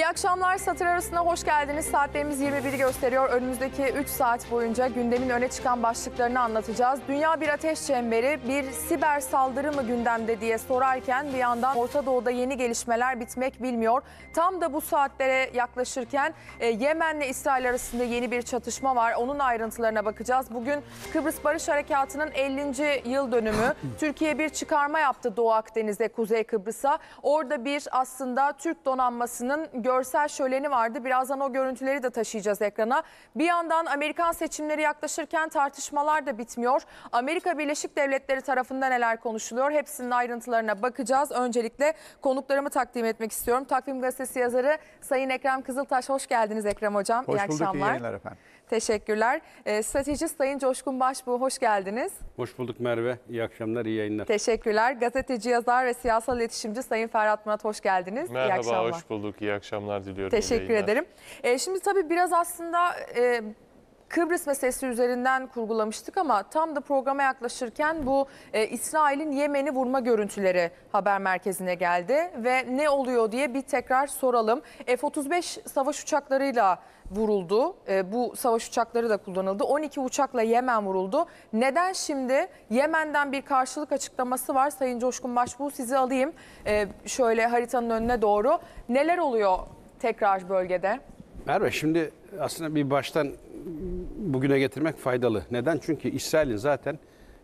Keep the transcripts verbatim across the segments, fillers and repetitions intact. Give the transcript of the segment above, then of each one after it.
İyi akşamlar. Satır arasına hoş geldiniz. Saatlerimiz yirmi biri gösteriyor. Önümüzdeki üç saat boyunca gündemin öne çıkan başlıklarını anlatacağız. Dünya bir ateş çemberi, bir siber saldırı mı gündemde diye sorarken bir yandan Orta Doğu'da yeni gelişmeler bitmek bilmiyor. Tam da bu saatlere yaklaşırken e, Yemen'le İsrail arasında yeni bir çatışma var. Onun ayrıntılarına bakacağız. Bugün Kıbrıs Barış Harekatı'nın ellinci yıl dönümü. Türkiye bir çıkarma yaptı Doğu Akdeniz'e, Kuzey Kıbrıs'a. Orada bir aslında Türk donanmasının görsel şöleni vardı. Birazdan o görüntüleri de taşıyacağız ekrana. Bir yandan Amerikan seçimleri yaklaşırken tartışmalar da bitmiyor. Amerika Birleşik Devletleri tarafında neler konuşuluyor? Hepsinin ayrıntılarına bakacağız. Öncelikle konuklarımı takdim etmek istiyorum. Takvim Gazetesi yazarı Sayın Ekrem Kızıltaş. Hoş geldiniz Ekrem Hocam. Hoş İyi bulduk, akşamlar. iyi yayınlar efendim. Teşekkürler. E, stratejist Sayın Coşkun Başbuğ, hoş geldiniz. Hoş bulduk Merve. İyi akşamlar, iyi yayınlar. Teşekkürler. Gazeteci, yazar ve siyasal iletişimci Sayın Ferhat Murat, hoş geldiniz. Merhaba, iyi akşamlar. hoş bulduk. İyi akşamlar diliyorum. Teşekkür ederim. E, şimdi tabii biraz aslında e, Kıbrıs meselesi üzerinden kurgulamıştık ama tam da programa yaklaşırken bu e, İsrail'in Yemen'i vurma görüntüleri haber merkezine geldi ve ne oluyor diye bir tekrar soralım. F otuz beş savaş uçaklarıyla vuruldu. E, bu savaş uçakları da kullanıldı. on iki uçakla Yemen vuruldu. Neden şimdi? Yemen'den bir karşılık açıklaması var. Sayın Coşkun Başbuğ, sizi alayım e, şöyle haritanın önüne doğru. Neler oluyor tekrar bölgede? Merve, şimdi aslında bir baştan bugüne getirmek faydalı. Neden? Çünkü İsrail'in zaten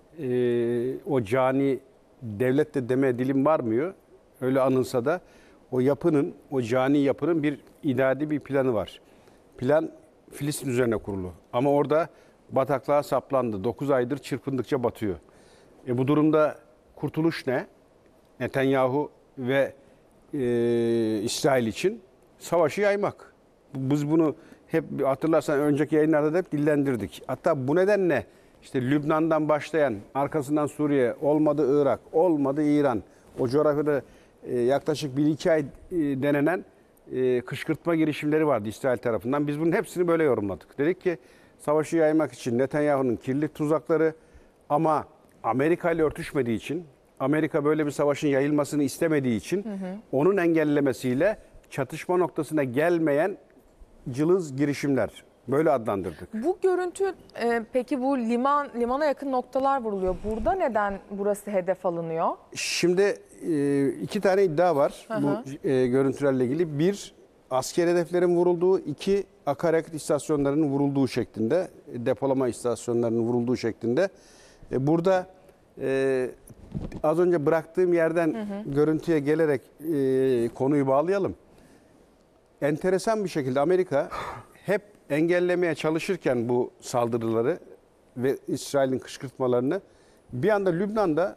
e, o cani devlet de deme dilim varmıyor. Öyle anılsa da o yapının, o cani yapının bir idadi bir planı var. Plan Filistin üzerine kurulu. Ama orada bataklığa saplandı. dokuz aydır çırpındıkça batıyor. E bu durumda kurtuluş ne? Netanyahu ve e, İsrail için savaşı yaymak. Biz bunu hep hatırlarsan önceki yayınlarda da hep dillendirdik. Hatta bu nedenle işte Lübnan'dan başlayan, arkasından Suriye, olmadı Irak, olmadı İran. O coğrafyada e, yaklaşık bir iki ay e, denenen e, kışkırtma girişimleri vardı İsrail tarafından. Biz bunun hepsini böyle yorumladık. Dedik ki savaşı yaymak için Netanyahu'nun kirli tuzakları, ama Amerika ile örtüşmediği için, Amerika böyle bir savaşın yayılmasını istemediği için hı hı. onun engellemesiyle çatışma noktasına gelmeyen cılız girişimler. Böyle adlandırdık. Bu görüntü e, peki bu liman limana yakın noktalar vuruluyor. Burada neden burası hedef alınıyor? Şimdi e, iki tane iddia var hı hı. bu e, görüntülerle ilgili. Bir, asker hedeflerin vurulduğu, iki, akaryakıt istasyonlarının vurulduğu şeklinde, depolama istasyonlarının vurulduğu şeklinde. E, burada e, az önce bıraktığım yerden hı hı. görüntüye gelerek e, konuyu bağlayalım. Enteresan bir şekilde Amerika hep engellemeye çalışırken bu saldırıları ve İsrail'in kışkırtmalarını bir anda Lübnan'da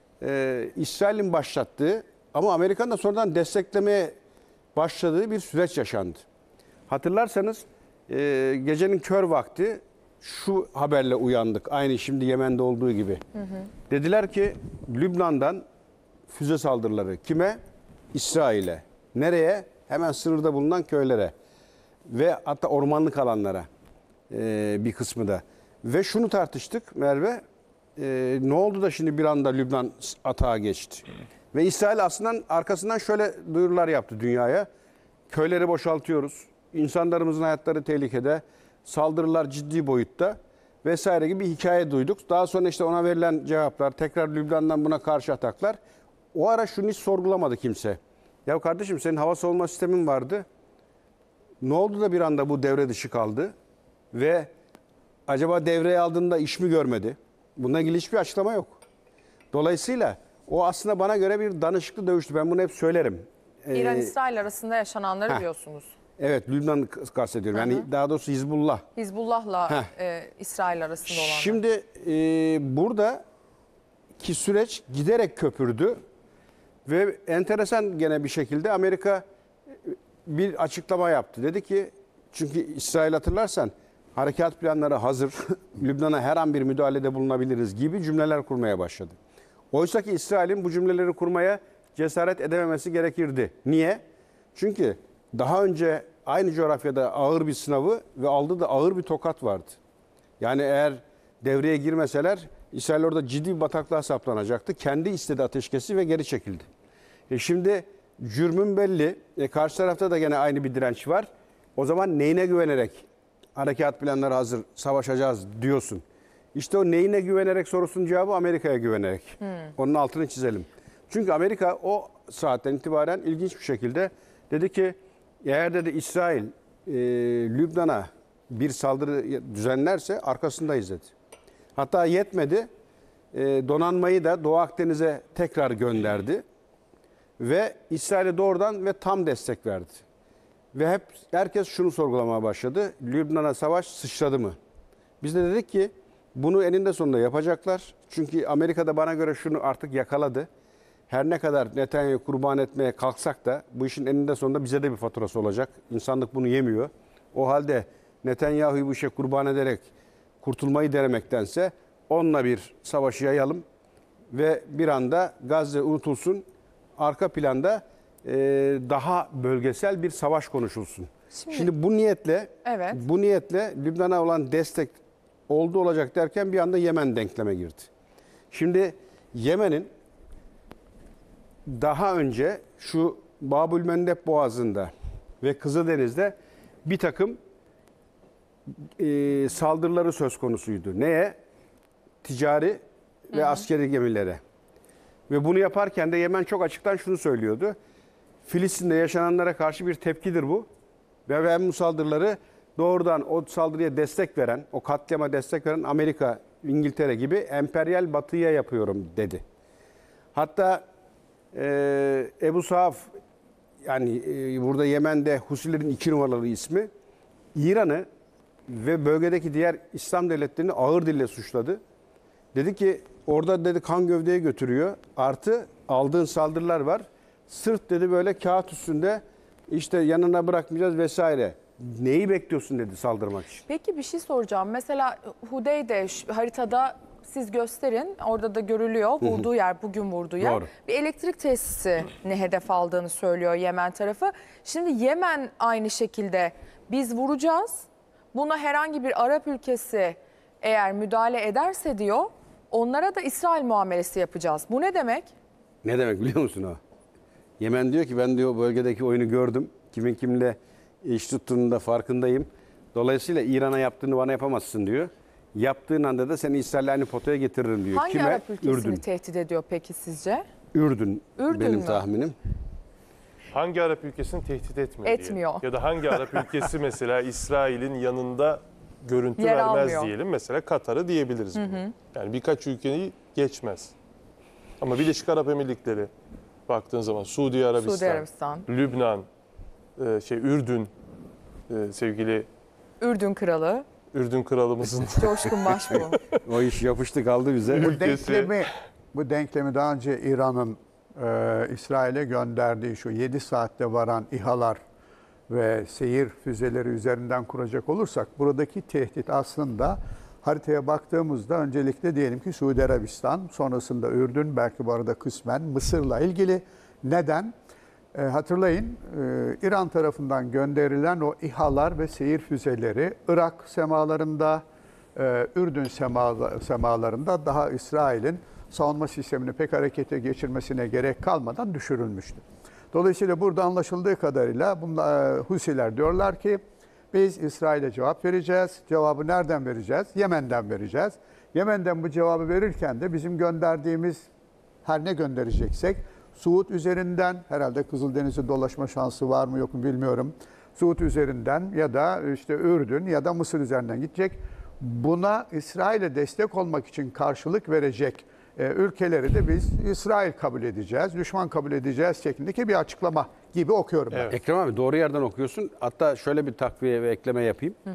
e, İsrail'in başlattığı ama Amerika'nın da sonradan desteklemeye başladığı bir süreç yaşandı. Hatırlarsanız e, gecenin kör vakti şu haberle uyandık. Aynı şimdi Yemen'de olduğu gibi. Hı hı. Dediler ki Lübnan'dan füze saldırıları kime? İsrail'e. Nereye? Hemen sınırda bulunan köylere ve hatta ormanlık alanlara e, bir kısmı da. Ve şunu tartıştık Merve, e, ne oldu da şimdi bir anda Lübnan atağa geçti? Ve İsrail aslında arkasından şöyle duyurular yaptı dünyaya. Köyleri boşaltıyoruz, insanlarımızın hayatları tehlikede, saldırılar ciddi boyutta vesaire gibi bir hikaye duyduk. Daha sonra işte ona verilen cevaplar, tekrar Lübnan'dan buna karşı ataklar. O ara şunu hiç sorgulamadı kimse. Ya kardeşim, senin hava savunma sistemin vardı. Ne oldu da bir anda bu devre dışı kaldı? Ve acaba devreye aldığında iş mi görmedi? Bununla ilgili hiçbir açıklama yok. Dolayısıyla o aslında bana göre bir danışıklı dövüştü. Ben bunu hep söylerim. İran-İsrail arasında yaşananları heh, diyorsunuz. Evet, Lübnan'ı kastediyorum. Yani hı hı. daha doğrusu Hizbullah. Hizbullah'la e, İsrail arasında olanlar. Şimdi e, buradaki süreç giderek köpürdü. Ve enteresan gene bir şekilde Amerika bir açıklama yaptı. Dedi ki, çünkü İsrail hatırlarsan harekat planları hazır, Lübnan'a her an bir müdahalede bulunabiliriz gibi cümleler kurmaya başladı. Oysa ki İsrail'in bu cümleleri kurmaya cesaret edememesi gerekirdi. Niye? Çünkü daha önce aynı coğrafyada ağır bir sınavı ve aldığı da ağır bir tokat vardı. Yani eğer devreye girmeseler İsrail orada ciddi bir bataklığa saplanacaktı. Kendi istedi ateşkesi ve geri çekildi. E şimdi Cürmün belli. E, karşı tarafta da gene aynı bir direnç var. O zaman neyine güvenerek harekat planları hazır, savaşacağız diyorsun. İşte o neyine güvenerek sorusunun cevabı Amerika'ya güvenerek. Hmm. Onun altını çizelim. Çünkü Amerika o saatten itibaren ilginç bir şekilde dedi ki eğer dedi İsrail e, Lübnan'a bir saldırı düzenlerse arkasındayız dedi. Hatta yetmedi. E, donanmayı da Doğu Akdeniz'e tekrar gönderdi. Ve İsrail'e doğrudan ve tam destek verdi. Ve hep herkes şunu sorgulamaya başladı. Lübnan'a savaş sıçradı mı? Biz de dedik ki bunu eninde sonunda yapacaklar. Çünkü Amerika'da bana göre şunu artık yakaladı. Her ne kadar Netanyahu'yu kurban etmeye kalksak da bu işin eninde sonunda bize de bir faturası olacak. İnsanlık bunu yemiyor. O halde Netanyahu'yu bu işe kurban ederek kurtulmayı denemektense onunla bir savaşı yayalım ve bir anda Gazze unutulsun. Arka planda e, daha bölgesel bir savaş konuşulsun. Şimdi, Şimdi bu niyetle evet. bu niyetle Lübnan'a olan destek oldu olacak derken bir anda Yemen denkleme girdi. Şimdi Yemen'in daha önce şu Babülmendeb Boğazı'nda ve Kızıldeniz'de bir takım e, saldırıları söz konusuydu. Neye? Ticari ve hı hı. askeri gemilere. Ve bunu yaparken de Yemen çok açıktan şunu söylüyordu. Filistin'de yaşananlara karşı bir tepkidir bu. Ve ben bu saldırıları doğrudan o saldırıya destek veren, o katliama destek veren Amerika, İngiltere gibi emperyal batıya yapıyorum dedi. Hatta e, Ebu Saaf, yani e, burada Yemen'de Husilerin iki numaralı ismi, İran'ı ve bölgedeki diğer İslam devletlerini ağır dille suçladı. Dedi ki orada dedi kan gövdeye götürüyor. Artı aldığın saldırılar var. Sırf dedi böyle kağıt üstünde işte yanına bırakmayacağız vesaire. Neyi bekliyorsun dedi saldırmak için. Peki bir şey soracağım. Mesela Hudeyde haritada siz gösterin. Orada da görülüyor. Vurduğu yer, bugün vurduğu yer. Doğru. Bir elektrik tesisi ne hedef aldığını söylüyor Yemen tarafı. Şimdi Yemen aynı şekilde biz vuracağız. Buna herhangi bir Arap ülkesi eğer müdahale ederse diyor, onlara da İsrail muamelesi yapacağız. Bu ne demek? Ne demek biliyor musun o? Yemen diyor ki ben diyor bölgedeki oyunu gördüm. Kimin kimle iş tuttuğunun da farkındayım. Dolayısıyla İran'a yaptığını bana yapamazsın diyor. Yaptığın anda da seni İsrail'le aynı potaya getiririm diyor. Hangi Kime? Arap ülkesini Ürdün. tehdit ediyor peki sizce? Ürdün, Ürdün benim mü? tahminim. Hangi Arap ülkesini tehdit etmiyor Etmiyor. diyelim. Ya da hangi Arap ülkesi mesela İsrail'in yanında görüntü Yer vermez almıyor. diyelim. Mesela Katar'ı diyebiliriz bunu. Hı hı. Yani birkaç ülkeyi geçmez. Ama Birleşik Arap Emirlikleri baktığın zaman Suudi Arabistan, Suudi Arabistan. Lübnan, e, şey Ürdün, e, sevgili Ürdün kralı. Ürdün kralımızın Coşkun Başbuğ. O iş yapıştı kaldı bize. Bu denklemi, bu denklemi daha önce İran'ın e, İsrail'e gönderdiği şu yedi saatte varan İHA'lar ve seyir füzeleri üzerinden kuracak olursak buradaki tehdit aslında haritaya baktığımızda öncelikle diyelim ki Suudi Arabistan, sonrasında Ürdün, belki bu arada kısmen Mısır'la ilgili. Neden? E, hatırlayın e, İran tarafından gönderilen o İHA'lar ve seyir füzeleri Irak semalarında, e, Ürdün sema, semalarında daha İsrail'in savunma sistemini pek harekete geçirmesine gerek kalmadan düşürülmüştü. Dolayısıyla burada anlaşıldığı kadarıyla bunlar, Husiler diyorlar ki biz İsrail'e cevap vereceğiz. Cevabı nereden vereceğiz? Yemen'den vereceğiz. Yemen'den bu cevabı verirken de bizim gönderdiğimiz her ne göndereceksek Suud üzerinden, herhalde Kızıldeniz'e dolaşma şansı var mı yok mu bilmiyorum. Suud üzerinden ya da işte Ürdün ya da Mısır üzerinden gidecek. Buna İsrail'e destek olmak için karşılık verecek e, ülkeleri de biz İsrail kabul edeceğiz, düşman kabul edeceğiz şeklindeki bir açıklama gibi okuyorum ben. Evet. Ekrem abi doğru yerden okuyorsun. Hatta şöyle bir takviye ve ekleme yapayım. Hı hı.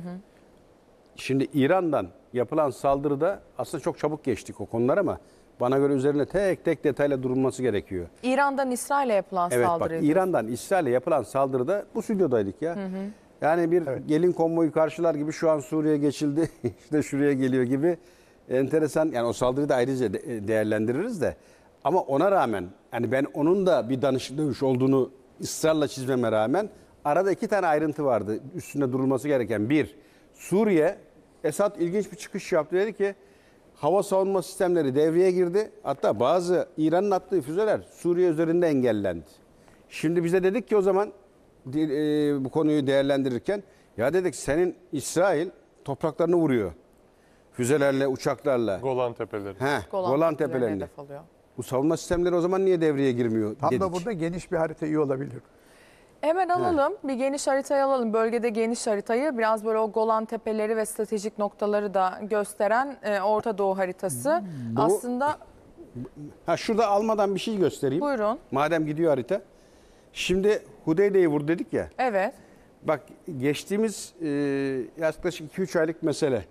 Şimdi İran'dan yapılan saldırıda aslında çok çabuk geçtik o konular ama bana göre üzerine tek tek detayla durulması gerekiyor. İran'dan İsrail'e yapılan Evet saldırı. bak İran'dan İsrail'e yapılan saldırıda bu stüdyodaydık ya. Hı hı. Yani bir Evet. gelin konvoyu karşılar gibi şu an Suriye geçildi işte şuraya geliyor gibi enteresan, yani o saldırıyı da ayrıca de- değerlendiririz de ama ona rağmen yani ben onun da bir danışık dövüş olduğunu ısrarla çizmeme rağmen arada iki tane ayrıntı vardı üstünde durulması gereken. Bir, Suriye, Esad ilginç bir çıkış yaptı, dedi ki hava savunma sistemleri devreye girdi. Hatta bazı İran'ın attığı füzeler Suriye üzerinde engellendi. Şimdi bize dedik ki o zaman e, bu konuyu değerlendirirken ya dedik senin İsrail topraklarını vuruyor. Füzelerle, uçaklarla. Golan Tepeleri. He, Golan, Golan Tepelerine Tepelerinde. hedef alıyor. Bu savunma sistemleri o zaman niye devreye girmiyor Tam dedik. da burada geniş bir harita iyi olabilir. Hemen alalım. Bir geniş haritayı alalım. Bölgede geniş haritayı. Biraz böyle o Golan Tepeleri ve stratejik noktaları da gösteren e, Orta Doğu haritası. Bu- Aslında Ha, şurada almadan bir şey göstereyim. buyurun. Madem gidiyor harita. Şimdi Hudeyde'yi vur dedik ya. Evet. Bak geçtiğimiz e, yaklaşık iki üç aylık mesele.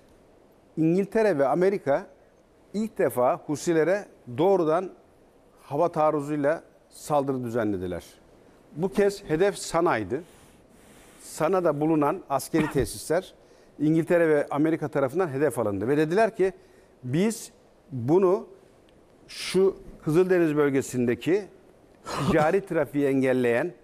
İngiltere ve Amerika ilk defa Husilere doğrudan hava taarruzuyla saldırı düzenlediler. Bu kez hedef Sana'ydı. Sana'da bulunan askeri tesisler İngiltere ve Amerika tarafından hedef alındı. Ve dediler ki biz bunu şu Kızıldeniz bölgesindeki ticari trafiği engelleyen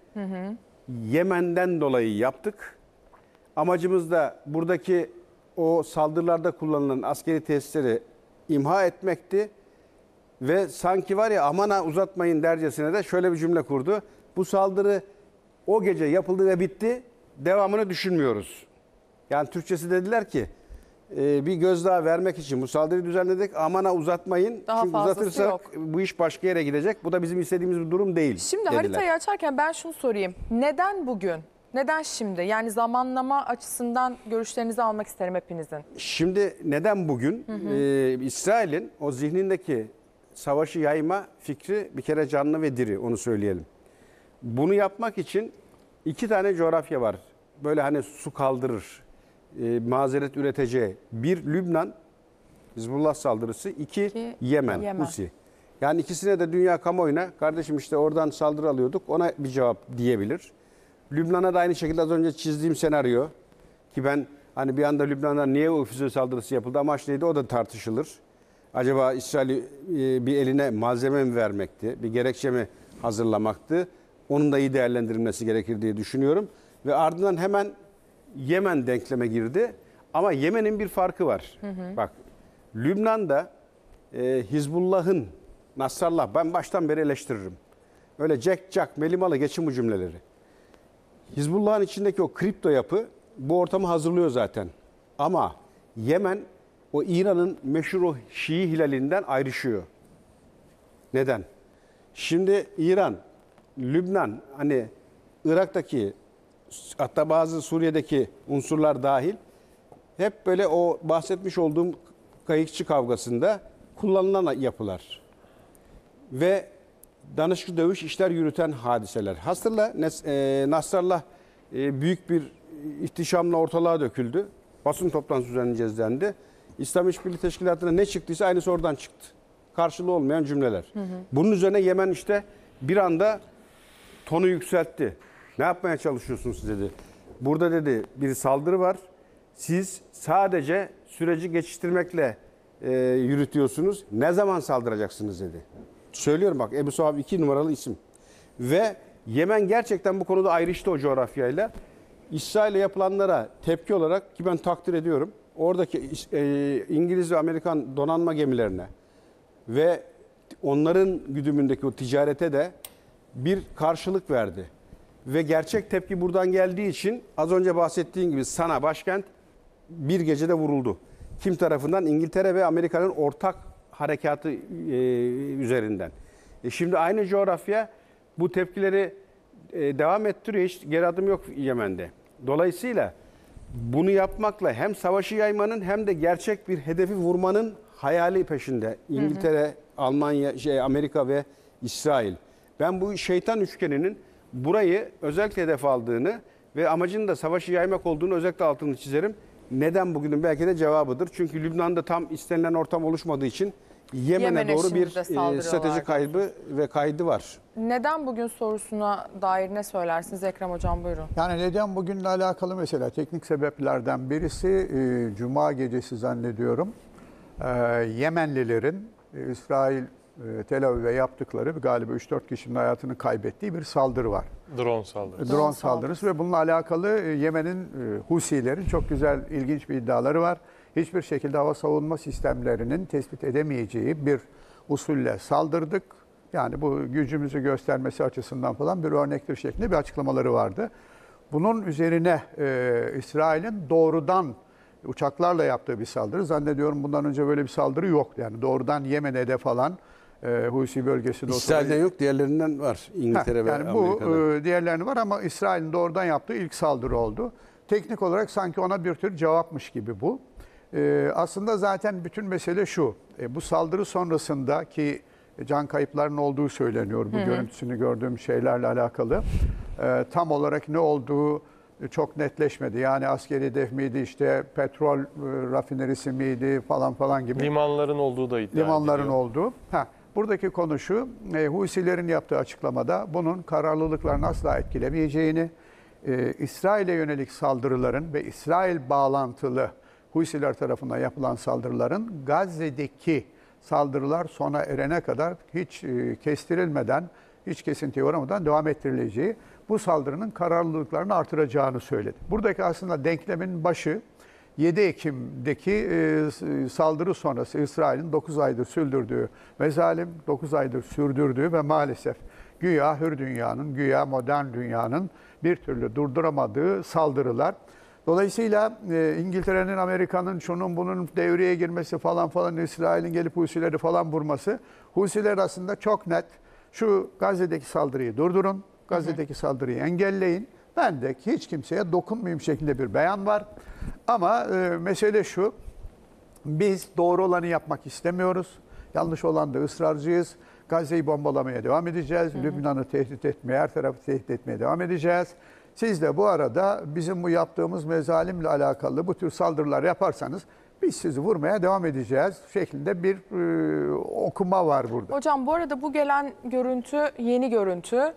Yemen'den dolayı yaptık. Amacımız da buradaki o saldırılarda kullanılan askeri tesisleri imha etmekti. Ve sanki var ya aman ha uzatmayın dercesine de şöyle bir cümle kurdu. Bu saldırı o gece yapıldı ve bitti. Devamını düşünmüyoruz. Yani Türkçesi dediler ki e, bir gözdağı vermek için bu saldırıyı düzenledik. Aman ha uzatmayın. Daha Çünkü fazlası uzatırsak yok. bu iş başka yere gidecek. Bu da bizim istediğimiz bir durum değil Şimdi dediler. haritayı açarken ben şunu sorayım. Neden bugün? Neden şimdi? Yani zamanlama açısından görüşlerinizi almak isterim hepinizin. Şimdi neden bugün? Ee, İsrail'in o zihnindeki savaşı yayma fikri bir kere canlı ve diri, onu söyleyelim. Bunu yapmak için iki tane coğrafya var. Böyle hani su kaldırır, e, mazeret üreteceği. Bir Lübnan, Hizbullah saldırısı. iki İki, Yemen, Yemen. Husi. Yani ikisine de dünya kamuoyuna kardeşim işte oradan saldırı alıyorduk, ona bir cevap diyebilir. Lübnan'a da aynı şekilde az önce çizdiğim senaryo ki ben hani bir anda Lübnan'dan niye o füze saldırısı yapıldı, amaç neydi o da tartışılır. Acaba İsrail e, bir eline malzeme mi vermekti, bir gerekçe mi hazırlamaktı? Onun da iyi değerlendirilmesi gerekir diye düşünüyorum. Ve ardından hemen Yemen denkleme girdi. Ama Yemen'in bir farkı var. Hı hı. Bak Lübnan'da e, Hizbullah'ın, Nasrallah, ben baştan beri eleştiririm. Öyle cek cak melimalı geçim bu cümleleri. Hizbullah'ın içindeki o kripto yapı bu ortamı hazırlıyor zaten. Ama Yemen o İran'ın meşhur o Şii hilalinden ayrışıyor. Neden? Şimdi İran, Lübnan, hani Irak'taki hatta bazı Suriye'deki unsurlar dahil hep böyle o bahsetmiş olduğum kayıkçı kavgasında kullanılan yapılar. Ve danışıklı dövüş işler yürüten hadiseler. Hatırla Nasrallah büyük bir ihtişamla ortalığa döküldü. Basın toplantısı düzenleyeceğiz dendi. İslam İşbirliği Teşkilatı'na ne çıktıysa aynısı oradan çıktı. Karşılığı olmayan cümleler. Hı hı. Bunun üzerine Yemen işte bir anda tonu yükseltti. Ne yapmaya çalışıyorsunuz dedi. Burada dedi bir saldırı var. Siz sadece süreci geçiştirmekle e, yürütüyorsunuz. Ne zaman saldıracaksınız dedi. Söylüyorum bak, Ebu Suhab iki numaralı isim. Ve Yemen gerçekten bu konuda ayrıştı o coğrafyayla. İsrail'e yapılanlara tepki olarak, ki ben takdir ediyorum, oradaki e, İngiliz ve Amerikan donanma gemilerine ve onların güdümündeki o ticarete de bir karşılık verdi. Ve gerçek tepki buradan geldiği için az önce bahsettiğim gibi Sana başkent bir gecede vuruldu. Kim tarafından? İngiltere ve Amerika'nın ortak harekatı e, üzerinden. E şimdi aynı coğrafya bu tepkileri e, devam ettiriyor. Hiç geri adım yok Yemen'de. Dolayısıyla bunu yapmakla hem savaşı yaymanın hem de gerçek bir hedefi vurmanın hayali peşinde. İngiltere, hı hı. Almanya, şey, Amerika ve İsrail. Ben bu şeytan üçgeninin burayı özellikle hedef aldığını ve amacının da savaşı yaymak olduğunu özellikle altını çizerim. Neden bugünün belki de cevabıdır. Çünkü Lübnan'da tam istenilen ortam oluşmadığı için Yemen'e, Yemen'e doğru bir e, strateji kaybı ve kaydı var. Neden bugün sorusuna dair ne söylersiniz Ekrem Hocam, buyurun. Yani neden bugünle alakalı mesela teknik sebeplerden birisi e, Cuma gecesi zannediyorum. E, Yemenlilerin e, İsrail e, Tel Aviv'e yaptıkları galiba üç dört kişinin hayatını kaybettiği bir saldırı var. Drone saldırısı. Drone saldırısı ve bununla alakalı e, Yemen'in e, Husilerin çok güzel, ilginç bir iddiaları var. Hiçbir şekilde hava savunma sistemlerinin tespit edemeyeceği bir usulle saldırdık. Yani bu gücümüzü göstermesi açısından falan bir örnektir şeklinde bir açıklamaları vardı. Bunun üzerine e, İsrail'in doğrudan uçaklarla yaptığı bir saldırı. Zannediyorum bundan önce böyle bir saldırı yoktu. Yani doğrudan Yemen'e de falan e, Husi bölgesinde. İsrail'den yok, diğerlerinden var. İngiltere Heh, ve yani bu Amerika'da. e, diğerlerini var ama İsrail'in doğrudan yaptığı ilk saldırı oldu. Teknik olarak sanki ona bir tür cevapmış gibi bu. E, aslında zaten bütün mesele şu. E, bu saldırı sonrasında ki can kayıplarının olduğu söyleniyor. Bu hı hı. görüntüsünü gördüğüm şeylerle alakalı. E, tam olarak ne olduğu çok netleşmedi. Yani askeri hedef miydi, işte petrol e, rafinerisi miydi falan falan gibi. Limanların olduğu da iddia Limanların ediliyor. olduğu. Ha, buradaki konu şu, e, Husilerin yaptığı açıklamada bunun kararlılıklarını asla etkilemeyeceğini, e, İsrail'e yönelik saldırıların ve İsrail bağlantılı Husiler tarafından yapılan saldırıların Gazze'deki saldırılar sona erene kadar hiç e, kestirilmeden, hiç kesintiye uğramadan devam ettirileceği, bu saldırının kararlılıklarını artıracağını söyledi. Buradaki aslında denklemin başı yedi Ekim'deki e, saldırı sonrası İsrail'in dokuz aydır sürdürdüğü mezalim, dokuz aydır sürdürdüğü ve maalesef güya hür dünyanın, güya modern dünyanın bir türlü durduramadığı saldırılar. Dolayısıyla e, İngiltere'nin, Amerika'nın, şunun bunun devreye girmesi falan falan, İsrail'in gelip Husileri falan vurması, Husiler aslında çok net, şu Gazze'deki saldırıyı durdurun, Gazze'deki saldırıyı engelleyin, ben de hiç kimseye dokunmayayım şeklinde bir beyan var. Ama e, mesele şu, biz doğru olanı yapmak istemiyoruz, yanlış olan da ısrarcıyız. Gazze'yi bombalamaya devam edeceğiz, Lübnan'ı tehdit etmeye, her tarafı tehdit etmeye devam edeceğiz. Siz de bu arada bizim bu yaptığımız mezalimle alakalı bu tür saldırılar yaparsanız biz sizi vurmaya devam edeceğiz şeklinde bir e, okuma var burada. Hocam bu arada bu gelen görüntü yeni görüntü.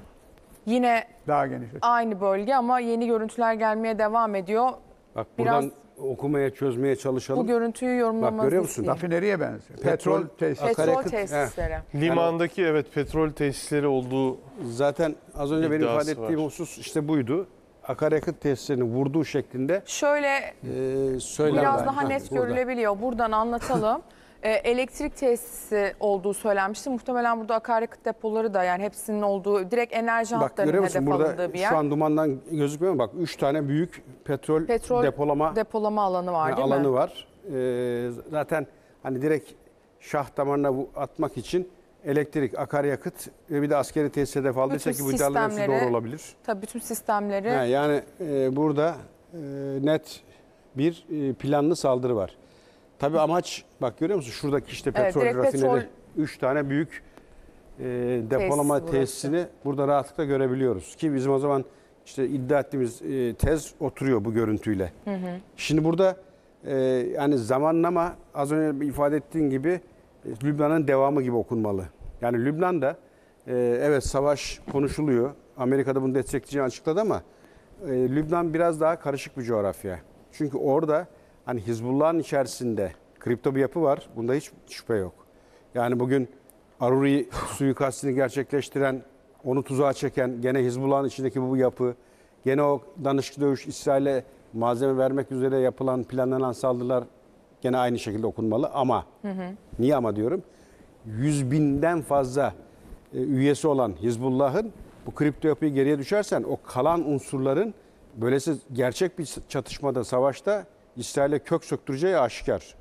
Yine Daha geniş. aynı bölge ama yeni görüntüler gelmeye devam ediyor. Bak Biraz buradan okumaya, çözmeye çalışalım. bu görüntüyü Bak yorumlamanızı görüyor musun? isteyeyim. Rafineriye benziyor. Petrol- Petrol tesisi. Petrol akaryakıt- tesisleri. Limandaki evet petrol tesisleri olduğu Zaten az önce benim İddiası ifade ettiğim var. husus işte buydu. Akaryakıt tesislerini vurduğu şeklinde Şöyle e, söylemler. biraz daha Heh, net burada. görülebiliyor. Buradan anlatalım. Ee, elektrik tesisi olduğu söylenmişti. Muhtemelen burada akaryakıt depoları da, yani hepsinin olduğu, direkt enerji Bak hatlarının görüyor musun hedef burada alındığı bir yer. şu an dumandan gözükmüyor mu? Bak üç tane büyük petrol, Petrol depolama depolama alanı var yani değil alanı mi? var. Ee, zaten hani direkt şah damarına bu- atmak için elektrik, akaryakıt ve bir de askeri tesis hedef aldıysa Bütün ki bu iddiaların hepsi sistemleri- doğru olabilir. Tabii bütün sistemleri. Ha, yani e, burada e, net bir e, planlı saldırı var. Tabii amaç, bak görüyor musun? Şuradaki işte Evet, petrol direkt rafineri, petrol- üç tane büyük e, depolama Tesis burası. tesisini burada rahatlıkla görebiliyoruz. Ki bizim o zaman işte iddia ettiğimiz e, tez oturuyor bu görüntüyle. Hı hı. Şimdi burada e, yani zamanlama az önce bir ifade ettiğin gibi e, Lübnan'ın devamı gibi okunmalı. Yani Lübnan'da e, evet savaş konuşuluyor. Amerika'da bunu destekleyeceğini açıkladı ama e, Lübnan biraz daha karışık bir coğrafya. Çünkü orada hani Hizbullah'ın içerisinde kripto bir yapı var. Bunda hiç şüphe yok. Yani bugün Aruri suikastini gerçekleştiren, onu tuzağa çeken gene Hizbullah'ın içindeki bu yapı, gene o danışıklı dövüş, İsrail'e malzeme vermek üzere yapılan, planlanan saldırılar gene aynı şekilde okunmalı. Ama hı hı. niye ama diyorum? Yüz binden fazla e, üyesi olan Hizbullah'ın bu kripto yapıyı geriye düşersen o kalan unsurların böylesi gerçek bir çatışmada, savaşta İsrail'e kök söktüreceği aşikar.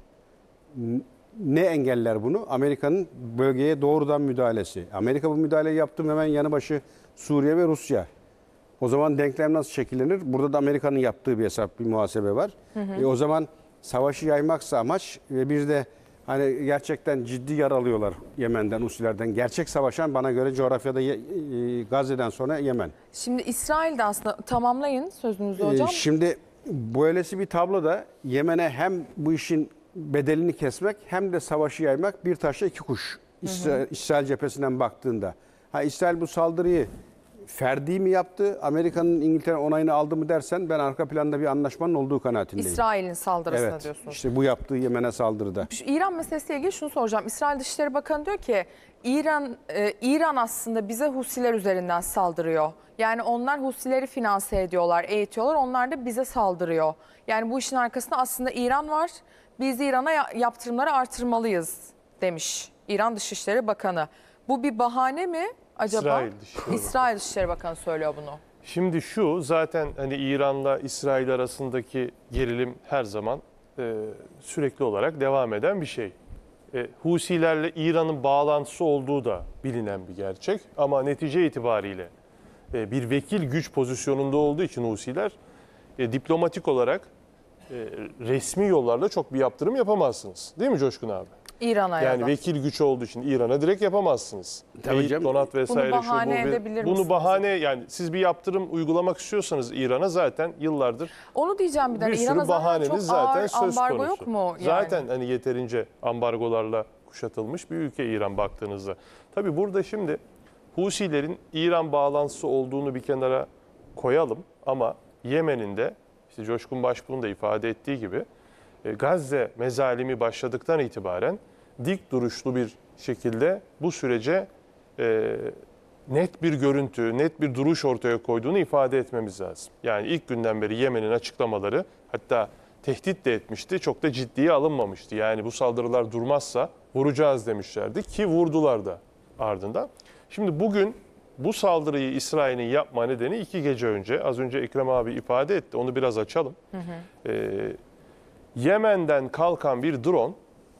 Ne engeller bunu? Amerika'nın bölgeye doğrudan müdahalesi. Amerika bu müdahaleyi yaptı, hemen yanı başı Suriye ve Rusya. O zaman denklem nasıl şekillenir? Burada da Amerika'nın yaptığı bir hesap, bir muhasebe var. Hı hı. E o zaman savaşı yaymaksa amaç ve bir de hani gerçekten ciddi yaralıyorlar Yemen'den, Husilerden. Gerçek savaşan bana göre coğrafyada e, Gazze'den sonra Yemen. Şimdi İsrail'de aslında, tamamlayın sözünüzü hocam. E, şimdi böylesi bir tabloda Yemen'e hem bu işin bedelini kesmek hem de savaşı yaymak bir taşla iki kuş. İsrail, İsrail cephesinden baktığında. Ha, İsrail bu saldırıyı ferdi mi yaptı, Amerika'nın İngiltere onayını aldı mı dersen ben arka planda bir anlaşmanın olduğu kanaatindeyim. İsrail'in saldırısına Evet, diyorsunuz. işte bu yaptığı Yemen'e saldırıda. Şu İran meselesiyle ilgili şunu soracağım. İsrail Dışişleri Bakanı diyor ki İran e, İran aslında bize Husiler üzerinden saldırıyor. Yani onlar Husileri finanse ediyorlar, eğitiyorlar. Onlar da bize saldırıyor. Yani bu işin arkasında aslında İran var. Biz İran'a yaptırımları artırmalıyız demiş İran Dışişleri Bakanı. Bu bir bahane mi acaba? İsrail Dışişleri Bakanı. İsrail Dışişleri Bakanı söylüyor bunu. Şimdi şu zaten hani İran'la İsrail arasındaki gerilim her zaman e, sürekli olarak devam eden bir şey. E, Husilerle İran'ın bağlantısı olduğu da bilinen bir gerçek. Ama netice itibariyle e, bir vekil güç pozisyonunda olduğu için Husiler e, diplomatik olarak e, resmi yollarla çok bir yaptırım yapamazsınız. Değil mi Coşkun abi? İran'a ya Yani da. vekil güç olduğu için İran'a direkt yapamazsınız. Tabii Eğit, canım. donat vesaire Bunu bahane şu bu. edebilir Bunu misiniz? bahane yani siz bir yaptırım uygulamak istiyorsanız İran'a zaten yıllardır Onu diyeceğim bir de. bir İran'a sürü zaten çok bahaneniz zaten ağır söz ambargo konusu. yok mu? Yani? Zaten hani yeterince ambargolarla kuşatılmış bir ülke İran baktığınızda. Tabii burada şimdi Husilerin İran bağlantısı olduğunu bir kenara koyalım ama Yemen'in de işte Coşkun Başbuğ'un da ifade ettiği gibi e, Gazze mezalimi başladıktan itibaren dik duruşlu bir şekilde bu sürece e, net bir görüntü, net bir duruş ortaya koyduğunu ifade etmemiz lazım. Yani ilk günden beri Yemen'in açıklamaları hatta tehdit de etmişti, çok da ciddiye alınmamıştı. Yani bu saldırılar durmazsa vuracağız demişlerdi ki vurdular da ardından. Şimdi bugün bu saldırıyı İsrail'in yapma nedeni iki gece önce, az önce Ekrem abi ifade etti, onu biraz açalım. Hı hı. Ee, Yemen'den kalkan bir drone,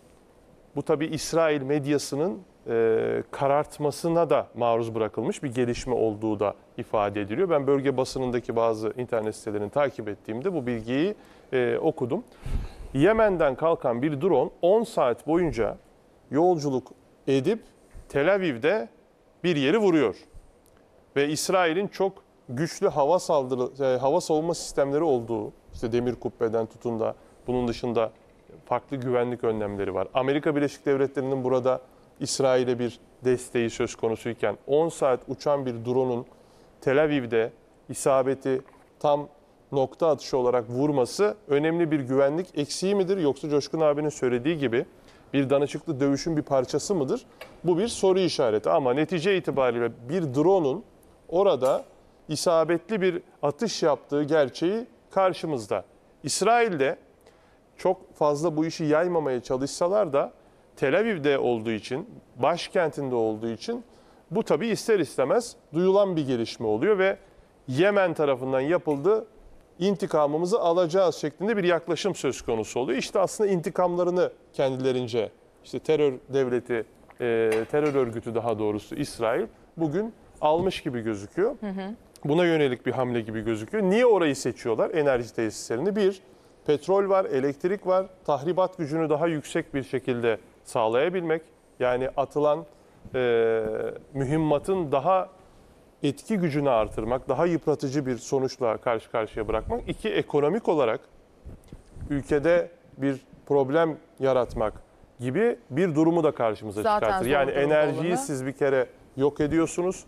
bu tabii İsrail medyasının e, karartmasına da maruz bırakılmış bir gelişme olduğu da ifade ediliyor. Ben bölge basınındaki bazı internet sitelerini takip ettiğimde bu bilgiyi e, okudum. Yemen'den kalkan bir drone on saat boyunca yolculuk edip Tel Aviv'de bir yeri vuruyor. Ve İsrail'in çok güçlü hava saldırı, e, hava savunma sistemleri olduğu, işte demir kubbeden tutun da bunun dışında farklı güvenlik önlemleri var. Amerika Birleşik Devletleri'nin burada İsrail'e bir desteği söz konusuyken on saat uçan bir drone'un Tel Aviv'de isabeti tam nokta atışı olarak vurması önemli bir güvenlik eksiği midir? Yoksa Coşkun abinin söylediği gibi bir danışıklı dövüşün bir parçası mıdır? Bu bir soru işareti ama netice itibariyle bir drone'un orada isabetli bir atış yaptığı gerçeği karşımızda. İsrail'de çok fazla bu işi yaymamaya çalışsalar da Tel Aviv'de olduğu için, başkentinde olduğu için bu tabii ister istemez duyulan bir gelişme oluyor ve Yemen tarafından yapıldı, intikamımızı alacağız şeklinde bir yaklaşım söz konusu oluyor. İşte aslında intikamlarını kendilerince, işte terör devleti, e, terör örgütü daha doğrusu İsrail bugün almış gibi gözüküyor. Hı hı. Buna yönelik bir hamle gibi gözüküyor. Niye orayı seçiyorlar? Enerji tesislerini. Bir, petrol var, elektrik var. Tahribat gücünü daha yüksek bir şekilde sağlayabilmek. Yani atılan e, mühimmatın daha etki gücünü artırmak, daha yıpratıcı bir sonuçla karşı karşıya bırakmak. İki, ekonomik olarak ülkede bir problem yaratmak gibi bir durumu da karşımıza Zaten çıkartır. zor Yani durumda enerjiyi olanı. siz bir kere yok ediyorsunuz.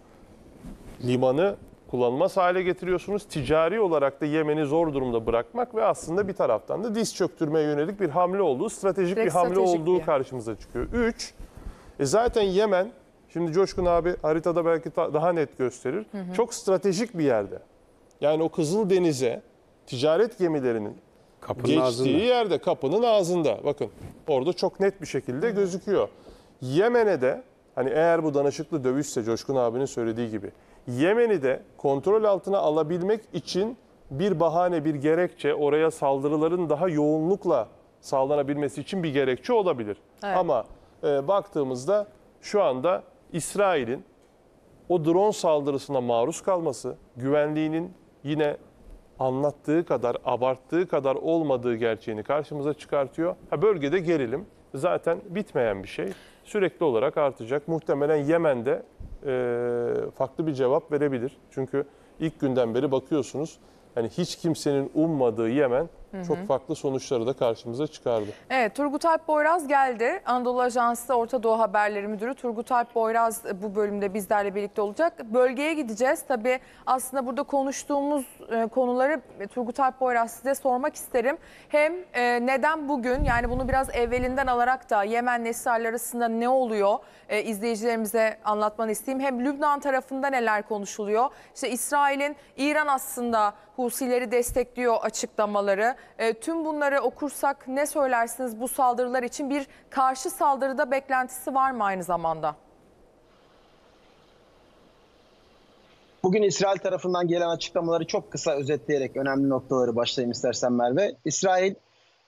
Limanı kullanılmaz hale getiriyorsunuz. Ticari olarak da Yemen'i zor durumda bırakmak ve aslında bir taraftan da diz çöktürmeye yönelik bir hamle olduğu, stratejik Direkt bir hamle stratejik olduğu bir. karşımıza çıkıyor. Üç, e zaten Yemen, şimdi Coşkun abi haritada belki ta- daha net gösterir, hı hı. çok stratejik bir yerde. Yani o Kızıldeniz'e ticaret gemilerinin Kapının geçtiği ağzında. yerde, kapının ağzında. Bakın orada çok net bir şekilde gözüküyor. Yemen'e de hani eğer bu danışıklı dövüşse Coşkun abinin söylediği gibi Yemen'i de kontrol altına alabilmek için bir bahane, bir gerekçe, oraya saldırıların daha yoğunlukla sağlanabilmesi için bir gerekçe olabilir. Evet. Ama e, baktığımızda şu anda İsrail'in o drone saldırısına maruz kalması, güvenliğinin yine anlattığı kadar, abarttığı kadar olmadığı gerçeğini karşımıza çıkartıyor. Ha, bölgede gerilim zaten bitmeyen bir şey. Sürekli olarak artacak. Muhtemelen Yemen'de e, farklı bir cevap verebilir. Çünkü ilk günden beri bakıyorsunuz, hani hiç kimsenin ummadığı Yemen hı hı. çok farklı sonuçları da karşımıza çıkardı. Evet, Turgut Alp Boyraz geldi. Anadolu Ajansı Orta Doğu Haberleri Müdürü Turgut Alp Boyraz bu bölümde bizlerle birlikte olacak. Bölgeye gideceğiz. Tabii aslında burada konuştuğumuz konuları Turgut Alp Boyraz size sormak isterim. Hem neden bugün, yani bunu biraz evvelinden alarak da Yemen'le İsrail arasında ne oluyor izleyicilerimize anlatmanı isteyeyim. Hem Lübnan tarafında neler konuşuluyor. İşte İsrail'in İran aslında Husileri destekliyor açıklamaları. E, tüm bunları okursak ne söylersiniz bu saldırılar için? Bir karşı saldırıda beklentisi var mı aynı zamanda? Bugün İsrail tarafından gelen açıklamaları çok kısa özetleyerek önemli noktaları başlayayım istersen Merve. İsrail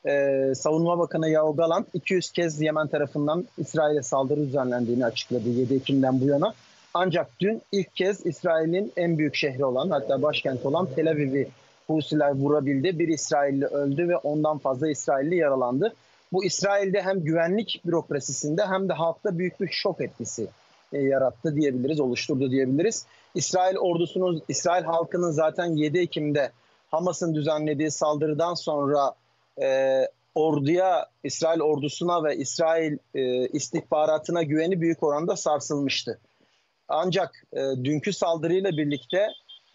e, Savunma Bakanı Yoav Gallant iki yüz kez Yemen tarafından İsrail'e saldırı düzenlendiğini açıkladı yedi Ekim'den bu yana. Ancak dün ilk kez İsrail'in en büyük şehri olan, hatta başkenti olan Tel Aviv'i Husiler vurabildi. Bir İsrailli öldü ve ondan fazla İsrailli yaralandı. Bu İsrail'de hem güvenlik bürokrasisinde hem de halkta büyük bir şok etkisi e, yarattı diyebiliriz, oluşturdu diyebiliriz. İsrail ordusunun, İsrail halkının zaten yedi Ekim'de Hamas'ın düzenlediği saldırıdan sonra e, orduya, İsrail ordusuna ve İsrail e, istihbaratına güveni büyük oranda sarsılmıştı. Ancak e, dünkü saldırıyla birlikte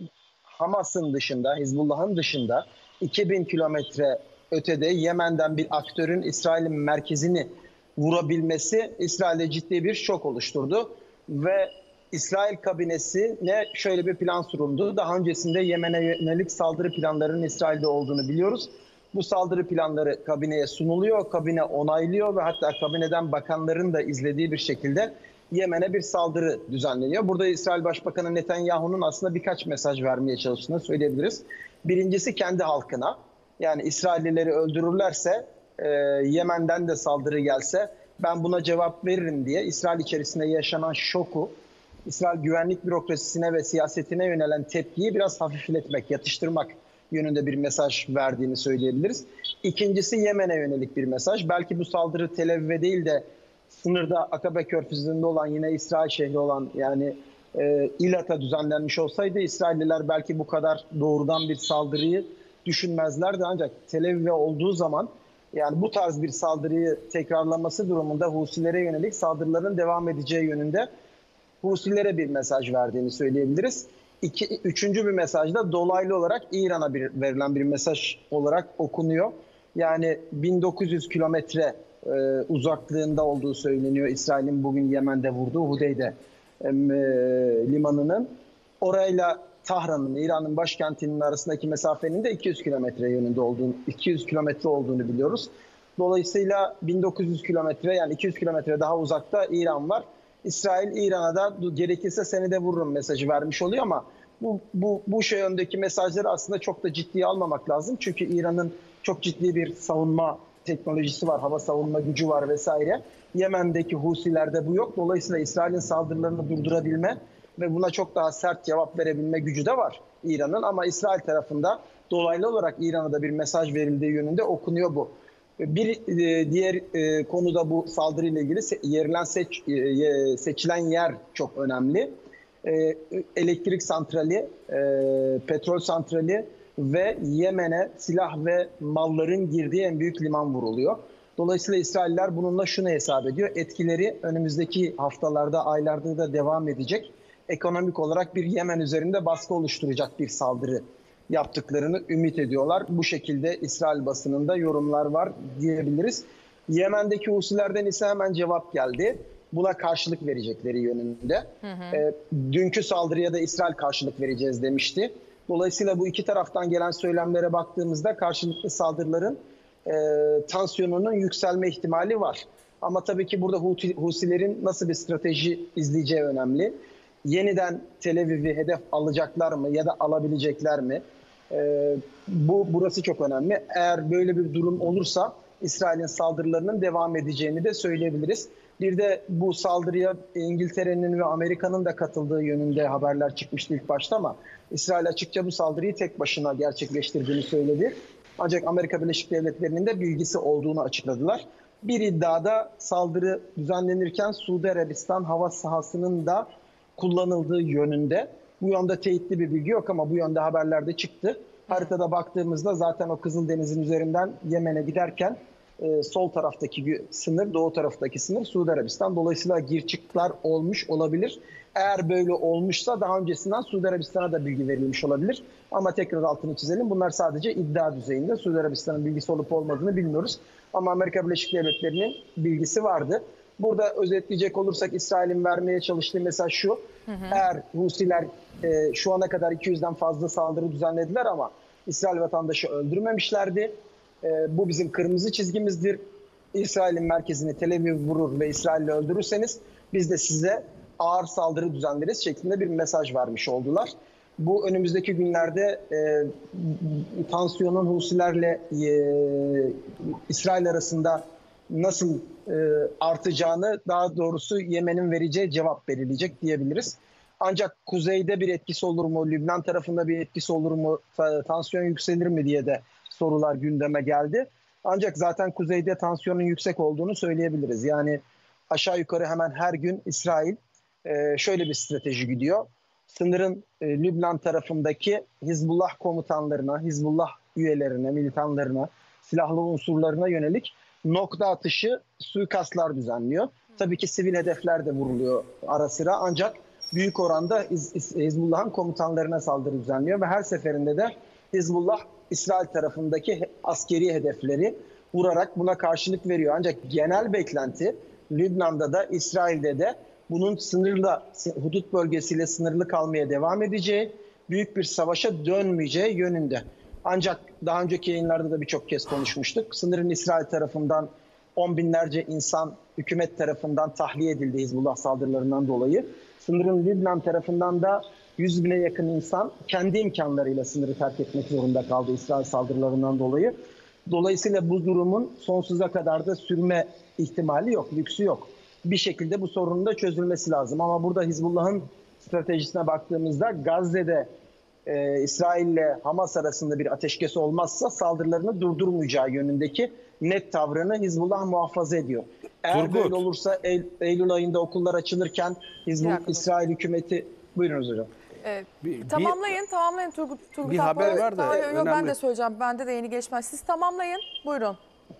Hamas'ın dışında, Hizbullah'ın dışında iki bin kilometre ötede Yemen'den bir aktörün İsrail'in merkezini vurabilmesi İsrail'de ciddi bir şok oluşturdu. Ve İsrail kabinesine şöyle bir plan sunuldu. Daha öncesinde Yemen'e yönelik saldırı planlarının İsrail'de olduğunu biliyoruz. Bu saldırı planları kabineye sunuluyor, kabine onaylıyor ve hatta kabineden bakanların da izlediği bir şekilde Yemen'e bir saldırı düzenleniyor. Burada İsrail Başbakanı Netanyahu'nun aslında birkaç mesaj vermeye çalıştığını söyleyebiliriz. Birincisi kendi halkına, yani İsraillileri öldürürlerse, e, Yemen'den de saldırı gelse ben buna cevap veririm diye İsrail içerisinde yaşanan şoku, İsrail güvenlik bürokrasisine ve siyasetine yönelen tepkiyi biraz hafifletmek, yatıştırmak yönünde bir mesaj verdiğini söyleyebiliriz. İkincisi Yemen'e yönelik bir mesaj. Belki bu saldırı Tel Aviv'e değil de sınırda Akabe Körfezi'nde olan, yine İsrail şehri olan yani e, İlat'a düzenlenmiş olsaydı İsrailliler belki bu kadar doğrudan bir saldırıyı düşünmezlerdi. Ancak Tel Aviv'e olduğu zaman, yani bu tarz bir saldırıyı tekrarlaması durumunda Husilere yönelik saldırıların devam edeceği yönünde Husilere bir mesaj verdiğini söyleyebiliriz. İki, üçüncü bir mesaj da dolaylı olarak İran'a bir, verilen bir mesaj olarak okunuyor. Yani bin dokuz yüz kilometre e, uzaklığında olduğu söyleniyor İsrail'in bugün Yemen'de vurduğu Hudeyde e, limanının. Orayla Tahran'ın, İran'ın başkentinin arasındaki mesafenin de iki yüz kilometre yönünde olduğunu, iki yüz kilometre olduğunu biliyoruz. Dolayısıyla bin dokuz yüz kilometre, yani iki yüz kilometre daha uzakta İran var. İsrail İran'a da gerekirse seni de vururum mesajı vermiş oluyor ama bu bu bu şey yöndeki mesajları aslında çok da ciddiye almamak lazım. Çünkü İran'ın çok ciddi bir savunma teknolojisi var, hava savunma gücü var vesaire. Yemen'deki Husilerde bu yok. Dolayısıyla İsrail'in saldırılarını durdurabilme ve buna çok daha sert cevap verebilme gücü de var İran'ın. Ama İsrail tarafında dolaylı olarak İran'a da bir mesaj verildiği yönünde okunuyor bu. Bir diğer konuda bu saldırıyla ilgili yerilen seç, seçilen yer çok önemli. Elektrik santrali, petrol santrali ve Yemen'e silah ve malların girdiği en büyük liman vuruluyor. Dolayısıyla İsrailler bununla şunu hesap ediyor: etkileri önümüzdeki haftalarda, aylarda da devam edecek. Ekonomik olarak bir Yemen üzerinde baskı oluşturacak bir saldırı yaptıklarını ümit ediyorlar. Bu şekilde İsrail basınında yorumlar var diyebiliriz. Yemen'deki Husilerden ise hemen cevap geldi. Buna karşılık verecekleri yönünde. Hı hı. E, dünkü saldırıya da İsrail karşılık vereceğiz demişti. Dolayısıyla bu iki taraftan gelen söylemlere baktığımızda karşılıklı saldırıların e, tansiyonunun yükselme ihtimali var. Ama tabii ki burada Husilerin nasıl bir strateji izleyeceği önemli. Yeniden Tel Aviv'i hedef alacaklar mı ya da alabilecekler mi? Ee, bu burası çok önemli. Eğer böyle bir durum olursa İsrail'in saldırılarının devam edeceğini de söyleyebiliriz. Bir de bu saldırıya İngiltere'nin ve Amerika'nın da katıldığı yönünde haberler çıkmıştı ilk başta ama İsrail açıkça bu saldırıyı tek başına gerçekleştirdiğini söyledi. Ancak Amerika Birleşik Devletleri'nin de bilgisi olduğunu açıkladılar. Bir iddiada saldırı düzenlenirken Suudi Arabistan hava sahasının da kullanıldığı yönünde. Bu yönde teyitli bir bilgi yok ama bu yönde haberlerde çıktı. Haritada baktığımızda zaten o Kızıldeniz'in üzerinden Yemen'e giderken e, sol taraftaki sınır, doğu taraftaki sınır Suudi Arabistan. Dolayısıyla gir-çıklar olmuş olabilir. Eğer böyle olmuşsa daha öncesinden Suudi Arabistan'a da bilgi verilmiş olabilir. Ama tekrar altını çizelim. Bunlar sadece iddia düzeyinde. Suudi Arabistan'ın bilgisi olup olmadığını bilmiyoruz. Ama Amerika Birleşik Devletleri'nin bilgisi vardı. Burada özetleyecek olursak İsrail'in vermeye çalıştığı mesaj şu: hı hı. Eğer Husiler e, şu ana kadar iki yüzden fazla saldırı düzenlediler ama İsrail vatandaşı öldürmemişlerdi. E, bu bizim kırmızı çizgimizdir. İsrail'in merkezini Tel Aviv vurur ve İsrail'i öldürürseniz biz de size ağır saldırı düzenleriz şeklinde bir mesaj vermiş oldular. Bu önümüzdeki günlerde e, tansiyonun Husilerle e, İsrail arasında nasıl e, artacağını, daha doğrusu Yemen'in vereceği cevap belirleyecek diyebiliriz. Ancak kuzeyde bir etkisi olur mu, Lübnan tarafında bir etkisi olur mu, tansiyon yükselir mi diye de sorular gündeme geldi. Ancak zaten kuzeyde tansiyonun yüksek olduğunu söyleyebiliriz. Yani aşağı yukarı hemen her gün İsrail e, şöyle bir strateji gidiyor. Sınırın e, Lübnan tarafındaki Hizbullah komutanlarına, Hizbullah üyelerine, militanlarına, silahlı unsurlarına yönelik nokta atışı suikastlar düzenliyor. Tabii ki sivil hedefler de vuruluyor ara sıra, ancak büyük oranda Hizbullah'ın komutanlarına saldırı düzenliyor ve her seferinde de Hizbullah İsrail tarafındaki askeri hedefleri vurarak buna karşılık veriyor. Ancak genel beklenti Lübnan'da da İsrail'de de bunun sınırla, hudut bölgesiyle sınırlı kalmaya devam edeceği, büyük bir savaşa dönmeyeceği yönünde. Ancak daha önceki yayınlarda da birçok kez konuşmuştuk. Sınırın İsrail tarafından on binlerce insan hükümet tarafından tahliye edildi Hizbullah saldırılarından dolayı. Sınırın Lübnan tarafından da yüz bine yakın insan kendi imkanlarıyla sınırı terk etmek zorunda kaldı İsrail saldırılarından dolayı. Dolayısıyla bu durumun sonsuza kadar da sürme ihtimali yok, lüksü yok. Bir şekilde bu sorunun da çözülmesi lazım. Ama burada Hizbullah'ın stratejisine baktığımızda Gazze'de e, İsrail ile Hamas arasında bir ateşkes olmazsa saldırılarını durdurmayacağı yönündeki net tavrını Hizbullah muhafaza ediyor. Eğer Turgut. böyle olursa Eylül, Eylül ayında okullar açılırken Hizbullah, İsrail hükümeti... Buyurunuz hocam. Ee, Bir- tamamlayın, tamamlayın Turgut. Turgut bir Akbay. haber var da Daha- yok, ben önemli. de söyleyeceğim. Bende de yeni gelişme. Siz tamamlayın. Buyurun.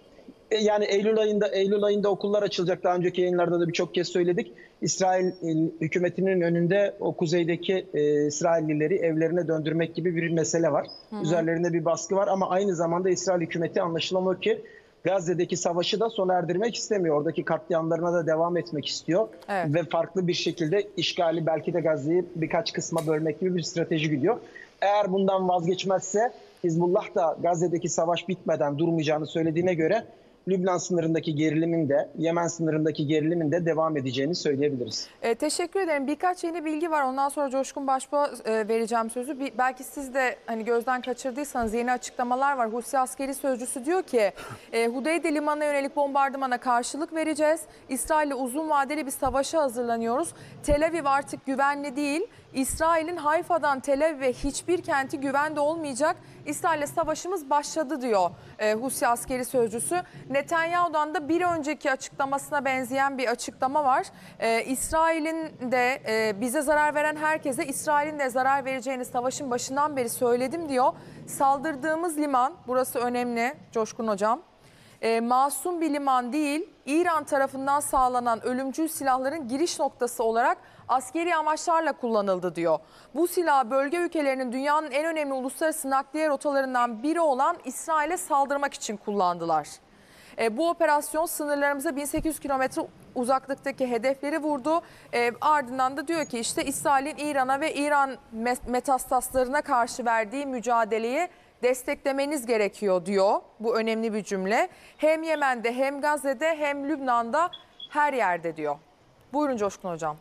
E, Yani Eylül ayında Eylül ayında okullar açılacak. Daha önceki yayınlarda da birçok kez söyledik. İsrail e, hükümetinin önünde o kuzeydeki e, İsraillileri evlerine döndürmek gibi bir mesele var. Hı hı. Üzerlerinde bir baskı var ama aynı zamanda İsrail hükümeti anlaşılamıyor ki Gazze'deki savaşı da sona erdirmek istemiyor. Oradaki katliamlarına da devam etmek istiyor. Evet. Ve farklı bir şekilde işgali, belki de Gazze'yi birkaç kısma bölmek gibi bir strateji gidiyor. Eğer bundan vazgeçmezse Hizbullah da Gazze'deki savaş bitmeden durmayacağını söylediğine göre Lübnan sınırındaki gerilimin de, Yemen sınırındaki gerilimin de devam edeceğini söyleyebiliriz. E, teşekkür ederim. Birkaç yeni bilgi var. Ondan sonra Coşkun Başbuğ'a e, vereceğim sözü. Bir, belki siz de hani gözden kaçırdıysanız yeni açıklamalar var. Husi askeri sözcüsü diyor ki e, Hudeyde limanına yönelik bombardımana karşılık vereceğiz. İsrail'le uzun vadeli bir savaşa hazırlanıyoruz. Tel Aviv artık güvenli değil. İsrail'in Hayfa'dan Tel Aviv'e hiçbir kenti güvende olmayacak. İsrail'le savaşımız başladı diyor e, Husi askeri sözcüsü. Netanyahu'dan da bir önceki açıklamasına benzeyen bir açıklama var. E, İsrail'in de e, bize zarar veren herkese İsrail'in de zarar vereceğini savaşın başından beri söyledim diyor. Saldırdığımız liman, burası önemli Coşkun Hocam. E, masum bir liman değil, İran tarafından sağlanan ölümcül silahların giriş noktası olarak askeri amaçlarla kullanıldı diyor. Bu silah bölge ülkelerinin dünyanın en önemli uluslararası nakliye rotalarından biri olan İsrail'e saldırmak için kullandılar. E, bu operasyon sınırlarımıza bin sekiz yüz kilometre uzaklıktaki hedefleri vurdu. E, ardından da diyor ki işte İsrail'in İran'a ve İran metastaslarına karşı verdiği mücadeleyi desteklemeniz gerekiyor diyor. Bu önemli bir cümle. Hem Yemen'de hem Gazze'de hem Lübnan'da her yerde diyor. Buyurun Coşkun Hocam.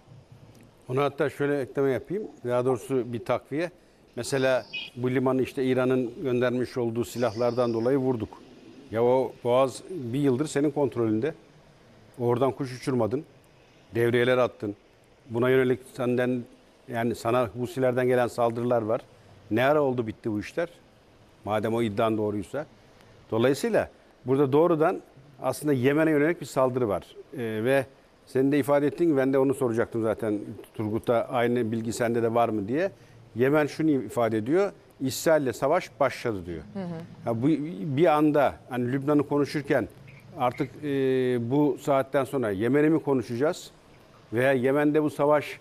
Ona hatta şöyle ekleme yapayım. Daha doğrusu bir takviye. Mesela bu limanı işte İran'ın göndermiş olduğu silahlardan dolayı vurduk. Ya o boğaz bir yıldır senin kontrolünde. Oradan kuş uçurmadın. Devriyeler attın. Buna yönelik senden, yani sana Husilerden gelen saldırılar var. Ne ara oldu bitti bu işler? Madem o iddian doğruysa. Dolayısıyla burada doğrudan aslında Yemen'e yönelik bir saldırı var. Ee, ve senin de ifade ettiğin gibi ben de onu soracaktım zaten Turgut'a, aynı bilgi sende de var mı diye. Yemen şunu ifade ediyor. İsrail'le savaş başladı diyor. Hı hı. Ya bu bir anda hani Lübnan'ı konuşurken artık e, bu saatten sonra Yemen'i mi konuşacağız? Veya Yemen'de bu savaş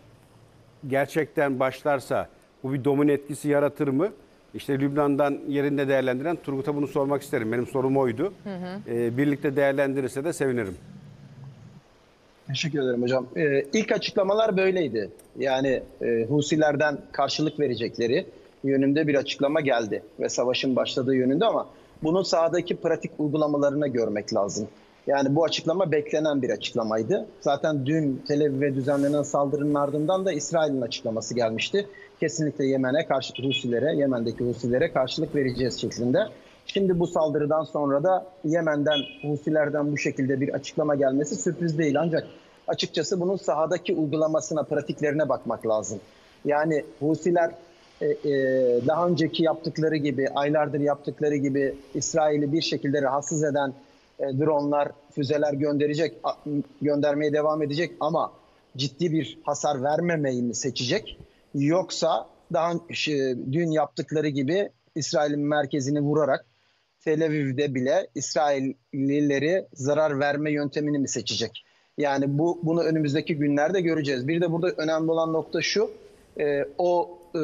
gerçekten başlarsa bu bir domino etkisi yaratır mı? İşte Lübnan'dan yerinde değerlendiren Turgut'a bunu sormak isterim. Benim sorum oydu. Hı hı. E, birlikte değerlendirirse de sevinirim. Teşekkür ederim hocam. Ee, ilk açıklamalar böyleydi. Yani e, Husilerden karşılık verecekleri yönünde bir açıklama geldi ve savaşın başladığı yönünde, ama bunun sahadaki pratik uygulamalarını görmek lazım. Yani bu açıklama beklenen bir açıklamaydı. Zaten dün Tel Aviv'e düzenlenen saldırının ardından da İsrail'in açıklaması gelmişti. Kesinlikle Yemen'e karşı Husilere, Yemen'deki Husilere karşılık vereceğiz şeklinde. Şimdi bu saldırıdan sonra da Yemen'den, Husilerden bu şekilde bir açıklama gelmesi sürpriz değil. Ancak açıkçası bunun sahadaki uygulamasına, pratiklerine bakmak lazım. Yani Husiler e, e, daha önceki yaptıkları gibi, aylardır yaptıkları gibi İsrail'i bir şekilde rahatsız eden e, dronlar, füzeler gönderecek, a, göndermeye devam edecek ama ciddi bir hasar vermemeyi mi seçecek? Yoksa daha şey, dün yaptıkları gibi İsrail'in merkezini vurarak Tel Aviv'de bile İsraillileri zarar verme yöntemini mi seçecek? Yani bu bunu önümüzdeki günlerde göreceğiz. Bir de burada önemli olan nokta şu, e, o e,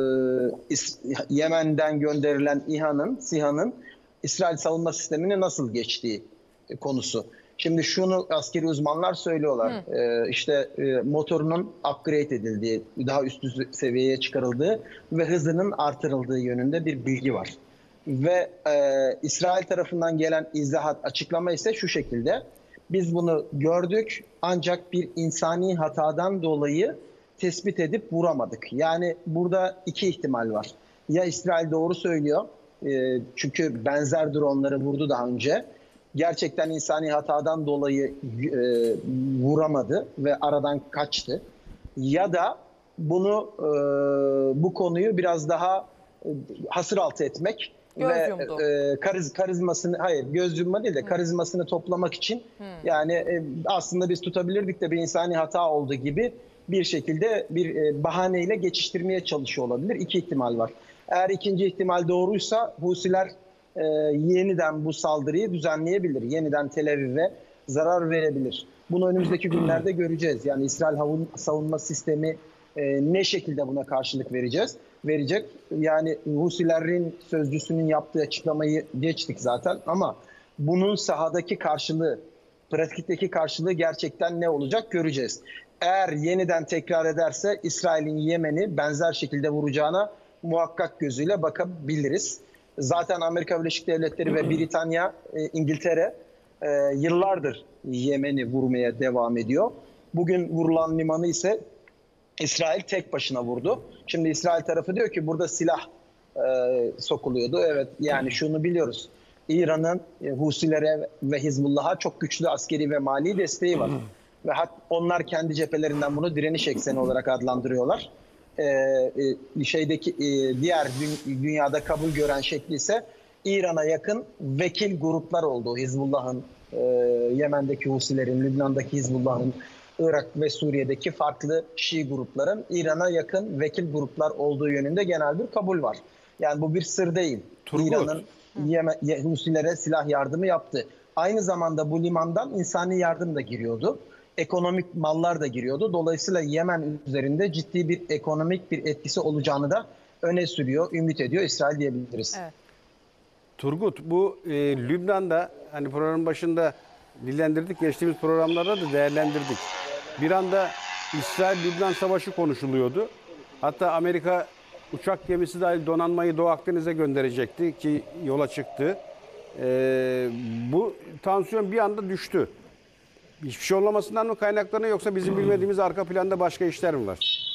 Yemen'den gönderilen İHA'nın, SİHA'nın İsrail savunma sistemine nasıl geçtiği konusu. Şimdi şunu askeri uzmanlar söylüyorlar. Ee, işte e, motorunun upgrade edildiği, daha üst seviyeye çıkarıldığı ve hızının artırıldığı yönünde bir bilgi var. Ve e, İsrail tarafından gelen izahat, açıklama ise şu şekilde. Biz bunu gördük ancak bir insani hatadan dolayı tespit edip vuramadık. Yani burada iki ihtimal var. Ya İsrail doğru söylüyor. E, çünkü benzer dronları vurdu daha önce. Gerçekten insani hatadan dolayı e, vuramadı ve aradan kaçtı. Ya da bunu e, bu konuyu biraz daha e, hasır altı etmek Göz ve yumdu. e, kariz, karizmasını, hayır göz yumma değil de karizmasını toplamak için yani e, aslında biz tutabilirdik de bir insani hata oldu gibi bir şekilde bir e, bahaneyle geçiştirmeye çalışıyor olabilir. İki ihtimal var. Eğer ikinci ihtimal doğruysa Husiler e, yeniden bu saldırıyı düzenleyebilir. Yeniden Tel Aviv'e zarar verebilir. Bunu önümüzdeki günlerde göreceğiz. Yani İsrail savunma sistemi e, ne şekilde buna karşılık vereceğiz? Verecek. Yani Husilerin sözcüsünün yaptığı açıklamayı geçtik zaten ama bunun sahadaki karşılığı, pratikteki karşılığı gerçekten ne olacak göreceğiz. Eğer yeniden tekrar ederse İsrail'in Yemen'i benzer şekilde vuracağına muhakkak gözüyle bakabiliriz. Zaten Amerika Birleşik Devletleri ve Britanya, İngiltere e, yıllardır Yemen'i vurmaya devam ediyor. Bugün vurulan limanı ise İsrail tek başına vurdu. Şimdi İsrail tarafı diyor ki burada silah e, sokuluyordu. Evet, yani şunu biliyoruz. İran'ın e, Husilere ve Hizbullah'a çok güçlü askeri ve mali desteği var. Ve hat, onlar kendi cephelerinden bunu direniş ekseni olarak adlandırıyorlar. Ee, e, şeydeki e, diğer dü dünyada kabul gören şekli ise İran'a yakın vekil gruplar olduğu, Hizbullah'ın, e, Yemen'deki Husilerin, Lübnan'daki Hizbullah'ın, Irak ve Suriye'deki farklı Şii grupların İran'a yakın vekil gruplar olduğu yönünde genel bir kabul var. Yani bu bir sır değil. İran'ın Yemen, Husilere silah yardımı yaptı. Aynı zamanda bu limandan insani yardım da giriyordu. Ekonomik mallar da giriyordu. Dolayısıyla Yemen üzerinde ciddi bir ekonomik bir etkisi olacağını da öne sürüyor, ümit ediyor İsrail diyebiliriz. Evet. Turgut, bu e, Lübnan'da hani programın başında dillendirdik, geçtiğimiz programlarda da değerlendirdik. Bir anda İsrail-Lübnan savaşı konuşuluyordu. Hatta Amerika uçak gemisi dahil donanmayı Doğu Akdeniz'e gönderecekti ki yola çıktı. E, bu tansiyon bir anda düştü. Hiçbir şey olmamasından mı kaynaklanıyor yoksa bizim bilmediğimiz arka planda başka işler mi var?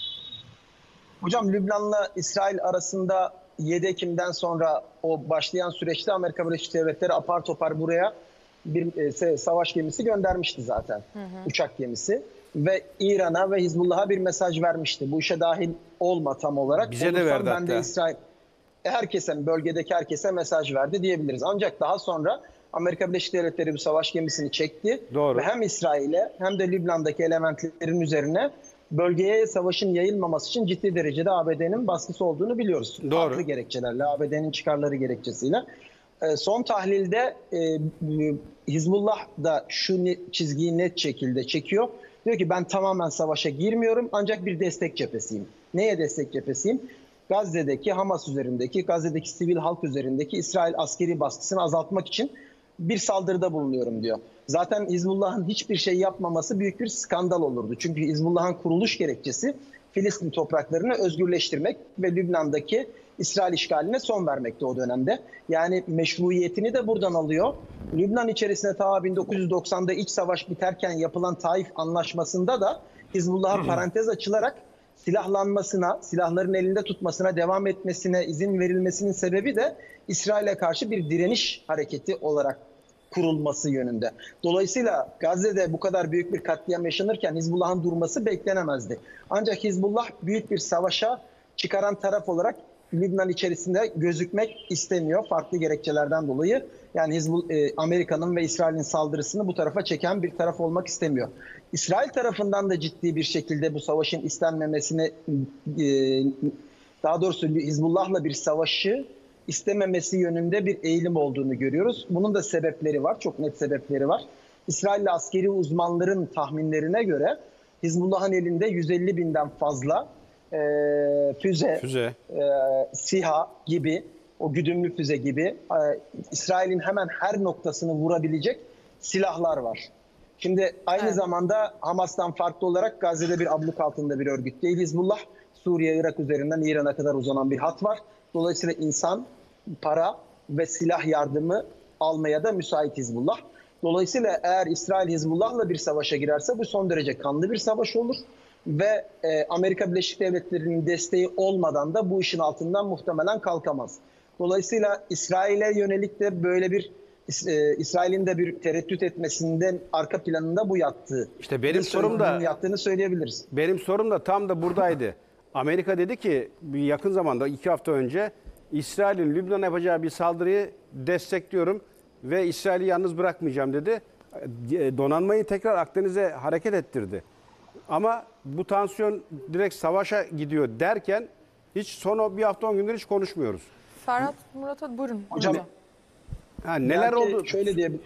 Hocam Lübnan'la İsrail arasında yedi Ekim'den sonra o başlayan süreçte Amerika Birleşik Devletleri apar topar buraya bir e, savaş gemisi göndermişti zaten. Hı hı. Uçak gemisi. Ve İran'a ve Hizbullah'a bir mesaj vermişti. Bu işe dahil olma tam olarak. Bize Olursan de verdi ben hatta. de İsrail, herkese, bölgedeki herkese mesaj verdi diyebiliriz. Ancak daha sonra Amerika Birleşik Devletleri bu savaş gemisini çekti. Doğru. Ve hem İsrail'e hem de Lübnan'daki elementlerin üzerine bölgeye savaşın yayılmaması için ciddi derecede A B D'nin baskısı olduğunu biliyoruz. Doğru. Farklı gerekçelerle, A B D'nin çıkarları gerekçesiyle. E, son tahlilde e, Hizbullah da şu net, çizgiyi net şekilde çekiyor. Diyor ki ben tamamen savaşa girmiyorum ancak bir destek cephesiyim. Neye destek cephesiyim? Gazze'deki Hamas üzerindeki, Gazze'deki sivil halk üzerindeki İsrail askeri baskısını azaltmak için bir saldırıda bulunuyorum diyor. Zaten Hizbullah'ın hiçbir şey yapmaması büyük bir skandal olurdu. Çünkü Hizbullah'ın kuruluş gerekçesi Filistin topraklarını özgürleştirmek ve Lübnan'daki İsrail işgaline son vermekte o dönemde. Yani meşruiyetini de buradan alıyor. Lübnan içerisinde ta bin dokuz yüz doksanda iç savaş biterken yapılan Taif Anlaşması'nda da Hizbullah'a parantez açılarak silahlanmasına, silahların elinde tutmasına, devam etmesine izin verilmesinin sebebi de İsrail'e karşı bir direniş hareketi olarak kurulması yönünde. Dolayısıyla Gazze'de bu kadar büyük bir katliam yaşanırken Hizbullah'ın durması beklenemezdi. Ancak Hizbullah büyük bir savaşa çıkaran taraf olarak Lübnan içerisinde gözükmek istemiyor farklı gerekçelerden dolayı. Yani Hizbul, e, Amerika'nın ve İsrail'in saldırısını bu tarafa çeken bir taraf olmak istemiyor. İsrail tarafından da ciddi bir şekilde bu savaşın istenmemesini, e, daha doğrusu Hizbullah'la bir savaşı istememesi yönünde bir eğilim olduğunu görüyoruz. Bunun da sebepleri var, çok net sebepleri var. İsrailli askeri uzmanların tahminlerine göre Hizbullah'ın elinde yüz elli binden fazla e, füze, füze. E, SİHA gibi, o güdümlü füze gibi e, İsrail'in hemen her noktasını vurabilecek silahlar var. Şimdi aynı evet. zamanda Hamas'tan farklı olarak Gazze'de bir abluk altında bir örgüt değil Hizbullah. Suriye, Irak üzerinden İran'a kadar uzanan bir hat var. Dolayısıyla insan, para ve silah yardımı almaya da müsait Hizbullah. Dolayısıyla eğer İsrail Hizbullah'la bir savaşa girerse bu son derece kanlı bir savaş olur. Ve e, Amerika Birleşik Devletleri'nin desteği olmadan da bu işin altından muhtemelen kalkamaz. Dolayısıyla İsrail'e yönelik de böyle bir e, İsrail'in de bir tereddüt etmesinden arka planında bu yattığı. İşte benim sorum da yattığını söyleyebiliriz. Benim sorum da tam da buradaydı. Amerika dedi ki bir yakın zamanda iki hafta önce İsrail'in Lübnan'a yapacağı bir saldırıyı destekliyorum ve İsrail'i yalnız bırakmayacağım dedi. Donanmayı tekrar Akdeniz'e hareket ettirdi. Ama bu tansiyon direkt savaşa gidiyor derken hiç son bir hafta on gündür hiç konuşmuyoruz. Ferhat, Murat'a buyurun. Hocam, ha, neler oldu? Şöyle diye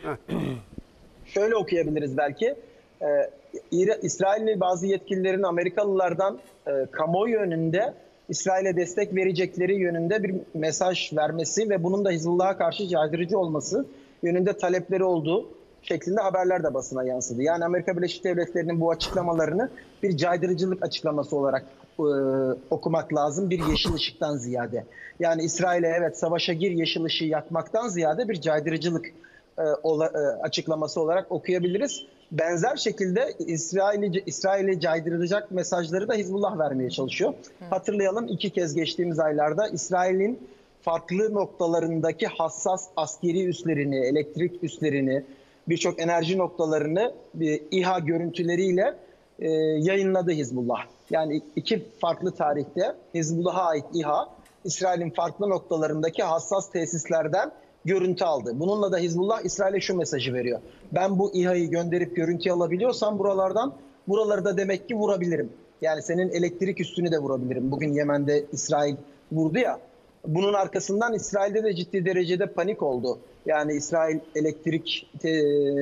şöyle okuyabiliriz belki. Ee, İsrailli bazı yetkililerin Amerikalılardan e, kamuoyu önünde İsrail'e destek verecekleri yönünde bir mesaj vermesi ve bunun da Hizbullah'a karşı caydırıcı olması yönünde talepleri olduğu şeklinde haberler de basına yansıdı. Yani Amerika Birleşik Devletleri'nin bu açıklamalarını bir caydırıcılık açıklaması olarak e, okumak lazım. Bir yeşil ışıktan ziyade. Yani İsrail'e evet savaşa gir yeşil ışığı yakmaktan ziyade bir caydırıcılık e, ola, e, açıklaması olarak okuyabiliriz. Benzer şekilde İsrail'i İsrail'i caydıracak mesajları da Hizbullah vermeye çalışıyor. Hı. Hatırlayalım iki kez geçtiğimiz aylarda İsrail'in farklı noktalarındaki hassas askeri üslerini, elektrik üslerini, birçok enerji noktalarını bir İHA görüntüleriyle e, yayınladı Hizbullah. Yani iki farklı tarihte Hizbullah'a ait İHA, İsrail'in farklı noktalarındaki hassas tesislerden görüntü aldı. Bununla da Hizbullah İsrail'e şu mesajı veriyor. Ben bu İHA'yı gönderip görüntü alabiliyorsam buralardan, buraları da demek ki vurabilirim. Yani senin elektrik üstünü de vurabilirim. Bugün Yemen'de İsrail vurdu ya. Bunun arkasından İsrail'de de ciddi derecede panik oldu. Yani İsrail Elektrik e,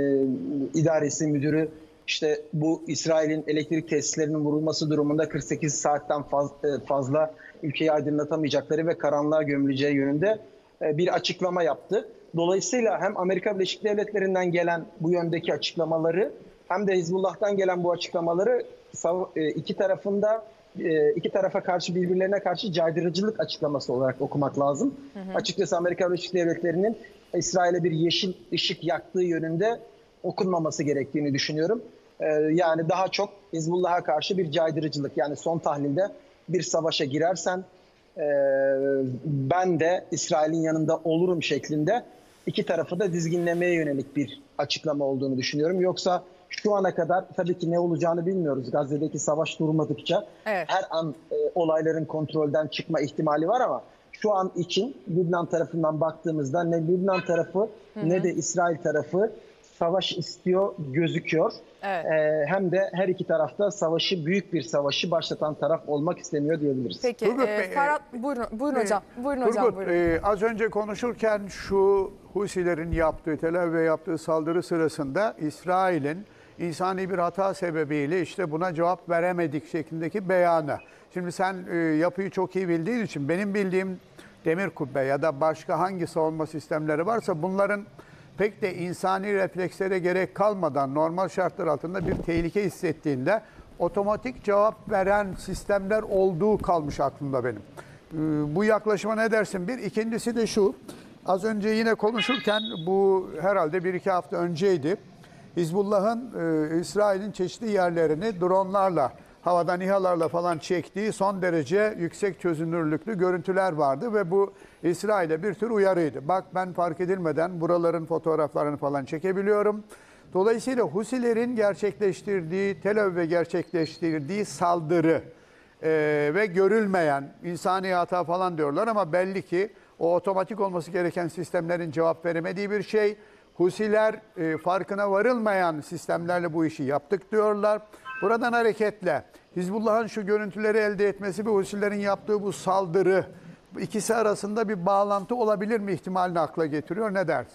İdaresi Müdürü işte bu İsrail'in elektrik tesislerinin vurulması durumunda kırk sekiz saatten faz, e, fazla ülkeyi aydınlatamayacakları ve karanlığa gömüleceği yönünde e, bir açıklama yaptı. Dolayısıyla hem Amerika Birleşik Devletleri'nden gelen bu yöndeki açıklamaları hem de Hizbullah'tan gelen bu açıklamaları e, iki tarafında iki tarafa karşı birbirlerine karşı caydırıcılık açıklaması olarak okumak lazım. Hı hı. Açıkçası Amerika Birleşik Devletleri'nin İsrail'e bir yeşil ışık yaktığı yönünde okunmaması gerektiğini düşünüyorum. Ee, yani daha çok Hizbullah'a karşı bir caydırıcılık. Yani son tahlilde bir savaşa girersen e, ben de İsrail'in yanında olurum şeklinde iki tarafı da dizginlemeye yönelik bir açıklama olduğunu düşünüyorum. Yoksa şu ana kadar tabii ki ne olacağını bilmiyoruz. Gazze'deki savaş durmadıkça evet. her an e, olayların kontrolden çıkma ihtimali var ama şu an için Lübnan tarafından baktığımızda ne Lübnan tarafı hı hı. ne de İsrail tarafı savaş istiyor gözüküyor. Evet. E, hem de her iki tarafta savaşı büyük bir savaşı başlatan taraf olmak istemiyor diyebiliriz. Peki Turgut e, Bey, Ferhat buyurun, buyurun hocam. Buyurun Turgut, hocam. Buyurun. E, az önce konuşurken şu Husilerin yaptığı, Tel Aviv'e yaptığı saldırı sırasında İsrail'in insani bir hata sebebiyle işte buna cevap veremedik şeklindeki beyanı. Şimdi sen e, yapıyı çok iyi bildiğin için benim bildiğim demir kubbe ya da başka hangi savunma sistemleri varsa bunların pek de insani reflekslere gerek kalmadan normal şartlar altında bir tehlike hissettiğinde otomatik cevap veren sistemler olduğu kalmış aklımda benim. bu yaklaşıma ne dersin? Bir. İkincisi de şu. Az önce yine konuşurken bu herhalde bir iki hafta önceydi. Hizbullah'ın e, İsrail'in çeşitli yerlerini dronlarla, havadan İHA'larla falan çektiği son derece yüksek çözünürlüklü görüntüler vardı ve bu İsrail'e bir tür uyarıydı. Bak ben fark edilmeden buraların fotoğraflarını falan çekebiliyorum. Dolayısıyla Husilerin gerçekleştirdiği, Tel Aviv'e gerçekleştirdiği saldırı e, ve görülmeyen insani hata falan diyorlar ama belli ki o otomatik olması gereken sistemlerin cevap veremediği bir şey. Husiler e, farkına varılmayan sistemlerle bu işi yaptık diyorlar. Buradan hareketle Hizbullah'ın şu görüntüleri elde etmesi ve Husilerin yaptığı bu saldırı, ikisi arasında bir bağlantı olabilir mi ihtimalini akla getiriyor. Ne dersin?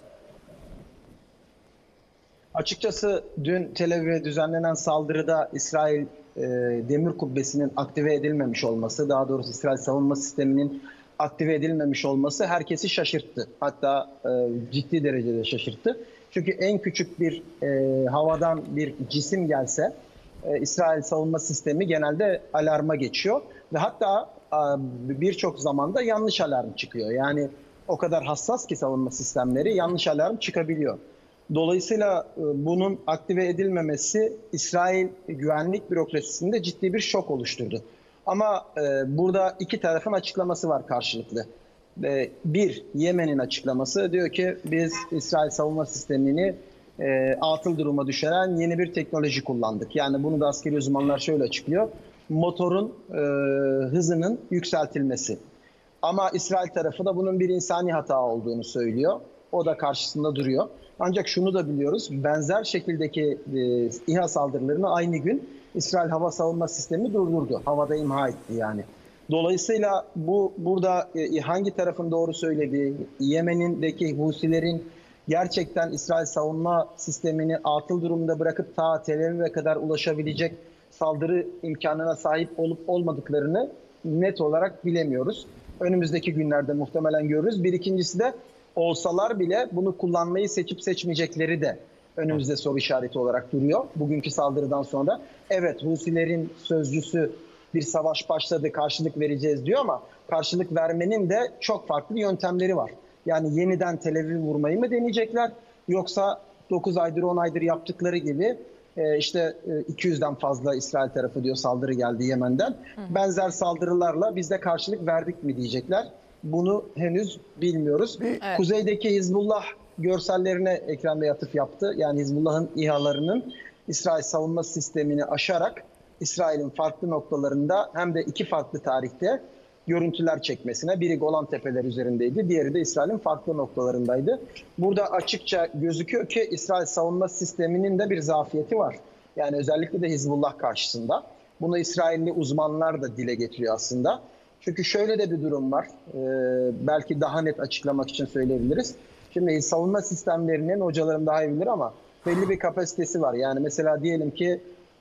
Açıkçası dün Tel Aviv'e düzenlenen saldırıda İsrail e, demir kubbesinin aktive edilmemiş olması, daha doğrusu İsrail savunma sisteminin aktive edilmemiş olması herkesi şaşırttı. Hatta e, ciddi derecede şaşırttı. Çünkü en küçük bir e, havadan bir cisim gelse e, İsrail savunma sistemi genelde alarma geçiyor ve hatta e, birçok zamanda yanlış alarm çıkıyor. Yani o kadar hassas ki savunma sistemleri, yanlış alarm çıkabiliyor. Dolayısıyla e, bunun aktive edilmemesi İsrail güvenlik bürokrasisinde ciddi bir şok oluşturdu. Ama e, burada iki tarafın açıklaması var karşılıklı. E, bir, Yemen'in açıklaması diyor ki biz İsrail savunma sistemini e, atıl duruma düşüren yeni bir teknoloji kullandık. Yani bunu da askeri uzmanlar şöyle açıklıyor. Motorun e, hızının yükseltilmesi. Ama İsrail tarafı da bunun bir insani hata olduğunu söylüyor. O da karşısında duruyor. Ancak şunu da biliyoruz. Benzer şekildeki e, İHA saldırılarını aynı gün İsrail hava savunma sistemi durdurdu. Havada imha etti yani. Dolayısıyla bu burada e, hangi tarafın doğru söylediği, Yemen'indeki Husilerin gerçekten İsrail savunma sistemini atıl durumda bırakıp ta Tel Aviv'e kadar ulaşabilecek saldırı imkanına sahip olup olmadıklarını net olarak bilemiyoruz. Önümüzdeki günlerde muhtemelen görürüz. Bir ikincisi de olsalar bile bunu kullanmayı seçip seçmeyecekleri de önümüzde soru işareti olarak duruyor. Bugünkü saldırıdan sonra evet Husilerin sözcüsü bir savaş başladı, karşılık vereceğiz diyor ama karşılık vermenin de çok farklı yöntemleri var. Yani yeniden Tel Aviv vurmayı mı deneyecekler yoksa dokuz aydır on aydır yaptıkları gibi işte iki yüzden fazla İsrail tarafı diyor saldırı geldi Yemen'den. Benzer saldırılarla biz de karşılık verdik mi diyecekler. Bunu henüz bilmiyoruz. Evet. Kuzeydeki Hizbullah görsellerine Ekrem Bey atıf yaptı. Yani Hizbullah'ın İHA'larının İsrail savunma sistemini aşarak İsrail'in farklı noktalarında hem de iki farklı tarihte görüntüler çekmesine. Biri Golan Tepeleri üzerindeydi, diğeri de İsrail'in farklı noktalarındaydı. Burada açıkça gözüküyor ki İsrail savunma sisteminin de bir zafiyeti var. Yani özellikle de Hizbullah karşısında. Bunu İsrailli uzmanlar da dile getiriyor aslında. Çünkü şöyle de bir durum var. Ee, belki daha net açıklamak için söyleyebiliriz. Şimdi savunma sistemlerinin hocalarım daha iyi bilir ama belli bir kapasitesi var. Yani mesela diyelim ki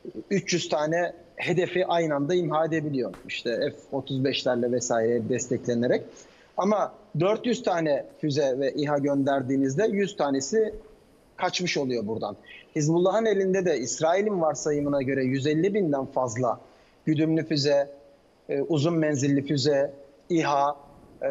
üç yüz tane hedefi aynı anda imha edebiliyor. İşte F otuz beşlerle vesaire desteklenerek. Ama dört yüz tane füze ve İHA gönderdiğinizde yüz tanesi kaçmış oluyor buradan. Hizbullah'ın elinde de İsrail'in varsayımına göre yüz elli binden fazla güdümlü füze, uzun menzilli füze, İHA, e,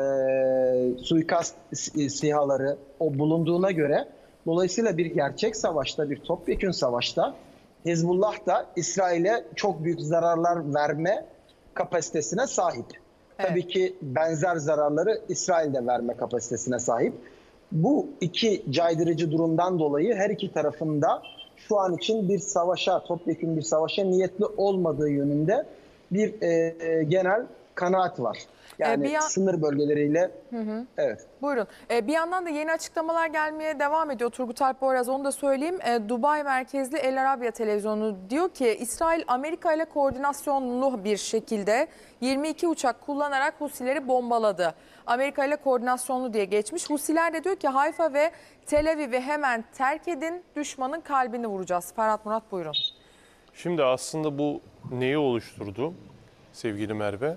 suikast SİHA'ları o bulunduğuna göre dolayısıyla bir gerçek savaşta, bir topyekün savaşta Hizbullah da İsrail'e çok büyük zararlar verme kapasitesine sahip. Evet. Tabii ki benzer zararları İsrail'de verme kapasitesine sahip. Bu iki caydırıcı durumdan dolayı her iki tarafında şu an için bir savaşa, topyekün bir savaşa niyetli olmadığı yönünde bir e, e, genel kanaat var. Yani ee, an... sınır bölgeleriyle. Hı hı. Evet. Buyurun. Ee, bir yandan da yeni açıklamalar gelmeye devam ediyor. Turgut Alp Boyraz, onu da söyleyeyim. Ee, Dubai merkezli El Arabiya televizyonu diyor ki İsrail Amerika ile koordinasyonlu bir şekilde yirmi iki uçak kullanarak Husileri bombaladı. Amerika ile koordinasyonlu diye geçmiş. Husiler de diyor ki Hayfa ve Tel Aviv'i hemen terk edin, düşmanın kalbini vuracağız. Ferhat Murat buyurun. Şimdi aslında bu neyi oluşturdu sevgili Merve?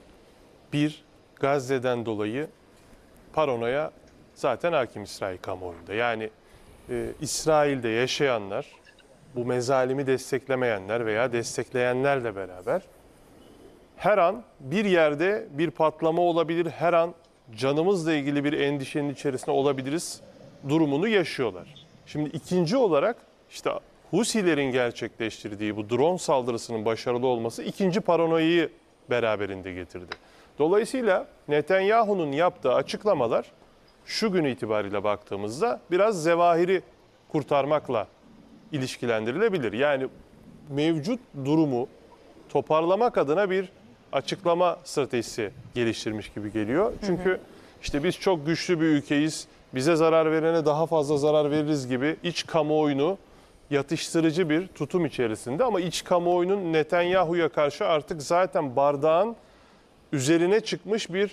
Bir, Gazze'den dolayı paranoya zaten hakim İsrail kamuoyunda. Yani e, İsrail'de yaşayanlar, bu mezalimi desteklemeyenler veya destekleyenlerle beraber her an bir yerde bir patlama olabilir, her an canımızla ilgili bir endişenin içerisinde olabiliriz durumunu yaşıyorlar. Şimdi ikinci olarak işte Husilerin gerçekleştirdiği bu drone saldırısının başarılı olması ikinci paranoyayı beraberinde getirdi. Dolayısıyla Netanyahu'nun yaptığı açıklamalar şu gün itibariyle baktığımızda biraz zevahiri kurtarmakla ilişkilendirilebilir. Yani mevcut durumu toparlamak adına bir açıklama stratejisi geliştirmiş gibi geliyor. Çünkü işte biz çok güçlü bir ülkeyiz, bize zarar verene daha fazla zarar veririz gibi iç kamuoyunu yatıştırıcı bir tutum içerisinde. Ama iç kamuoyunun Netanyahu'ya karşı artık zaten bardağın üzerine çıkmış bir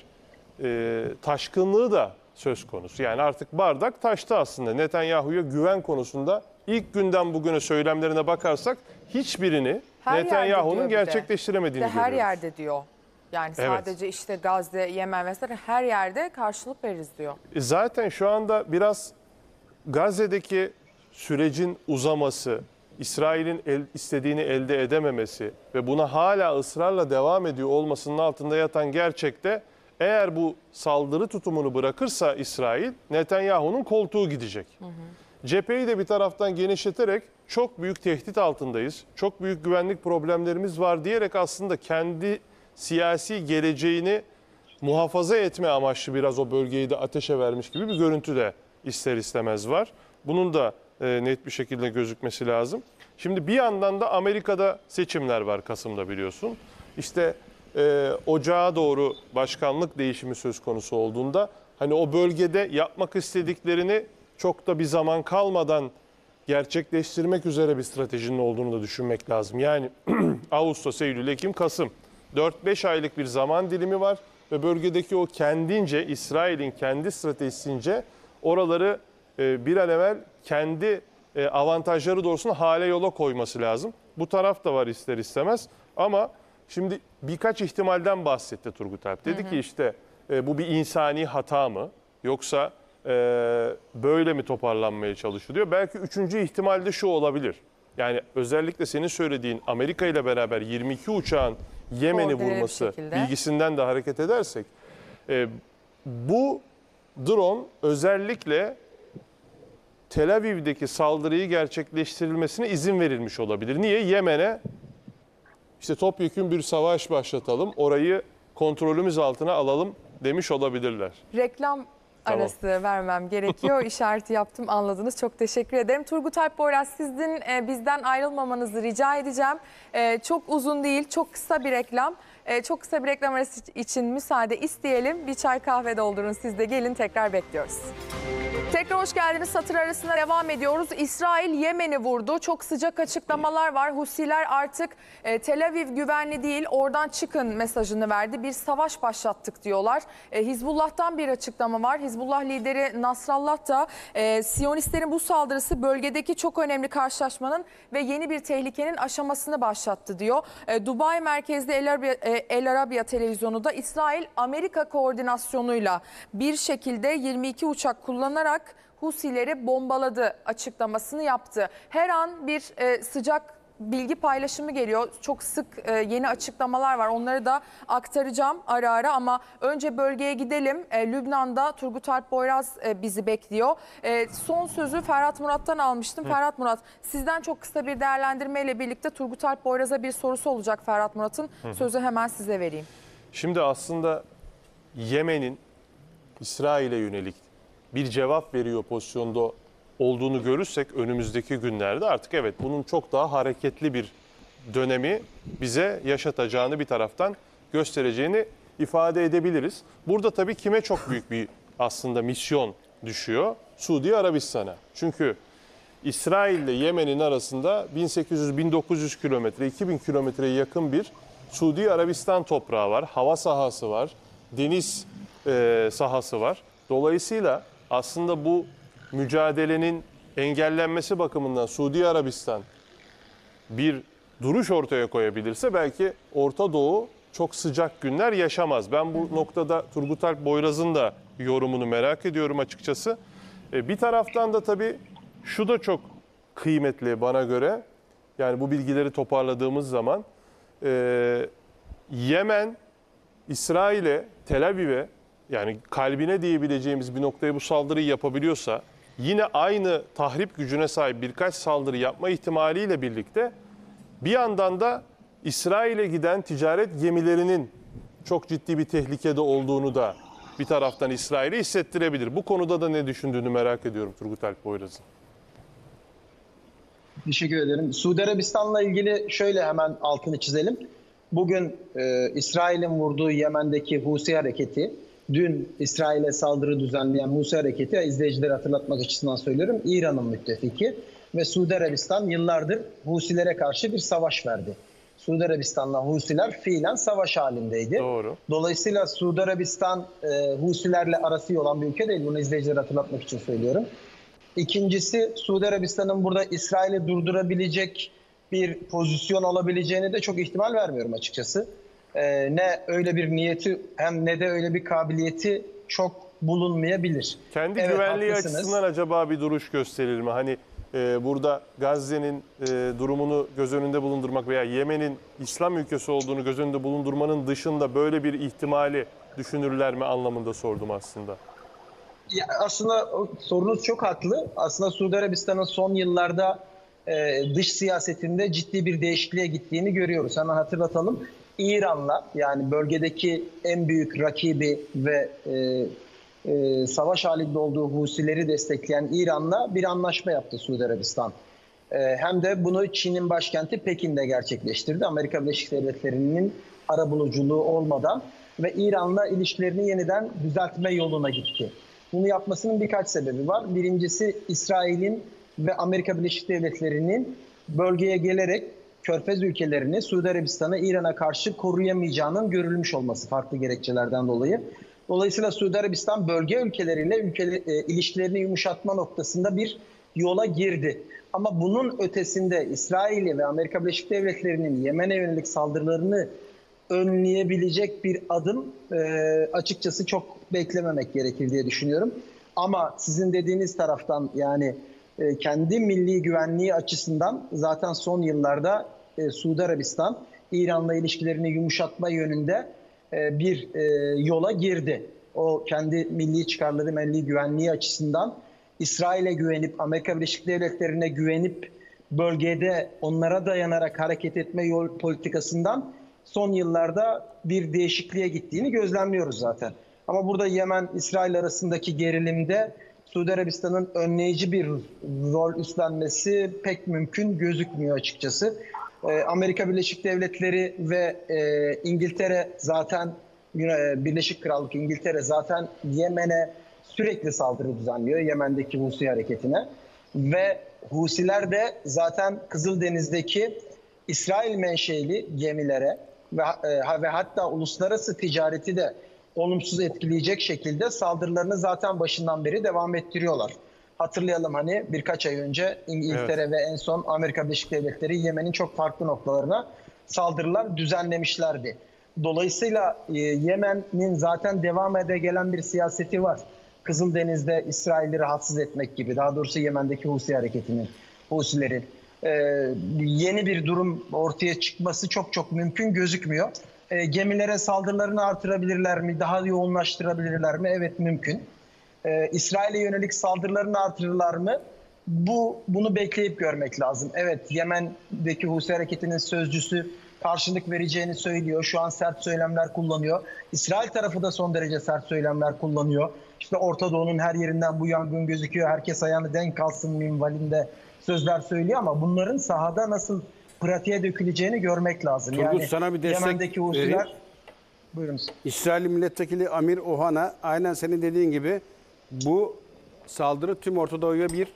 e, taşkınlığı da söz konusu. Yani artık bardak taştı aslında. Netanyahu'ya güven konusunda ilk günden bugüne söylemlerine bakarsak hiçbirini Her yerde Netanyahu'nun diyor bir de. gerçekleştiremediğini İşte her görüyoruz. yerde diyor. Yani Evet. sadece işte Gazze, Yemen vesaire her yerde karşılık veririz diyor. E Zaten şu anda biraz Gazze'deki sürecin uzaması, İsrail'in el, istediğini elde edememesi ve buna hala ısrarla devam ediyor olmasının altında yatan gerçekte eğer bu saldırı tutumunu bırakırsa İsrail, Netanyahu'nun koltuğu gidecek. Hı hı. Cepheyi de bir taraftan genişleterek çok büyük tehdit altındayız, çok büyük güvenlik problemlerimiz var diyerek aslında kendi siyasi geleceğini muhafaza etme amaçlı biraz o bölgeyi de ateşe vermiş gibi bir görüntü de ister istemez var. Bunun da e, net bir şekilde gözükmesi lazım. Şimdi bir yandan da Amerika'da seçimler var Kasım'da biliyorsun. İşte e, ocağa doğru başkanlık değişimi söz konusu olduğunda hani o bölgede yapmak istediklerini çok da bir zaman kalmadan gerçekleştirmek üzere bir stratejinin olduğunu da düşünmek lazım. Yani Ağustos, Eylül, Ekim, Kasım dört beş aylık bir zaman dilimi var ve bölgedeki o kendince İsrail'in kendi stratejisince oraları e, bir an evvel kendi e, avantajları doğrusunda hale yola koyması lazım. Bu taraf da var ister istemez ama şimdi birkaç ihtimalden bahsetti Turgut Alp. Dedi hı hı. ki işte e, bu bir insani hata mı yoksa e, böyle mi toparlanmaya çalışılıyor? Belki üçüncü ihtimalde şu olabilir. Yani özellikle senin söylediğin Amerika ile beraber yirmi iki uçağın Yemen'i vurması bilgisinden de hareket edersek e, bu drone özellikle Tel Aviv'deki saldırıyı gerçekleştirilmesine izin verilmiş olabilir. Niye? Yemen'e işte topyekün bir savaş başlatalım, orayı kontrolümüz altına alalım demiş olabilirler. Reklam Tamam. arası vermem gerekiyor. İşareti yaptım, anladınız. Çok teşekkür ederim. Turgut Alp Boyraz, sizin e, bizden ayrılmamanızı rica edeceğim. E, çok uzun değil, çok kısa bir reklam. E, çok kısa bir reklam arası için müsaade isteyelim. Bir çay kahve doldurun, siz de gelin, tekrar bekliyoruz. Tekrar hoş geldiniz. Satır arasında devam ediyoruz. İsrail Yemen'i vurdu. Çok sıcak açıklamalar var. Husiler artık e, Tel Aviv güvenli değil, oradan çıkın mesajını verdi. Bir savaş başlattık diyorlar. E, Hizbullah'tan bir açıklama var. Hizbullah lideri Nasrallah da e, Siyonistlerin bu saldırısı bölgedeki çok önemli karşılaşmanın ve yeni bir tehlikenin aşamasını başlattı diyor. E, Dubai merkezli El Arabiya, e, El Arabiya televizyonu da İsrail Amerika koordinasyonuyla bir şekilde yirmi iki uçak kullanarak Husileri bombaladı açıklamasını yaptı. Her an bir e, sıcak bilgi paylaşımı geliyor. Çok sık e, yeni açıklamalar var. Onları da aktaracağım ara ara ama önce bölgeye gidelim. E, Lübnan'da Turgut Alp Boyraz e, bizi bekliyor. E, son sözü Ferhat Murat'tan almıştım. Hı. Ferhat Murat, sizden çok kısa bir değerlendirmeyle birlikte Turgut Alp Boyraz'a bir sorusu olacak Ferhat Murat'ın. Sözü hemen size vereyim. Şimdi aslında Yemen'in İsrail'e yönelik bir cevap veriyor pozisyonda olduğunu görürsek önümüzdeki günlerde artık evet bunun çok daha hareketli bir dönemi bize yaşatacağını bir taraftan göstereceğini ifade edebiliriz. Burada tabii kime çok büyük bir aslında misyon düşüyor? Suudi Arabistan'a. Çünkü İsrail ile Yemen'in arasında bin sekiz yüz bin dokuz yüz kilometre, iki bin kilometreye yakın bir Suudi Arabistan toprağı var. Hava sahası var, deniz e, sahası var. Dolayısıyla aslında bu mücadelenin engellenmesi bakımından Suudi Arabistan bir duruş ortaya koyabilirse belki Orta Doğu çok sıcak günler yaşamaz. Ben bu noktada Turgut Alp Boyraz'ın da yorumunu merak ediyorum açıkçası. Bir taraftan da tabii şu da çok kıymetli bana göre. Yani bu bilgileri toparladığımız zaman Yemen, İsrail'e, Tel Aviv'e yani kalbine diyebileceğimiz bir noktaya bu saldırıyı yapabiliyorsa yine aynı tahrip gücüne sahip birkaç saldırı yapma ihtimaliyle birlikte bir yandan da İsrail'e giden ticaret gemilerinin çok ciddi bir tehlikede olduğunu da bir taraftan İsrail'e hissettirebilir. Bu konuda da ne düşündüğünü merak ediyorum Turgut Alp Poyraz'ın. Teşekkür ederim. Suudi Arabistan'la ilgili şöyle hemen altını çizelim. Bugün e, İsrail'in vurduğu Yemen'deki Husi hareketi, dün İsrail'e saldırı düzenleyen Husi hareketi, izleyicileri hatırlatmak açısından söylüyorum, İran'ın müttefiki ve Suudi Arabistan yıllardır Husilere karşı bir savaş verdi. Suudi Arabistan'la Husiler fiilen savaş halindeydi. Doğru. Dolayısıyla Suudi Arabistan e, Husilerle arası iyi olan bir ülke değil. Bunu izleyicilere hatırlatmak için söylüyorum. İkincisi, Suudi Arabistan'ın burada İsrail'i durdurabilecek bir pozisyon alabileceğine de çok ihtimal vermiyorum açıkçası. Ee, ne öyle bir niyeti hem ne de öyle bir kabiliyeti çok bulunmayabilir. Kendi Evet, güvenliği haklısınız. açısından acaba bir duruş gösterir mi? Hani e, burada Gazze'nin e, durumunu göz önünde bulundurmak veya Yemen'in İslam ülkesi olduğunu göz önünde bulundurmanın dışında böyle bir ihtimali düşünürler mi anlamında sordum aslında. Ya aslında o sorunuz çok haklı. Aslında Suudi Arabistan'ın son yıllarda e, dış siyasetinde ciddi bir değişikliğe gittiğini görüyoruz. Hemen hatırlatalım. İran'la, yani bölgedeki en büyük rakibi ve e, e, savaş halinde olduğu Husileri destekleyen İran'la bir anlaşma yaptı Suudi Arabistan. E, hem de bunu Çin'in başkenti Pekin'de gerçekleştirdi. Amerika Birleşik Devletleri'nin arabuluculuğu olmadan ve İran'la ilişkilerini yeniden düzeltme yoluna gitti. Bunu yapmasının birkaç sebebi var. Birincisi, İsrail'in ve Amerika Birleşik Devletleri'nin bölgeye gelerek Körfez ülkelerini, Suudi Arabistan'ı İran'a karşı koruyamayacağının görülmüş olması farklı gerekçelerden dolayı. Dolayısıyla Suudi Arabistan bölge ülkeleriyle ülke, e, ilişkilerini yumuşatma noktasında bir yola girdi. Ama bunun ötesinde İsrail'i ve Amerika Birleşik Devletleri'nin Yemen'e yönelik saldırılarını önleyebilecek bir adım e, açıkçası çok beklememek gerekir diye düşünüyorum. Ama sizin dediğiniz taraftan, yani e, kendi milli güvenliği açısından zaten son yıllarda e, Suudi Arabistan İran'la ilişkilerini yumuşatma yönünde e, bir e, yola girdi. O kendi milli çıkarları, milli güvenliği açısından İsrail'e güvenip, Amerika Birleşik Devletleri'ne güvenip bölgede onlara dayanarak hareket etme yol politikasından son yıllarda bir değişikliğe gittiğini gözlemliyoruz zaten. Ama burada Yemen-İsrail arasındaki gerilimde Suudi Arabistan'ın önleyici bir rol üstlenmesi pek mümkün gözükmüyor açıkçası. Ee, Amerika Birleşik Devletleri ve e, İngiltere zaten, e, Birleşik Krallık İngiltere zaten Yemen'e sürekli saldırı düzenliyor, Yemen'deki Husi hareketine. Ve Husiler de zaten Kızıldeniz'deki İsrail menşeli gemilere ve, e, ve hatta uluslararası ticareti de olumsuz etkileyecek şekilde saldırılarını zaten başından beri devam ettiriyorlar. Hatırlayalım, hani birkaç ay önce İngiltere evet. ve en son Amerika Birleşik Devletleri Yemen'in çok farklı noktalarına saldırılar düzenlemişlerdi. Dolayısıyla e, Yemen'in zaten devam ede gelen bir siyaseti var. Kızıldeniz'de İsrail'i rahatsız etmek gibi, daha doğrusu Yemen'deki Husi hareketinin, Husilerin. Ee, yeni bir durum ortaya çıkması çok çok mümkün gözükmüyor. Ee, gemilere saldırılarını artırabilirler mi? Daha yoğunlaştırabilirler mi? Evet, mümkün. Ee, İsrail'e yönelik saldırılarını artırırlar mı? Bu bunu bekleyip görmek lazım. Evet, Yemen'deki Husi hareketinin sözcüsü karşılık vereceğini söylüyor. Şu an sert söylemler kullanıyor. İsrail tarafı da son derece sert söylemler kullanıyor. İşte Orta Doğu'nun her yerinden bu yangın gözüküyor, herkes ayağını denk alsın minvalinde sözler söylüyor ama bunların sahada nasıl pratiğe döküleceğini görmek lazım. Turgut, yani sana bir destek Yemen'deki Husiler... Buyurunuz. İsrail Milletvekili Amir Ohana aynen senin dediğin gibi bu saldırı tüm Orta Doğu'ya bir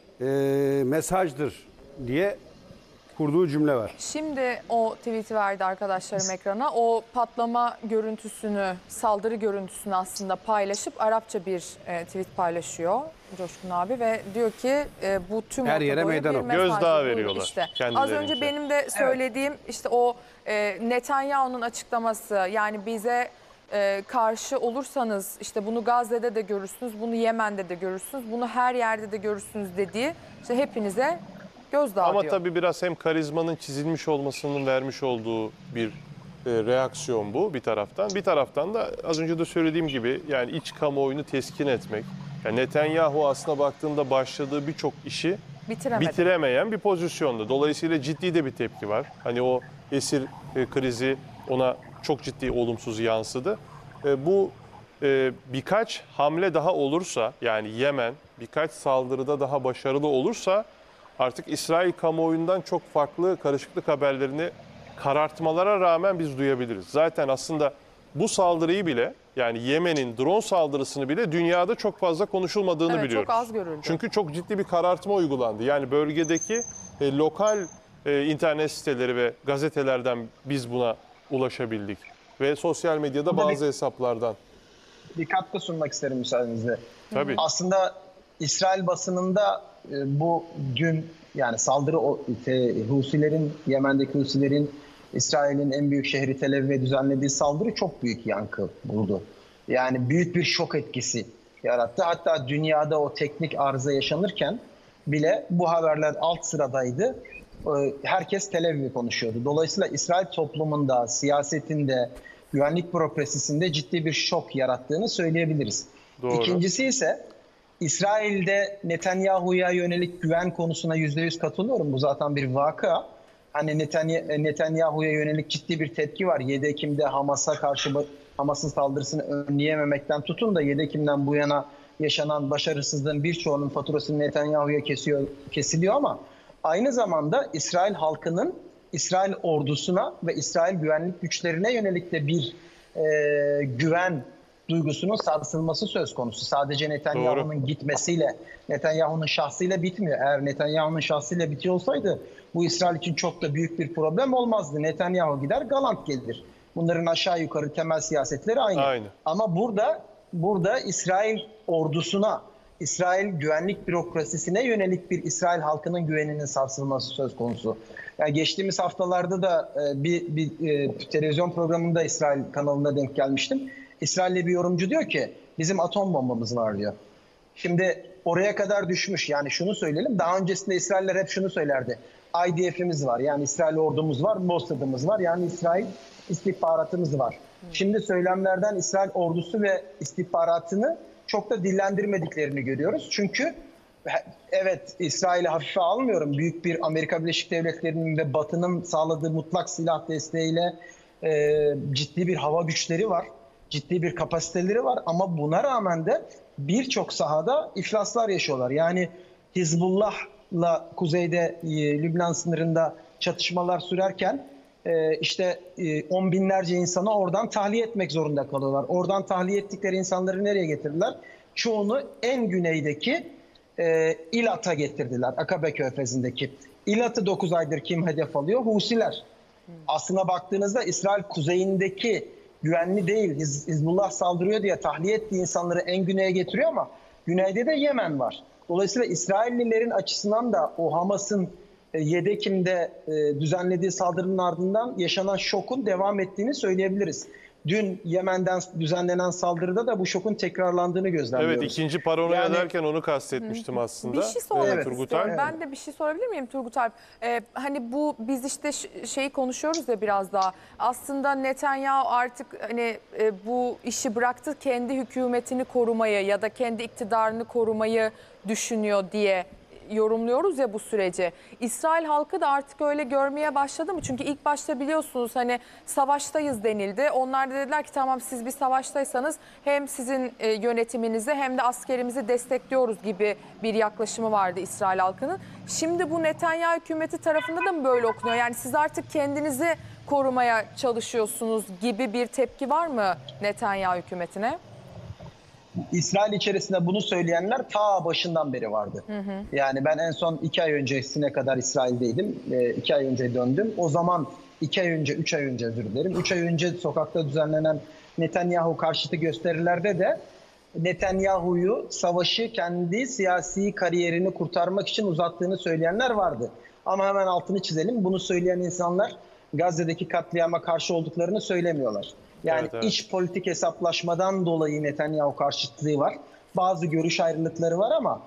e, mesajdır diye kurduğu cümle var. Şimdi o tweet'i verdi arkadaşlarım ekrana. O patlama görüntüsünü, saldırı görüntüsünü aslında paylaşıp Arapça bir e, tweet paylaşıyor Coşkun abi ve diyor ki e, bu tüm her yere meydan ok. Gözdağı veriyorlar. Işte. Az önce benim de söylediğim evet. işte o e, Netanyahu'nun açıklaması, yani bize e, karşı olursanız işte bunu Gazze'de de görürsünüz, bunu Yemen'de de görürsünüz, bunu her yerde de görürsünüz dediği işte hepinize gözdağı Ama diyor. tabii biraz hem karizmanın çizilmiş olmasının vermiş olduğu bir reaksiyon bu bir taraftan. Bir taraftan da az önce de söylediğim gibi yani iç kamuoyunu teskin etmek. Yani Netanyahu aslında baktığında başladığı birçok işi Bitiremedi. bitiremeyen bir pozisyonda. Dolayısıyla ciddi de bir tepki var. Hani o esir e, krizi ona çok ciddi olumsuz yansıdı. E, bu e, birkaç hamle daha olursa yani Yemen birkaç saldırıda daha başarılı olursa artık İsrail kamuoyundan çok farklı karışıklık haberlerini karartmalara rağmen biz duyabiliriz. Zaten aslında bu saldırıyı bile yani Yemen'in drone saldırısını bile dünyada çok fazla konuşulmadığını Evet, biliyoruz. çok az görüldü. Çünkü çok ciddi bir karartma uygulandı. Yani bölgedeki e, lokal e, internet siteleri ve gazetelerden biz buna ulaşabildik. Ve sosyal medyada Burada bazı bir- hesaplardan. Bir katkı sunmak isterim müsaadenizle. Tabii. Aslında İsrail basınında e, bu dün yani saldırı o- e, Husilerin, Yemen'deki Husilerin İsrail'in en büyük şehri Tel Aviv'e düzenlediği saldırı çok büyük yankı buldu. Yani büyük bir şok etkisi yarattı. Hatta dünyada o teknik arıza yaşanırken bile bu haberler alt sıradaydı. E, Herkes Tel Aviv'i konuşuyordu. Dolayısıyla İsrail toplumunda, siyasetinde, güvenlik bürokrasisinde ciddi bir şok yarattığını söyleyebiliriz. Doğru. İkincisi ise İsrail'de Netanyahu'ya yönelik güven konusuna yüzde yüz katılıyorum. Bu zaten bir vaka. Hani Netanya- Netanyahu'ya yönelik ciddi bir tepki var. yedi Ekim'de Hamas'a karşı Hamas'ın saldırısını önleyememekten tutun da yedi Ekim'den bu yana yaşanan başarısızlığın birçoğunun faturasını Netanyahu'ya kesiyor, kesiliyor ama aynı zamanda İsrail halkının İsrail ordusuna ve İsrail güvenlik güçlerine yönelik de bir e, güven duygusunun sarsılması söz konusu. Sadece Netanyahu'nun Doğru. gitmesiyle, Netanyahu'nun şahsıyla bitmiyor. Eğer Netanyahu'nun şahsıyla bitiyor olsaydı bu İsrail için çok da büyük bir problem olmazdı. Netanyahu gider, Galant gelir. Bunların aşağı yukarı temel siyasetleri aynı. Aynı. Ama burada burada İsrail ordusuna, İsrail güvenlik bürokrasisine yönelik bir İsrail halkının güveninin sarsılması söz konusu. Yani geçtiğimiz haftalarda da e, bir, bir e, televizyon programında İsrail kanalında denk gelmiştim. İsrailli bir yorumcu diyor ki bizim atom bombamız var diyor. Şimdi oraya kadar düşmüş. Yani şunu söyleyelim. Daha öncesinde İsrailler hep şunu söylerdi. I D F'imiz var. Yani İsrail ordumuz var. Mossad'ımız var. Yani İsrail istihbaratımız var. Şimdi söylemlerden İsrail ordusu ve istihbaratını çok da dillendirmediklerini görüyoruz. Çünkü evet İsrail'i hafife almıyorum. Büyük bir Amerika Birleşik Devletleri'nin ve Batı'nın sağladığı mutlak silah desteğiyle e, ciddi bir hava güçleri var. Ciddi bir kapasiteleri var ama buna rağmen de birçok sahada iflaslar yaşıyorlar. Yani Hizbullah'la kuzeyde e, Lübnan sınırında çatışmalar sürerken e, işte e, on binlerce insanı oradan tahliye etmek zorunda kalıyorlar. Oradan tahliye ettikleri insanları nereye getirdiler? Çoğunu en güneydeki e, İlat'a getirdiler. Akabe Körfezi'ndeki. İlat'ı dokuz aydır kim hedef alıyor? Husiler. Aslına baktığınızda İsrail kuzeyindeki güvenli değil, Hiz- Hizbullah saldırıyor diye tahliye ettiği insanları en güneye getiriyor ama güneyde de Yemen var. Dolayısıyla İsraillilerin açısından da o Hamas'ın e, yedi Ekim'de e, düzenlediği saldırının ardından yaşanan şokun devam ettiğini söyleyebiliriz. Dün Yemen'den düzenlenen saldırıda da bu şokun tekrarlandığını gözlemliyoruz. Evet, ikinci paranoya Yani- derken onu kastetmiştim aslında. Bir şey sormak Evet, Turgut istiyorum. Alp. Ben de bir şey sorabilir miyim Turgut Alp? Ee, hani bu biz işte ş- şeyi konuşuyoruz ya biraz daha. Aslında Netanyahu artık hani e, bu işi bıraktı, kendi hükümetini korumayı ya da kendi iktidarını korumayı düşünüyor diye yorumluyoruz ya bu süreci. İsrail halkı da artık öyle görmeye başladı mı? Çünkü ilk başta biliyorsunuz hani savaştayız denildi. Onlar da dediler ki tamam siz bir savaştaysanız hem sizin e, yönetiminizi hem de askerimizi destekliyoruz gibi bir yaklaşımı vardı İsrail halkının. Şimdi bu Netanyahu hükümeti tarafında da mı böyle okunuyor? Yani siz artık kendinizi korumaya çalışıyorsunuz gibi bir tepki var mı Netanyahu hükümetine? İsrail içerisinde bunu söyleyenler ta başından beri vardı. Hı hı. Yani ben en son iki ay öncesine kadar İsrail'deydim. E, iki ay önce döndüm. O zaman iki ay önce, üç ay önce özür dilerim. Üç ay önce sokakta düzenlenen Netanyahu karşıtı gösterilerde de Netanyahu'yu savaşı kendi siyasi kariyerini kurtarmak için uzattığını söyleyenler vardı. Ama hemen altını çizelim. Bunu söyleyen insanlar Gazze'deki katliama karşı olduklarını söylemiyorlar. Yani Evet, evet. iç politik hesaplaşmadan dolayı Netanyahu karşıtlığı var. Bazı görüş ayrılıkları var ama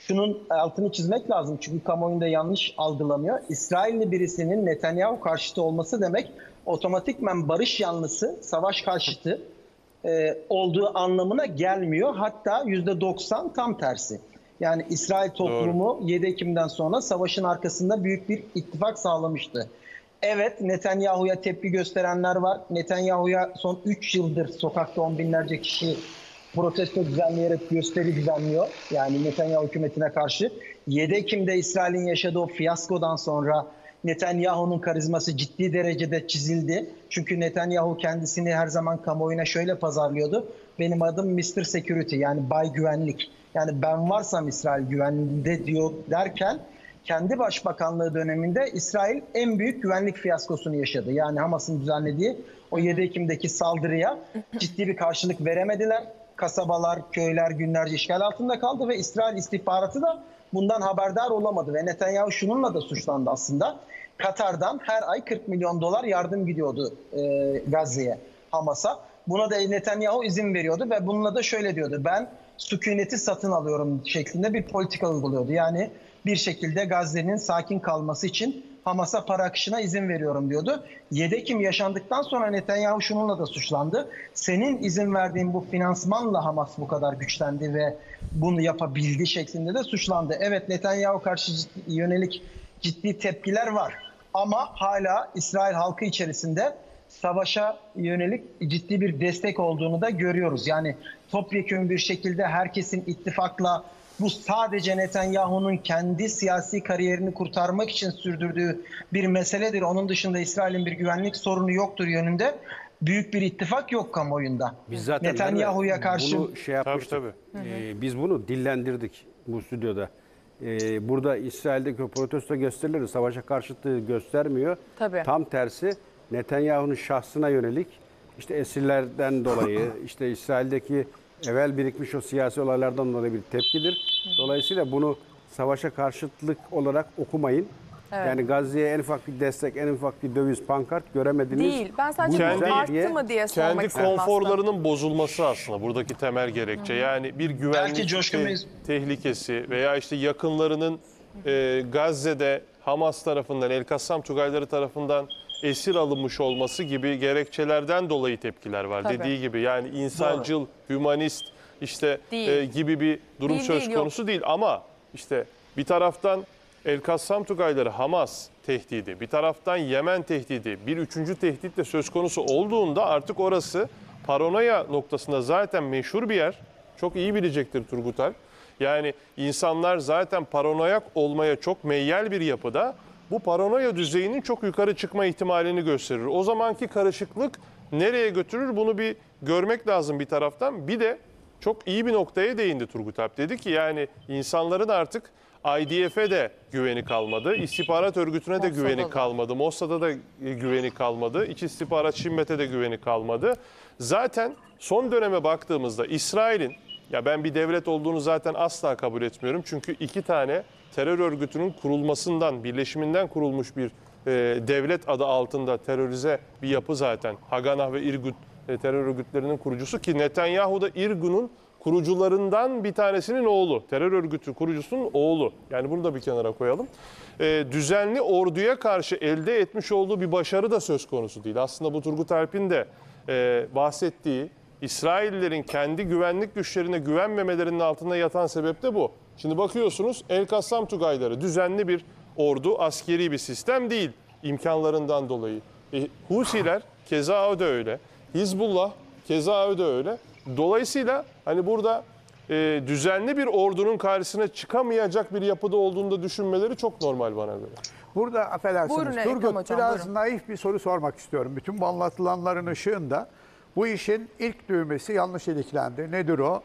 şunun altını çizmek lazım çünkü kamuoyunda yanlış algılanıyor. İsrailli birisinin Netanyahu karşıtı olması demek otomatikmen barış yanlısı, savaş karşıtı e, olduğu anlamına gelmiyor. Hatta yüzde doksan tam tersi. Yani İsrail toplumu Doğru. yedi Ekim'den sonra savaşın arkasında büyük bir ittifak sağlamıştı. Evet, Netanyahu'ya tepki gösterenler var. Netanyahu'ya son üç yıldır sokakta on binlerce kişi protesto düzenleyerek gösteri düzenliyor. Yani Netanyahu hükümetine karşı. yedi Ekim'de İsrail'in yaşadığı o fiyaskodan sonra Netanyahu'nun karizması ciddi derecede çizildi. Çünkü Netanyahu kendisini her zaman kamuoyuna şöyle pazarlıyordu. Benim adım mister Security, yani Bay Güvenlik. Yani ben varsam İsrail güvende diyor derken kendi başbakanlığı döneminde İsrail en büyük güvenlik fiyaskosunu yaşadı. Yani Hamas'ın düzenlediği o yedi Ekim'deki saldırıya ciddi bir karşılık veremediler. Kasabalar, köyler günlerce işgal altında kaldı ve İsrail istihbaratı da bundan haberdar olamadı. Ve Netanyahu şununla da suçlandı aslında. Katar'dan her ay kırk milyon dolar yardım gidiyordu e, Gazze'ye, Hamas'a. Buna da Netanyahu izin veriyordu ve bununla da şöyle diyordu. Ben sükuneti satın alıyorum şeklinde bir politika uyguluyordu. Yani bir şekilde Gazze'nin sakin kalması için Hamas'a para akışına izin veriyorum diyordu. yedi Ekim yaşandıktan sonra Netanyahu şununla da suçlandı. Senin izin verdiğin bu finansmanla Hamas bu kadar güçlendi ve bunu yapabildi şeklinde de suçlandı. Evet, Netanyahu karşı ciddi, yönelik ciddi tepkiler var. Ama hala İsrail halkı içerisinde savaşa yönelik ciddi bir destek olduğunu da görüyoruz. Yani topyekun bir şekilde herkesin ittifakla bu sadece Netanyahu'nun kendi siyasi kariyerini kurtarmak için sürdürdüğü bir meseledir. Onun dışında İsrail'in bir güvenlik sorunu yoktur yönünde büyük bir ittifak yok kamuoyunda. Biz zaten Netanyahu'ya karşı bunu şey yapmıştık. Tabii, tabii. Ee, biz bunu dillendirdik bu stüdyoda. Ee, burada İsrail'deki protesto gösterileri savaşa karşıtlığı göstermiyor. Tabii. Tam tersi Netanyahu'nun şahsına yönelik işte esirlerden dolayı işte İsrail'deki evvel birikmiş o siyasi olaylardan dolayı bir tepkidir. Dolayısıyla bunu savaşa karşıtlık olarak okumayın. Evet. Yani Gazze'ye en ufak bir destek, en ufak bir döviz, pankart göremediniz. Değil. Ben sadece Bu bu yüzden arttı diye- mı diye sormak Kendi istedim aslında. konforlarının bozulması aslında buradaki temel gerekçe. Yani bir güvenlik Belki Coşkun te- Bey- tehlikesi veya işte yakınlarının e, Gazze'de Hamas tarafından, El Kassam Tugayları tarafından esir alınmış olması gibi gerekçelerden dolayı tepkiler var. Tabii. Dediği gibi yani insancıl, hümanist işte Değil. e, gibi bir durum Değil, söz değil, yok. konusu değil. Ama işte bir taraftan El Kassam Tugayları Hamas tehdidi, bir taraftan Yemen tehdidi, bir üçüncü tehdit de söz konusu olduğunda artık orası paranoya noktasında zaten meşhur bir yer. Çok iyi bilecektir Turgut Alp. Yani insanlar zaten paranoyak olmaya çok meyyal bir yapıda, bu paranoya düzeyinin çok yukarı çıkma ihtimalini gösterir. O zamanki karışıklık nereye götürür bunu bir görmek lazım bir taraftan. Bir de çok iyi bir noktaya değindi Turgut Alp. Dedi ki yani insanların artık I D F'e de güveni kalmadı, istihbarat örgütüne de Mossad'a güveni da. kalmadı, Mossad'a da güveni kalmadı, İç İstihbarat Şimmete de güveni kalmadı. Zaten son döneme baktığımızda İsrail'in, ya ben bir devlet olduğunu zaten asla kabul etmiyorum. Çünkü iki tane terör örgütünün kurulmasından, birleşiminden kurulmuş bir e, devlet adı altında terörize bir yapı zaten. Haganah ve İrgud e, terör örgütlerinin kurucusu ki Netanyahu da İrgun'un kurucularından bir tanesinin oğlu. Terör örgütü kurucusunun oğlu. Yani bunu da bir kenara koyalım. E, düzenli orduya karşı elde etmiş olduğu bir başarı da söz konusu değil. Aslında bu Turgut Alp'in de e, bahsettiği İsraillerin kendi güvenlik güçlerine güvenmemelerinin altında yatan sebep de bu. Şimdi bakıyorsunuz El Kassam Tugayları düzenli bir ordu, askeri bir sistem değil imkanlarından dolayı. E, Husiler keza o da öyle. Hizbullah keza o da öyle. Dolayısıyla hani burada e, düzenli bir ordunun karşısına çıkamayacak bir yapıda olduğunu da düşünmeleri çok normal bana göre. Burada affedersiniz Buyurun Ekrem Turgut Hocam, biraz buyurun. naif bir soru sormak istiyorum. Bütün bu anlatılanların ışığında bu işin ilk düğmesi yanlış iliklendi. Nedir o?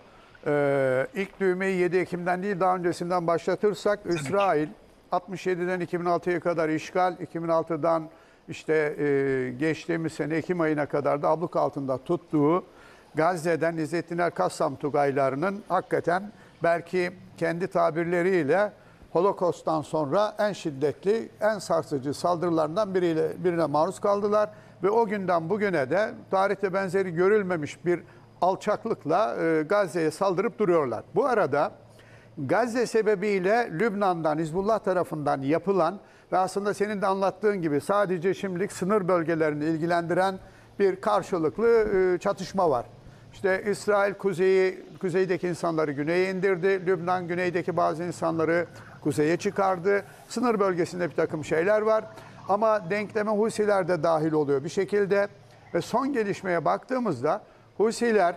Ee, ilk düğmeyi yedi Ekim'den değil daha öncesinden başlatırsak İsrail altmış yediden iki bin altıya kadar işgal, iki bin altıdan işte e, geçtiğimiz sene Ekim ayına kadar da abluk altında tuttuğu Gazze'den İzzettin El-Kassam Tugaylarının hakikaten belki kendi tabirleriyle Holokost'tan sonra en şiddetli, en sarsıcı saldırılarından biriyle, birine maruz kaldılar. Ve o günden bugüne de tarihte benzeri görülmemiş bir alçaklıkla e, Gazze'ye saldırıp duruyorlar. Bu arada Gazze sebebiyle Lübnan'dan, Hizbullah tarafından yapılan ve aslında senin de anlattığın gibi sadece şimdilik sınır bölgelerini ilgilendiren bir karşılıklı e, çatışma var. İşte İsrail kuzeyi, kuzeydeki insanları güneye indirdi. Lübnan güneydeki bazı insanları kuzeye çıkardı. Sınır bölgesinde bir takım şeyler var. Ama denkleme Husiler de dahil oluyor bir şekilde. Ve son gelişmeye baktığımızda Husiler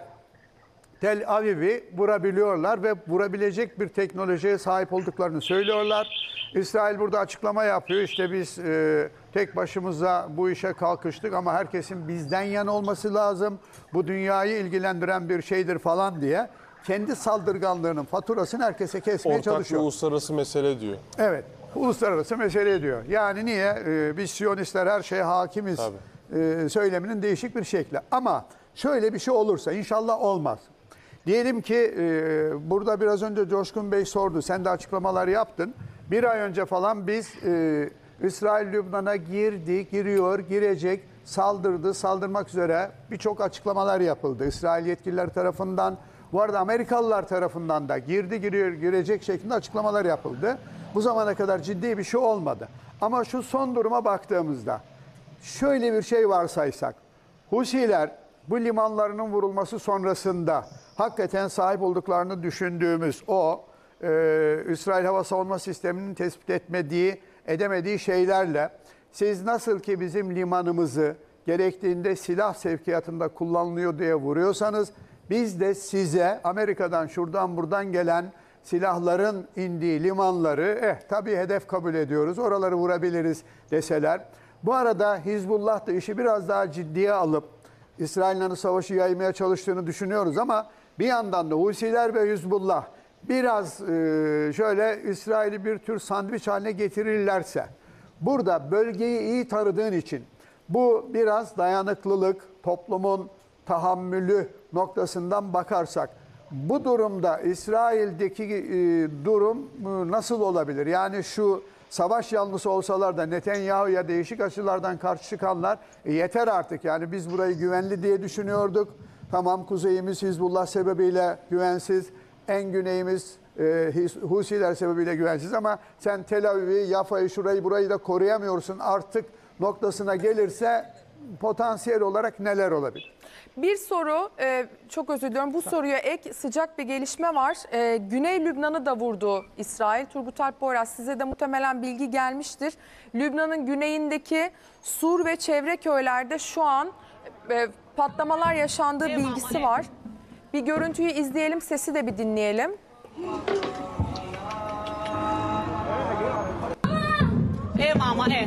Tel Aviv'i vurabiliyorlar ve vurabilecek bir teknolojiye sahip olduklarını söylüyorlar. İsrail burada açıklama yapıyor. İşte biz e, tek başımıza bu işe kalkıştık ama herkesin bizden yana olması lazım. Bu dünyayı ilgilendiren bir şeydir falan diye. Kendi saldırganlığının faturasını herkese kesmeye Ortak çalışıyor. bir uluslararası mesele diyor. Evet, uluslararası mesele diyor. Yani niye? Ee, biz Siyonistler her şeye hakimiz e, söyleminin değişik bir şekli. Ama şöyle bir şey olursa, inşallah olmaz. Diyelim ki e, burada biraz önce Coşkun Bey sordu, sen de açıklamalar yaptın. Bir ay önce falan biz e, İsrail Lübnan'a girdi, giriyor, girecek, saldırdı, saldırmak üzere birçok açıklamalar yapıldı. İsrail yetkililer tarafından, bu arada Amerikalılar tarafından da girdi, giriyor, girecek şeklinde açıklamalar yapıldı. Bu zamana kadar ciddi bir şey olmadı. Ama şu son duruma baktığımızda şöyle bir şey varsaysak, Husiler bu limanlarının vurulması sonrasında hakikaten sahip olduklarını düşündüğümüz o e, İsrail hava savunma sisteminin tespit etmediği, edemediği şeylerle siz nasıl ki bizim limanımızı gerektiğinde silah sevkiyatında kullanılıyor diye vuruyorsanız biz de size Amerika'dan şuradan buradan gelen silahların indiği limanları eh tabii hedef kabul ediyoruz, oraları vurabiliriz deseler. Bu arada Hizbullah da işi biraz daha ciddiye alıp İsrail'le savaşı yaymaya çalıştığını düşünüyoruz ama bir yandan da Husiler ve Hizbullah biraz e, şöyle İsrail'i bir tür sandviç haline getirirlerse, burada bölgeyi iyi tanıdığın için bu biraz dayanıklılık, toplumun tahammülü noktasından bakarsak bu durumda İsrail'deki e, durum e, nasıl olabilir? Yani şu savaş yanlısı olsalar da Netanyahu'ya değişik açılardan karşı çıkanlar e, yeter artık, yani biz burayı güvenli diye düşünüyorduk. Tamam, kuzeyimiz Hizbullah sebebiyle güvensiz, en güneyimiz e, Husiler sebebiyle güvensiz ama sen Tel Aviv'i, Yafa'yı, şurayı burayı da koruyamıyorsun artık noktasına gelirse potansiyel olarak neler olabilir? Bir soru, e, çok özür diliyorum. Bu soruya ek sıcak bir gelişme var. E, Güney Lübnan'ı da vurdu İsrail. Turgut Alp Boyraz, size de muhtemelen bilgi gelmiştir. Lübnan'ın güneyindeki Sur ve çevre köylerde şu an e, patlamalar yaşandığı bilgisi var. Bir görüntüyü izleyelim, sesi de bir dinleyelim. E mama e.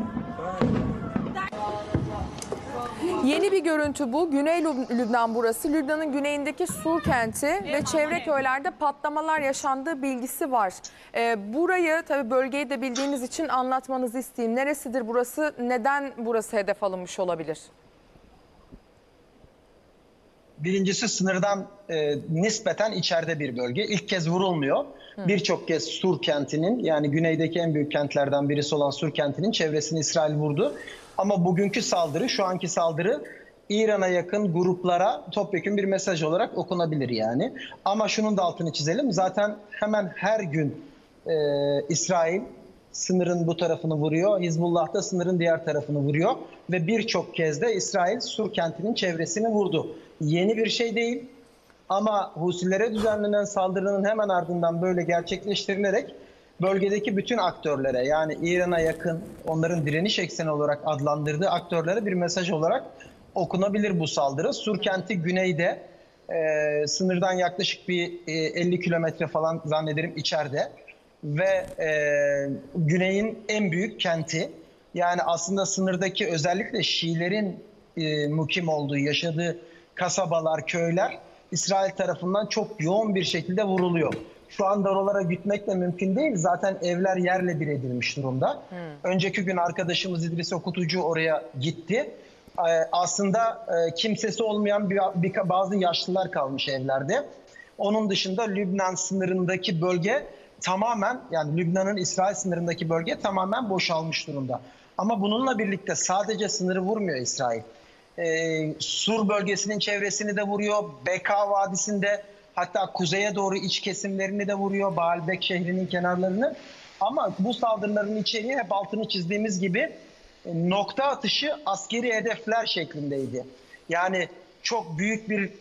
Yeni bir görüntü bu. Güney Lübnan burası. Lübnan'ın güneyindeki Sur kenti ve çevre köylerde patlamalar yaşandığı bilgisi var. Ee, burayı, tabii bölgeyi de bildiğiniz için anlatmanızı isteyeyim. Neresidir burası? Neden burası hedef alınmış olabilir? Birincisi sınırdan e, nispeten içeride bir bölge. İlk kez vurulmuyor. Birçok kez Sur kentinin, yani güneydeki en büyük kentlerden birisi olan Sur kentinin çevresini İsrail vurdu. Ama bugünkü saldırı, şu anki saldırı İran'a yakın gruplara topyekun bir mesaj olarak okunabilir yani. Ama şunun da altını çizelim. Zaten hemen her gün e, İsrail sınırın bu tarafını vuruyor. Hizbullah da sınırın diğer tarafını vuruyor. Ve birçok kez de İsrail Sur kentinin çevresini vurdu. Yeni bir şey değil. Ama Husilere düzenlenen saldırının hemen ardından böyle gerçekleştirilerek bölgedeki bütün aktörlere, yani İran'a yakın, onların direniş ekseni olarak adlandırdığı aktörlere bir mesaj olarak okunabilir bu saldırı. Sur kenti güneyde, e, sınırdan yaklaşık bir e, elli kilometre falan zannederim içeride ve e, güneyin en büyük kenti. Yani aslında sınırdaki özellikle Şiilerin e, mukim olduğu, yaşadığı kasabalar, köyler İsrail tarafından çok yoğun bir şekilde vuruluyor. Şu anda oralara gitmek de mümkün değil. Zaten evler yerle bir edilmiş durumda. Hmm. Önceki gün arkadaşımız İdris Okutucu oraya gitti. Ee, aslında e, kimsesi olmayan bir, bir, bazı yaşlılar kalmış evlerde. Onun dışında Lübnan sınırındaki bölge tamamen, yani Lübnan'ın İsrail sınırındaki bölge tamamen boşalmış durumda. Ama bununla birlikte sadece sınırı vurmuyor İsrail. Ee, Sur bölgesinin çevresini de vuruyor. Beka Vadisi'nde, Hatta kuzeye doğru iç kesimlerini de vuruyor, Baalbek şehrinin kenarlarını. Ama bu saldırıların içeriği hep altını çizdiğimiz gibi nokta atışı askeri hedefler şeklindeydi. Yani çok büyük bir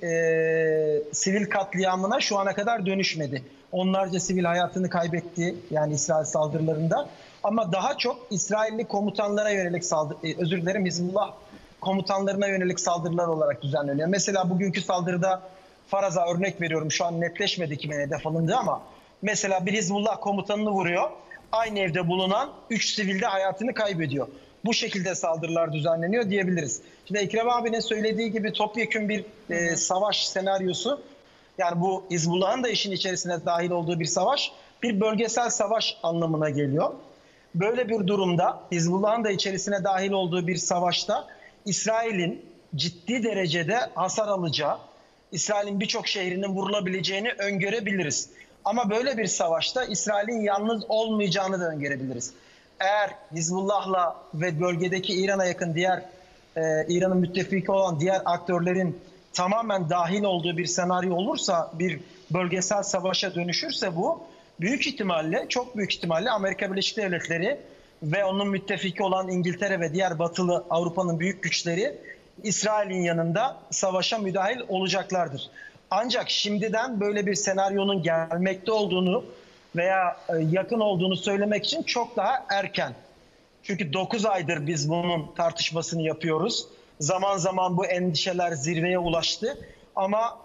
e, sivil katliamına şu ana kadar dönüşmedi. Onlarca sivil hayatını kaybetti yani İsrail saldırılarında. Ama daha çok İsrailli komutanlara yönelik saldırı, e, özür dilerim Hizbullah komutanlarına yönelik saldırılar olarak düzenleniyor. Mesela bugünkü saldırıda faraza örnek veriyorum, şu an netleşmedi kimin hedef alındığı ama mesela bir Hizbullah komutanını vuruyor. Aynı evde bulunan üç sivil de hayatını kaybediyor. Bu şekilde saldırılar düzenleniyor diyebiliriz. Şimdi Ekrem abinin söylediği gibi topyekün bir e, savaş senaryosu, yani bu Hizbullah'ın da işin içerisine dahil olduğu bir savaş, bir bölgesel savaş anlamına geliyor. Böyle bir durumda Hizbullah'ın da içerisine dahil olduğu bir savaşta İsrail'in ciddi derecede hasar alacağı, İsrail'in birçok şehrinin vurulabileceğini öngörebiliriz. Ama böyle bir savaşta İsrail'in yalnız olmayacağını da öngörebiliriz. Eğer Hizbullah'la ve bölgedeki İran'a yakın diğer, e, İran'ın müttefiki olan diğer aktörlerin tamamen dahil olduğu bir senaryo olursa, bir bölgesel savaşa dönüşürse bu, büyük ihtimalle, çok büyük ihtimalle Amerika Birleşik Devletleri ve onun müttefiki olan İngiltere ve diğer batılı Avrupa'nın büyük güçleri İsrail'in yanında savaşa müdahil olacaklardır. Ancak şimdiden böyle bir senaryonun gelmekte olduğunu veya yakın olduğunu söylemek için çok daha erken. Çünkü dokuz aydır biz bunun tartışmasını yapıyoruz. Zaman zaman bu endişeler zirveye ulaştı. Ama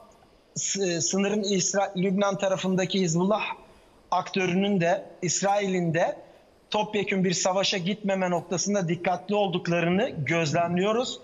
sınırın İsra- Lübnan tarafındaki Hizbullah aktörünün de İsrail'in de topyekün bir savaşa gitmeme noktasında dikkatli olduklarını gözlemliyoruz.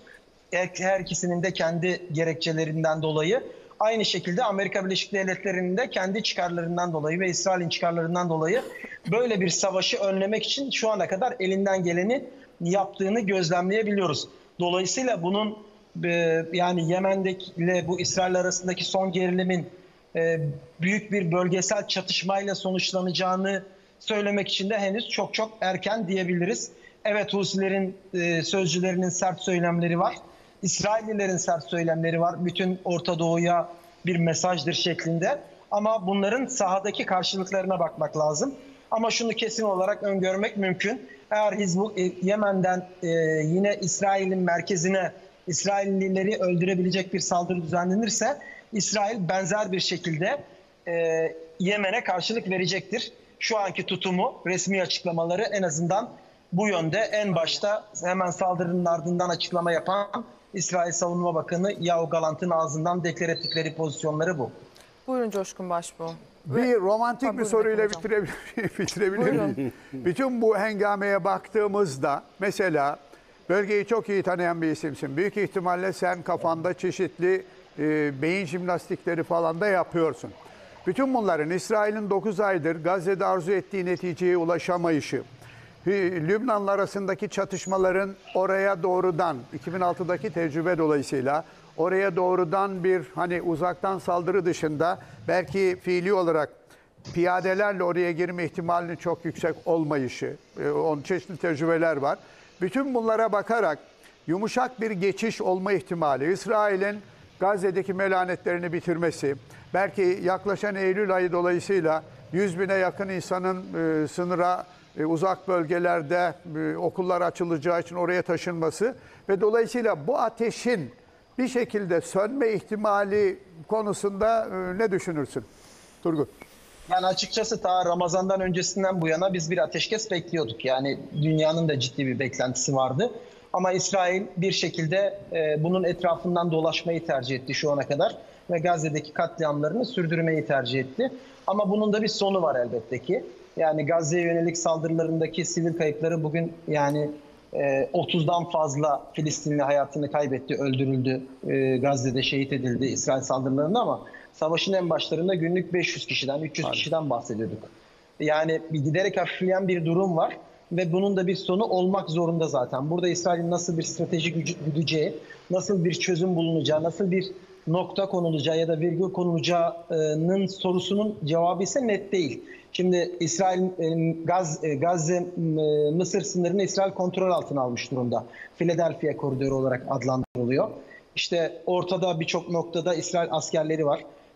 Her ikisinin de kendi gerekçelerinden dolayı. Aynı şekilde Amerika Birleşik Devletleri'nin de kendi çıkarlarından dolayı ve İsrail'in çıkarlarından dolayı böyle bir savaşı önlemek için şu ana kadar elinden geleni yaptığını gözlemleyebiliyoruz. Dolayısıyla bunun e, yani Yemen'deki bu İsrail arasındaki son gerilimin e, büyük bir bölgesel çatışmayla sonuçlanacağını söylemek için de henüz çok çok erken diyebiliriz. Evet, Husilerin e, sözcülerinin sert söylemleri var. İsraillilerin sert söylemleri var. Bütün Orta Doğu'ya bir mesajdır şeklinde. Ama bunların sahadaki karşılıklarına bakmak lazım. Ama şunu kesin olarak öngörmek mümkün. Eğer Hizbul e, Yemen'den e, yine İsrail'in merkezine İsraillileri öldürebilecek bir saldırı düzenlenirse, İsrail benzer bir şekilde e, Yemen'e karşılık verecektir. Şu anki tutumu, resmi açıklamaları en azından bu yönde. En başta hemen saldırının ardından açıklama yapan İsrail Savunma Bakanı Yoav Gallant'ın ağzından deklar ettikleri pozisyonları bu. Buyurun Coşkun Başbuğ. Bir romantik Ha, bir soruyla hocam. bitirebilir, bitirebilir miyim? Bütün bu hengameye baktığımızda mesela bölgeyi çok iyi tanıyan bir isimsin. Büyük ihtimalle sen kafanda çeşitli e, beyin jimnastikleri falan da yapıyorsun. Bütün bunların İsrail'in dokuz aydır Gazze'de arzu ettiği neticeye ulaşamayışı, Lübnan'la arasındaki çatışmaların oraya doğrudan, iki bin altıdaki tecrübe dolayısıyla oraya doğrudan bir hani uzaktan saldırı dışında belki fiili olarak piyadelerle oraya girme ihtimalinin çok yüksek olmayışı, onun çeşitli tecrübeler var. Bütün bunlara bakarak yumuşak bir geçiş olma ihtimali, İsrail'in Gazze'deki melanetlerini bitirmesi, belki yaklaşan Eylül ayı dolayısıyla yüz bine yakın insanın e, sınıra e, uzak bölgelerde e, okullar açılacağı için oraya taşınması ve dolayısıyla bu ateşin bir şekilde sönme ihtimali konusunda e, ne düşünürsün Turgut? Yani açıkçası ta Ramazan'dan öncesinden bu yana biz bir ateşkes bekliyorduk. Yani dünyanın da ciddi bir beklentisi vardı. Ama İsrail bir şekilde e, bunun etrafından dolaşmayı tercih etti şu ana kadar ve Gazze'deki katliamlarını sürdürmeyi tercih etti. Ama bunun da bir sonu var elbette ki. Yani Gazze'ye yönelik saldırılarındaki sivil kayıpları bugün yani e, otuzdan fazla Filistinli hayatını kaybetti, öldürüldü, e, Gazze'de şehit edildi İsrail saldırılarında ama savaşın en başlarında günlük beş yüz kişiden, üç yüz Aynen. kişiden bahsediyorduk. Yani bir giderek hafifleyen bir durum var ve bunun da bir sonu olmak zorunda zaten. Burada İsrail'in nasıl bir strateji güdeceği, nasıl bir çözüm bulunacağı, nasıl bir nokta konulacağı ya da virgül konulacağının sorusunun cevabı ise net değil. Şimdi İsrail Gaz, Gazze Mısır sınırını İsrail kontrol altına almış durumda. Philadelphia koridoru olarak adlandırılıyor. İşte ortada birçok noktada İsrail askerleri var.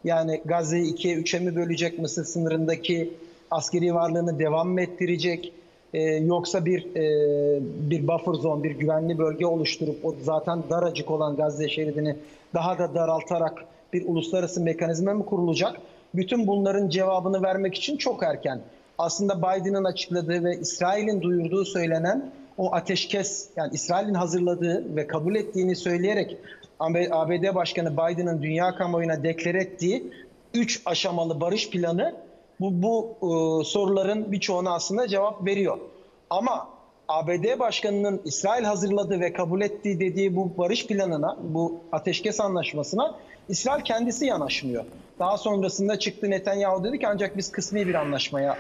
Yani Gazze'yi ikiye üçe mi bölecek? Mısır sınırındaki askeri varlığını devam mı ettirecek? Ee, yoksa bir e, bir buffer zone, bir güvenli bölge oluşturup o zaten daracık olan Gazze şeridini daha da daraltarak bir uluslararası mekanizma mı kurulacak? Bütün bunların cevabını vermek için çok erken. Aslında Biden'ın açıkladığı ve İsrail'in duyurduğu söylenen o ateşkes, yani İsrail'in hazırladığı ve kabul ettiğini söyleyerek A B D Başkanı Biden'ın dünya kamuoyuna deklar ettiği üç aşamalı barış planı bu, bu e, soruların birçoğuna aslında cevap veriyor. Ama A B D Başkanı'nın İsrail hazırladığı ve kabul ettiği dediği bu barış planına, bu ateşkes anlaşmasına İsrail kendisi yanaşmıyor. Daha sonrasında çıktı Netanyahu dedi ki ancak biz kısmi bir anlaşmaya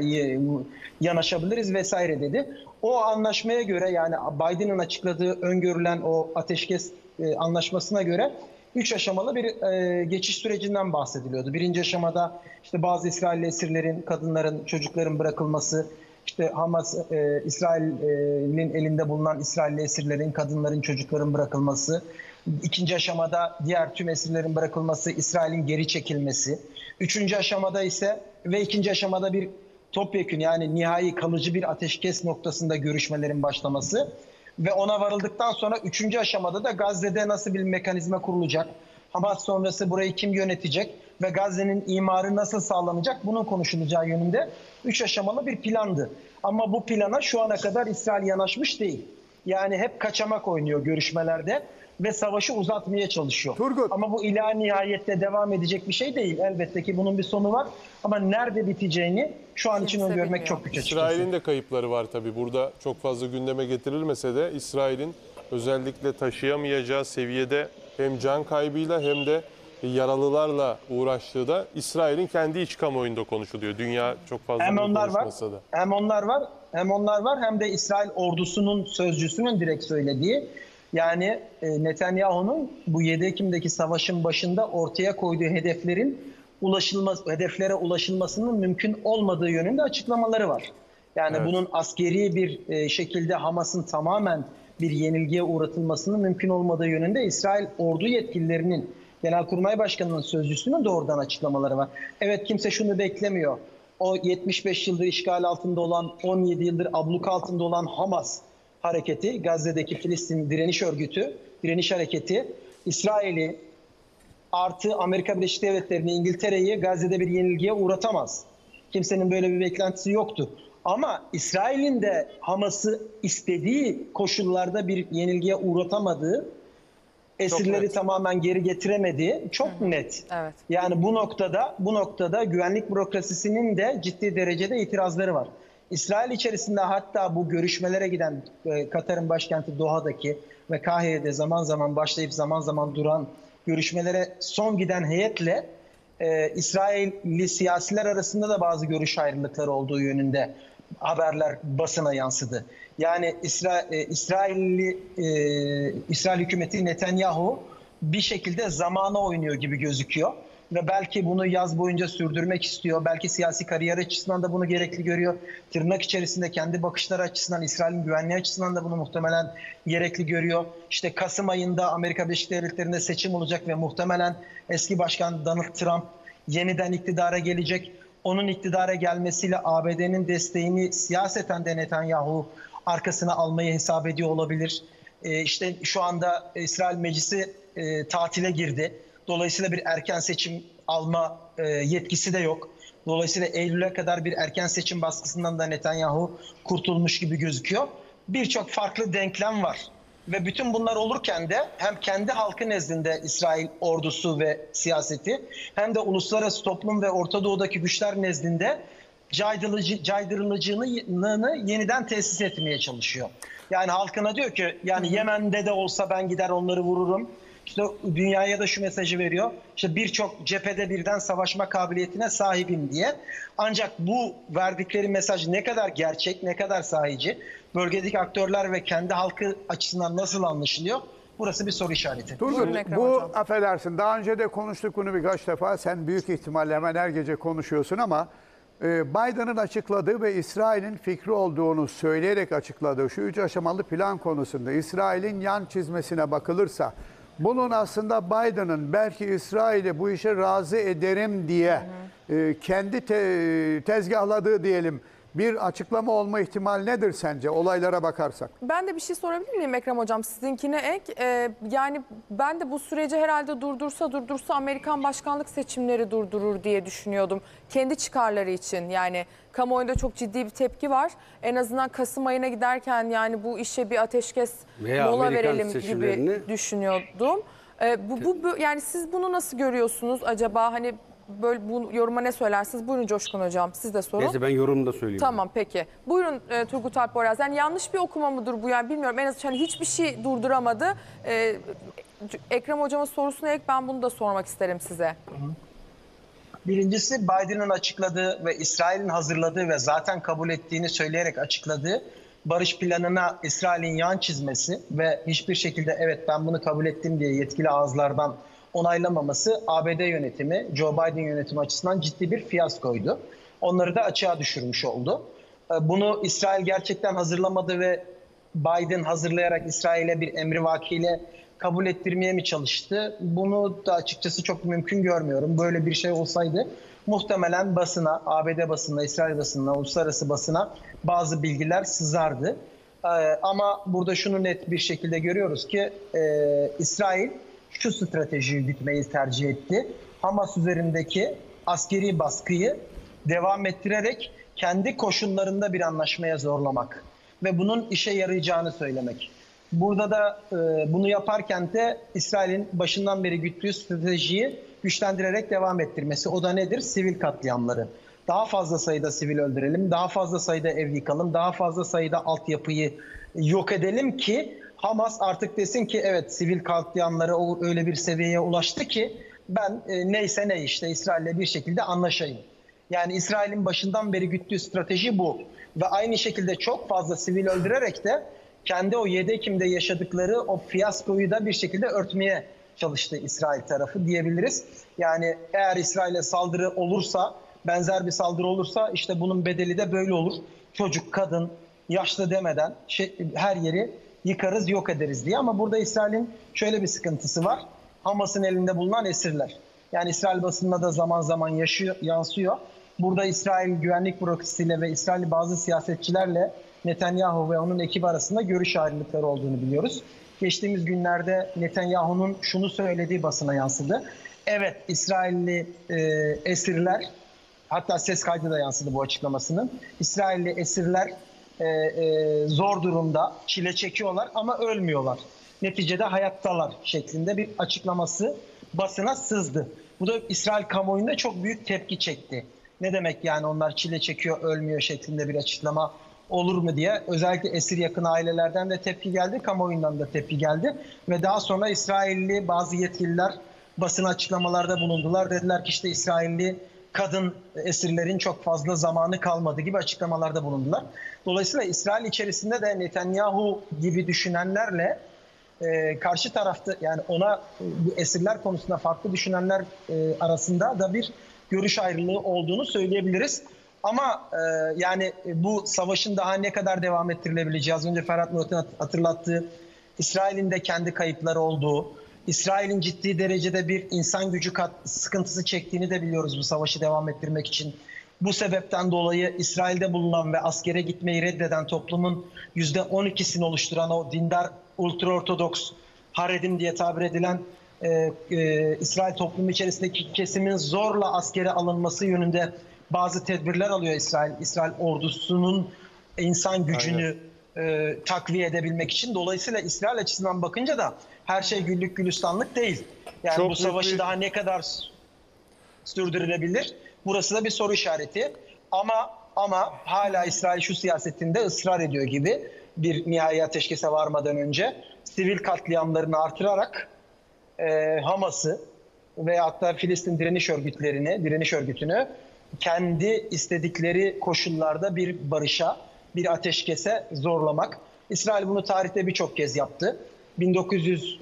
yanaşabiliriz vesaire dedi. O anlaşmaya göre, yani Biden'ın açıkladığı öngörülen o ateşkes anlaşmasına göre üç aşamalı bir geçiş sürecinden bahsediliyordu. Birinci aşamada işte bazı İsrail esirlerin, kadınların, çocukların bırakılması, işte Hamas, e, İsrail'in elinde bulunan İsrailli esirlerin, kadınların, çocukların bırakılması. İkinci aşamada diğer tüm esirlerin bırakılması, İsrail'in geri çekilmesi. Üçüncü aşamada ise ve ikinci aşamada bir topyekün, yani nihai kalıcı bir ateşkes noktasında görüşmelerin başlaması. Ve ona varıldıktan sonra üçüncü aşamada da Gazze'de nasıl bir mekanizma kurulacak? Hamas sonrası burayı kim yönetecek? Ve Gazze'nin imarı nasıl sağlanacak? Bunun konuşulacağı yönünde üç aşamalı bir plandı. Ama bu plana şu ana kadar İsrail yanaşmış değil. Yani hep kaçamak oynuyor görüşmelerde ve savaşı uzatmaya çalışıyor. Turgut. Ama bu ilahi nihayette devam edecek bir şey değil. Elbette ki bunun bir sonu var. Ama nerede biteceğini şu an için Kimse öngörmek bilmiyor. çok güç açıkçası. İsrail'in de kayıpları var tabii. Burada çok fazla gündeme getirilmese de İsrail'in özellikle taşıyamayacağı seviyede hem can kaybıyla hem de yaralılarla uğraştığı da İsrail'in kendi iç kamuoyunda konuşuluyor. Dünya çok fazla Hem bunu onlar var, konuşmasa da. hem onlar var, hem onlar var, hem de İsrail ordusunun sözcüsünün direkt söylediği, yani e, Netanyahu'nun bu yedi Ekim'deki savaşın başında ortaya koyduğu hedeflerin ulaşılması, hedeflere ulaşılmasının mümkün olmadığı yönünde açıklamaları var. Yani Evet. bunun askeri bir e, şekilde Hamas'ın tamamen bir yenilgiye uğratılmasının mümkün olmadığı yönünde İsrail ordu yetkililerinin, Genelkurmay Başkanı'nın sözcüsünün doğrudan açıklamaları var. Evet, kimse şunu beklemiyor. O yetmiş beş yıldır işgal altında olan, on yedi yıldır abluk altında olan Hamas hareketi, Gazze'deki Filistin direniş örgütü, direniş hareketi, İsrail'i artı Amerika Birleşik Devletleri'ni, İngiltere'yi Gazze'de bir yenilgiye uğratamaz. Kimsenin böyle bir beklentisi yoktu. Ama İsrail'in de Hamas'ı istediği koşullarda bir yenilgiye uğratamadığı, esirleri net. tamamen geri getiremediği çok Hı-hı. net. Evet. Yani bu noktada bu noktada güvenlik bürokrasisinin de ciddi derecede itirazları var. İsrail içerisinde hatta bu görüşmelere giden e, Katar'ın başkenti Doha'daki ve Kahire'de zaman zaman başlayıp zaman zaman duran görüşmelere son giden heyetle e, İsrailli siyasiler arasında da bazı görüş ayrılıkları olduğu yönünde haberler basına yansıdı. Yani İsra, e, İsrailli e, İsrail hükümeti Netanyahu bir şekilde zamana oynuyor gibi gözüküyor ve belki bunu yaz boyunca sürdürmek istiyor. Belki siyasi kariyer açısından da bunu gerekli görüyor. Tırnak içerisinde kendi bakışları açısından, İsrail'in güvenliği açısından da bunu muhtemelen gerekli görüyor. İşte Kasım ayında Amerika Birleşik Devletleri'nde seçim olacak ve muhtemelen eski başkan Donald Trump yeniden iktidara gelecek. Onun iktidara gelmesiyle A B D'nin desteğini siyaseten de Netanyahu arkasına almayı hesap ediyor olabilir. Ee, işte şu anda İsrail Meclisi e, tatile girdi. Dolayısıyla bir erken seçim alma e, yetkisi de yok. Dolayısıyla Eylül'e kadar bir erken seçim baskısından da Netanyahu kurtulmuş gibi gözüküyor. Birçok farklı denklem var. Ve bütün bunlar olurken de hem kendi halkı nezdinde İsrail ordusu ve siyaseti, hem de uluslararası toplum ve Orta Doğu'daki güçler nezdinde caydırıcı, caydırıcılığını yeniden tesis etmeye çalışıyor. Yani halkına diyor ki, yani Yemen'de de olsa ben gider onları vururum. İşte dünyaya da şu mesajı veriyor. İşte birçok cephede birden savaşma kabiliyetine sahibim diye. Ancak bu verdikleri mesaj ne kadar gerçek, ne kadar sahici, bölgedeki aktörler ve kendi halkı açısından nasıl anlaşılıyor? Burası bir soru işareti. Buyurun Turgut, Ekrem bu Hocam. affedersin, daha önce de konuştuk bunu birkaç defa. Sen büyük ihtimalle hemen her gece konuşuyorsun ama e, Biden'ın açıkladığı ve İsrail'in fikri olduğunu söyleyerek açıkladığı şu üç aşamalı plan konusunda İsrail'in yan çizmesine bakılırsa Bunun aslında Biden'ın belki İsrail'i bu işe razı ederim diye e, kendi te- tezgahladığı diyelim bir açıklama olma ihtimali nedir sence olaylara bakarsak? Ben de bir şey sorabilir miyim Ekrem Hocam? Sizinkine ek. Ee, yani ben de bu süreci herhalde durdursa durdursa Amerikan başkanlık seçimleri durdurur diye düşünüyordum. Kendi çıkarları için yani kamuoyunda çok ciddi bir tepki var. En azından Kasım ayına giderken yani bu işe bir ateşkes Veya mola Amerikan verelim gibi seçimlerini- düşünüyordum. Ee, bu, bu, bu yani siz bunu nasıl görüyorsunuz acaba? Hani böyle bu yoruma ne söylersiniz? Buyurun Coşkun Hocam, siz de sorun. Neyse ben yorumumu da söyleyeyim. Tamam peki. Buyurun e, Turgut Alp Boraz. Yani yanlış bir okuma mıdır bu? Yani bilmiyorum. En azından hani hiçbir şey durduramadı. E, Ekrem Hocam'ın sorusuna ek ben bunu da sormak isterim size. Birincisi Biden'ın açıkladığı ve İsrail'in hazırladığı ve zaten kabul ettiğini söyleyerek açıkladığı barış planına İsrail'in yan çizmesi ve hiçbir şekilde evet ben bunu kabul ettim diye yetkili ağızlardan onaylamaması A B D yönetimi, Joe Biden yönetimi açısından ciddi bir fiyaskoydu. Onları da açığa düşürmüş oldu. Bunu İsrail gerçekten hazırlamadı ve Biden hazırlayarak İsrail'e bir emrivakiyle kabul ettirmeye mi çalıştı? Bunu da açıkçası çok mümkün görmüyorum. Böyle bir şey olsaydı muhtemelen basına, A B D basınına, İsrail basınına, uluslararası basına bazı bilgiler sızardı. Ee, ama burada şunu net bir şekilde görüyoruz ki e, İsrail şu stratejiyi gütmeyi tercih etti. Hamas üzerindeki askeri baskıyı devam ettirerek kendi koşullarında bir anlaşmaya zorlamak ve bunun işe yarayacağını söylemek. Burada da e, bunu yaparken de İsrail'in başından beri güttüğü stratejiyi güçlendirerek devam ettirmesi. O da nedir? Sivil katliamları. Daha fazla sayıda sivil öldürelim, daha fazla sayıda ev yıkalım, daha fazla sayıda altyapıyı yok edelim ki Hamas artık desin ki evet sivil katliamları öyle bir seviyeye ulaştı ki ben e, neyse ne işte İsrail'le bir şekilde anlaşayım. Yani İsrail'in başından beri güttüğü strateji bu. Ve aynı şekilde çok fazla sivil öldürerek de kendi o yedi Ekim'de yaşadıkları o fiyaskoyu da bir şekilde örtmeye çalıştı İsrail tarafı diyebiliriz. Yani eğer İsrail'e saldırı olursa, benzer bir saldırı olursa işte bunun bedeli de böyle olur. Çocuk, kadın, yaşlı demeden şey, her yeri yıkarız, yok ederiz diye. Ama burada İsrail'in şöyle bir sıkıntısı var. Hamas'ın elinde bulunan esirler. Yani İsrail basınında da zaman zaman yaşıyor, yansıyor. Burada İsrail güvenlik bürokrasisiyle ve İsrail bazı siyasetçilerle Netanyahu ve onun ekibi arasında görüş ayrılıkları olduğunu biliyoruz. Geçtiğimiz günlerde Netanyahu'nun şunu söylediği basına yansıdı. Evet, İsrailli e, esirler, hatta ses kaydı da yansıdı bu açıklamasının. İsrailli esirler e, e, zor durumda, çile çekiyorlar ama ölmüyorlar. Neticede hayattalar şeklinde bir açıklaması basına sızdı. Bu da İsrail kamuoyunda çok büyük tepki çekti. Ne demek yani onlar çile çekiyor, ölmüyor şeklinde bir açıklama olur mu diye. Özellikle esir yakın ailelerden de tepki geldi, kamuoyundan da tepki geldi. Ve daha sonra İsrailli bazı yetkililer basın açıklamalarda bulundular. Dediler ki işte İsrailli kadın esirlerin çok fazla zamanı kalmadı gibi açıklamalarda bulundular. Dolayısıyla İsrail içerisinde de Netanyahu gibi düşünenlerle e, karşı tarafta yani ona bu esirler konusunda farklı düşünenler e, arasında da bir görüş ayrılığı olduğunu söyleyebiliriz. Ama e, yani bu savaşın daha ne kadar devam ettirilebileceği, az önce Ferhat Murat'ın hatırlattığı İsrail'in de kendi kayıpları olduğu, İsrail'in ciddi derecede bir insan gücü kat, sıkıntısı çektiğini de biliyoruz bu savaşı devam ettirmek için. Bu sebepten dolayı İsrail'de bulunan ve askere gitmeyi reddeden toplumun yüzde on ikisini oluşturan o dindar ultraortodoks Haredim diye tabir edilen e, e, İsrail toplumu içerisindeki kesimin zorla askere alınması yönünde bazı tedbirler alıyor İsrail. İsrail ordusunun insan gücünü e, takviye edebilmek için. Dolayısıyla İsrail açısından bakınca da her şey güllük gülistanlık değil. Yani Çok bu savaşı büyük... daha ne kadar sürdürülebilir? Burası da bir soru işareti. Ama ama hala İsrail şu siyasetinde ısrar ediyor gibi bir nihai ateşkese varmadan önce sivil katliamlarını artırarak e, Hamas'ı ve hatta Filistin direniş örgütlerini, direniş örgütünü kendi istedikleri koşullarda bir barışa, bir ateşkese zorlamak. İsrail bunu tarihte birçok kez yaptı. bin dokuz yüz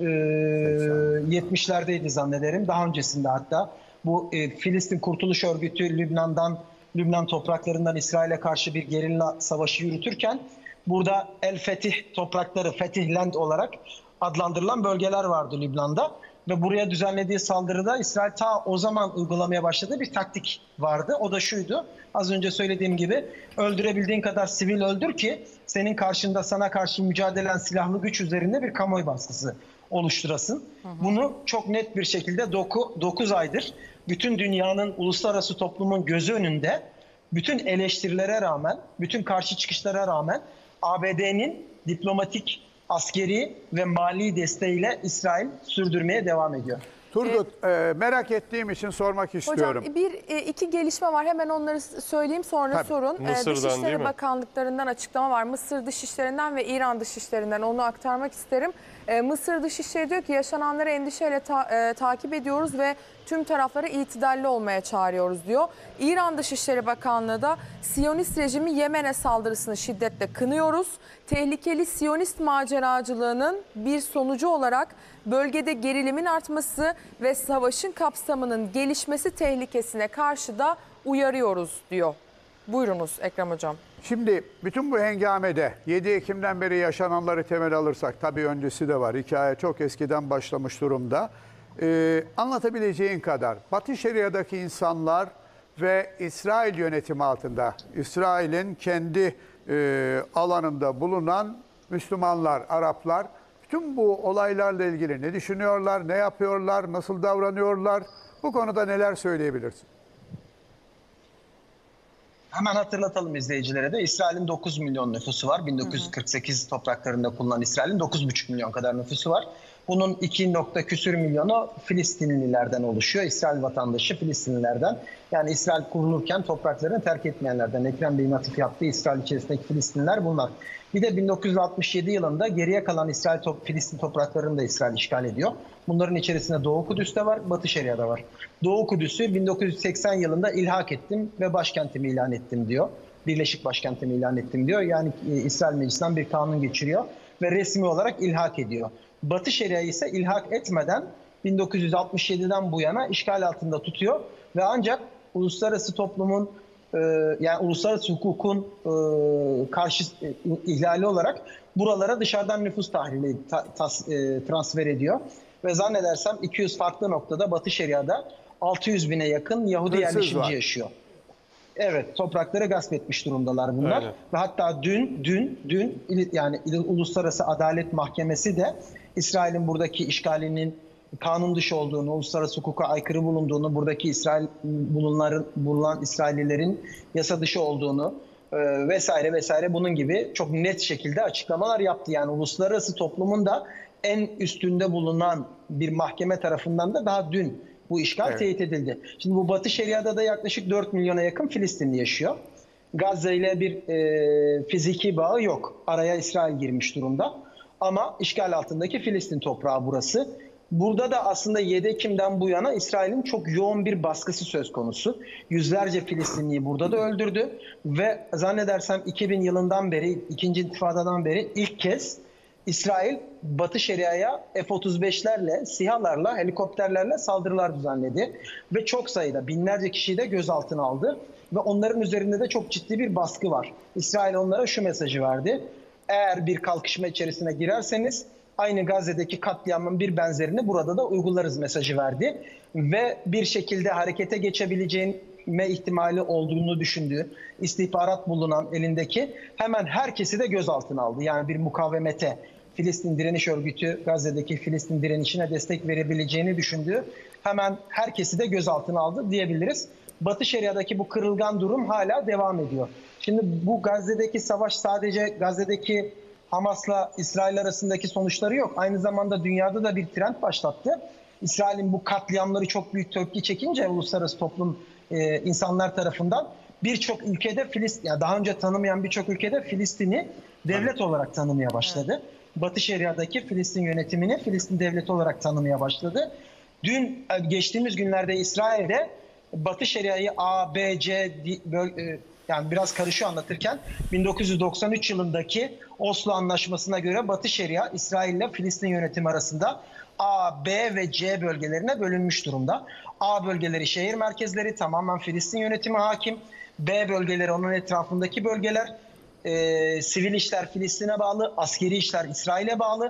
yetmişlerdeydi zannederim, daha öncesinde hatta. Bu e, Filistin Kurtuluş Örgütü Lübnan'dan, Lübnan topraklarından İsrail'e karşı bir gerilla savaşı yürütürken burada El Fetih toprakları, Fetihland olarak adlandırılan bölgeler vardı Lübnan'da. Ve buraya düzenlediği saldırıda İsrail ta o zaman uygulamaya başladığı bir taktik vardı. O da şuydu, az önce söylediğim gibi öldürebildiğin kadar sivil öldür ki senin karşında sana karşı mücadele eden silahlı güç üzerinde bir kamuoyu baskısı oluşturasın. Hı hı. Bunu çok net bir şekilde dokuz aydır bütün dünyanın, uluslararası toplumun gözü önünde, bütün eleştirilere rağmen, bütün karşı çıkışlara rağmen A B D'nin diplomatik, askeri ve mali desteğiyle İsrail sürdürmeye devam ediyor. Turgut, evet. e, merak ettiğim için sormak istiyorum. Hocam bir iki gelişme var. Hemen onları söyleyeyim sonra Tabii. sorun. Mısır'dan, Dışişleri Bakanlıklarından açıklama var. Mısır Dışişlerinden ve İran Dışişlerinden onu aktarmak isterim. E, Mısır Dışişleri diyor ki yaşananları endişeyle ta, e, takip ediyoruz ve tüm tarafları itidalli olmaya çağırıyoruz diyor. İran Dışişleri Bakanlığı da Siyonist rejimi Yemen'e saldırısını şiddetle kınıyoruz. Tehlikeli Siyonist maceracılığının bir sonucu olarak bölgede gerilimin artması ve savaşın kapsamının gelişmesi tehlikesine karşı da uyarıyoruz diyor. Buyurunuz Ekrem Hocam. Şimdi bütün bu hengamede yedi Ekim'den beri yaşananları temel alırsak, tabii öncesi de var. Hikaye çok eskiden başlamış durumda. Ee, anlatabileceğin kadar Batı Şeria'daki insanlar ve İsrail yönetimi altında, İsrail'in kendi e, alanında bulunan Müslümanlar, Araplar, bütün bu olaylarla ilgili ne düşünüyorlar, ne yapıyorlar, nasıl davranıyorlar? Bu konuda neler söyleyebilirsin? Hemen hatırlatalım izleyicilere de. İsrail'in dokuz milyon nüfusu var. bin dokuz yüz kırk sekiz hı hı. topraklarında bulunan İsrail'in dokuz buçuk milyon kadar nüfusu var. Bunun iki nokta küsür milyonu Filistinlilerden oluşuyor. İsrail vatandaşı Filistinlilerden. Yani İsrail kurulurken topraklarını terk etmeyenlerden. Ekrem Bey'in atıf yaptığı İsrail içerisindeki Filistinliler bunlar. Bir de bin dokuz yüz altmış yedi yılında geriye kalan İsrail top, Filistin topraklarını da İsrail işgal ediyor. Bunların içerisinde Doğu Kudüs'te var, Batı Şeria'da var. Doğu Kudüs'ü bin dokuz yüz seksen yılında ilhak ettim ve başkentimi ilan ettim diyor. Birleşik başkentimi ilan ettim diyor. Yani İsrail Meclisi'nden bir kanun geçiriyor ve resmi olarak ilhak ediyor. Batı Şeria'yı ise ilhak etmeden bin dokuz yüz altmış yediden bu yana işgal altında tutuyor ve ancak uluslararası toplumun e, yani uluslararası hukukun e, karşı e, ihlali olarak buralara dışarıdan nüfus tahlili ta, tas, e, transfer ediyor ve zannedersem iki yüz farklı noktada Batı Şeria'da altı yüz bine yakın Yahudi Hırsız yerleşimci var. yaşıyor. Evet, toprakları gasp etmiş durumdalar bunlar. Aynen. Ve hatta dün dün dün yani Uluslararası Adalet Mahkemesi de İsrail'in buradaki işgalinin kanun dışı olduğunu, uluslararası hukuka aykırı bulunduğunu, buradaki İsrail bulunların bulunan İsraillilerin yasa dışı olduğunu e, vesaire vesaire bunun gibi çok net şekilde açıklamalar yaptı. Yani uluslararası toplumun da en üstünde bulunan bir mahkeme tarafından da daha dün bu işgal evet. teyit edildi. Şimdi bu Batı Şeria'da da yaklaşık dört milyona yakın Filistinli yaşıyor. Gazze ile bir e, fiziki bağı yok. Araya İsrail girmiş durumda. Ama işgal altındaki Filistin toprağı burası. Burada da aslında yedi Ekim'den bu yana İsrail'in çok yoğun bir baskısı söz konusu. Yüzlerce Filistinliyi burada da öldürdü. Ve zannedersem iki bin yılından beri, ikinci intifadadan beri ilk kez İsrail Batı Şeria'ya F otuz beşlerle, SİHA'larla, helikopterlerle saldırılar düzenledi. Ve çok sayıda binlerce kişiyi de gözaltına aldı. Ve onların üzerinde de çok ciddi bir baskı var. İsrail onlara şu mesajı verdi. Eğer bir kalkışma içerisine girerseniz aynı Gazze'deki katliamın bir benzerini burada da uygularız mesajı verdi. Ve bir şekilde harekete geçebileceğine ihtimali olduğunu düşündüğü istihbarat bulunan elindeki hemen herkesi de gözaltına aldı. Yani bir mukavemete, Filistin Direniş Örgütü Gazze'deki Filistin direnişine destek verebileceğini düşündüğü hemen herkesi de gözaltına aldı diyebiliriz. Batı Şeria'daki bu kırılgan durum hala devam ediyor. Şimdi bu Gazze'deki savaş sadece Gazze'deki Hamas'la İsrail arasındaki sonuçları yok. Aynı zamanda dünyada da bir trend başlattı. İsrail'in bu katliamları çok büyük tepki çekince uluslararası toplum e, insanlar tarafından birçok ülkede Filistin, yani daha önce tanımayan birçok ülkede Filistin'i devlet olarak tanımaya başladı. Batı Şeria'daki Filistin yönetimini Filistin devleti olarak tanımaya başladı. Dün geçtiğimiz günlerde İsrail'de Batı Şeria'yı A, B, C yani biraz karışıyor anlatırken bin dokuz yüz doksan üç yılındaki Oslo Anlaşması'na göre Batı Şeria İsrail ile Filistin yönetimi arasında A, B ve C bölgelerine bölünmüş durumda. A bölgeleri şehir merkezleri, tamamen Filistin yönetimi hakim. B bölgeleri onun etrafındaki bölgeler. E, sivil işler Filistin'e bağlı, askeri işler İsrail'e bağlı.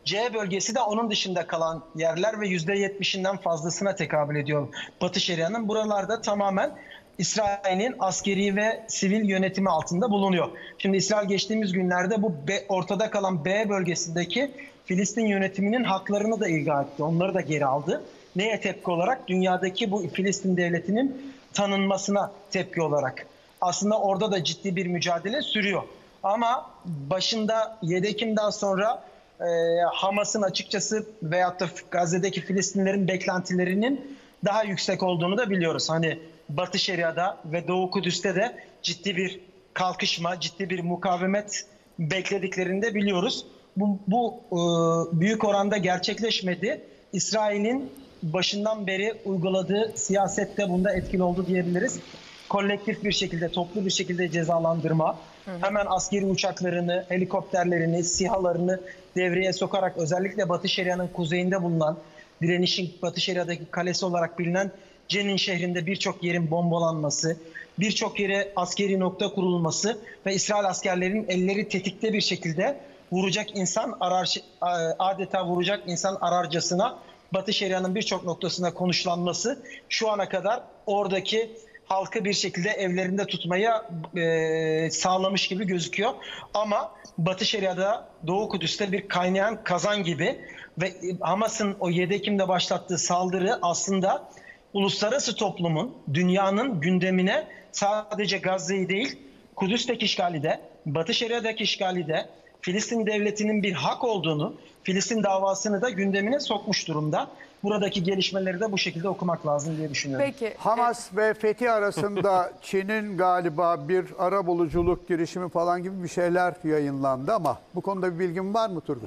C bölgesi de onun dışında kalan yerler ve yüzde yetmişinden fazlasına tekabül ediyor Batı Şeria'nın. Buralarda tamamen İsrail'in askeri ve sivil yönetimi altında bulunuyor. Şimdi İsrail geçtiğimiz günlerde bu B, ortada kalan B bölgesindeki Filistin yönetiminin haklarını da ilga etti. Onları da geri aldı. Neye tepki olarak? Dünyadaki bu Filistin devletinin tanınmasına tepki olarak. Aslında orada da ciddi bir mücadele sürüyor. Ama başında yedi Ekim'den sonra e, Hamas'ın açıkçası veyahut da Gazze'deki Filistinlerin beklentilerinin daha yüksek olduğunu da biliyoruz. Hani Batı Şeria'da ve Doğu Kudüs'te de ciddi bir kalkışma, ciddi bir mukavemet beklediklerini de biliyoruz. Bu, bu e, büyük oranda gerçekleşmedi. İsrail'in başından beri uyguladığı siyasette bunda etkili oldu diyebiliriz. Kolektif bir şekilde, toplu bir şekilde cezalandırma, hı hı. hemen askeri uçaklarını, helikopterlerini, SİHA'larını devreye sokarak özellikle Batı Şeria'nın kuzeyinde bulunan, direnişin Batı Şeria'daki kalesi olarak bilinen Cenin şehrinde birçok yerin bombalanması, birçok yere askeri nokta kurulması ve İsrail askerlerinin elleri tetikte bir şekilde vuracak insan arar, adeta vuracak insan ararcasına Batı Şeria'nın birçok noktasında konuşlanması şu ana kadar oradaki halkı bir şekilde evlerinde tutmaya e, sağlamış gibi gözüküyor. Ama Batı Şeria'da Doğu Kudüs'te bir kaynayan kazan gibi ve Hamas'ın o yedi Ekim'de başlattığı saldırı aslında uluslararası toplumun, dünyanın gündemine sadece Gazze'yi değil, Kudüs'teki işgali de, Batı Şeria'daki işgali de, Filistin devletinin bir hak olduğunu, Filistin davasını da gündemine sokmuş durumda. Buradaki gelişmeleri de bu şekilde okumak lazım diye düşünüyorum. Peki. Hamas ve Fethi arasında Çin'in galiba bir arabuluculuk girişimi falan gibi bir şeyler yayınlandı ama bu konuda bir bilgin var mı Turgut?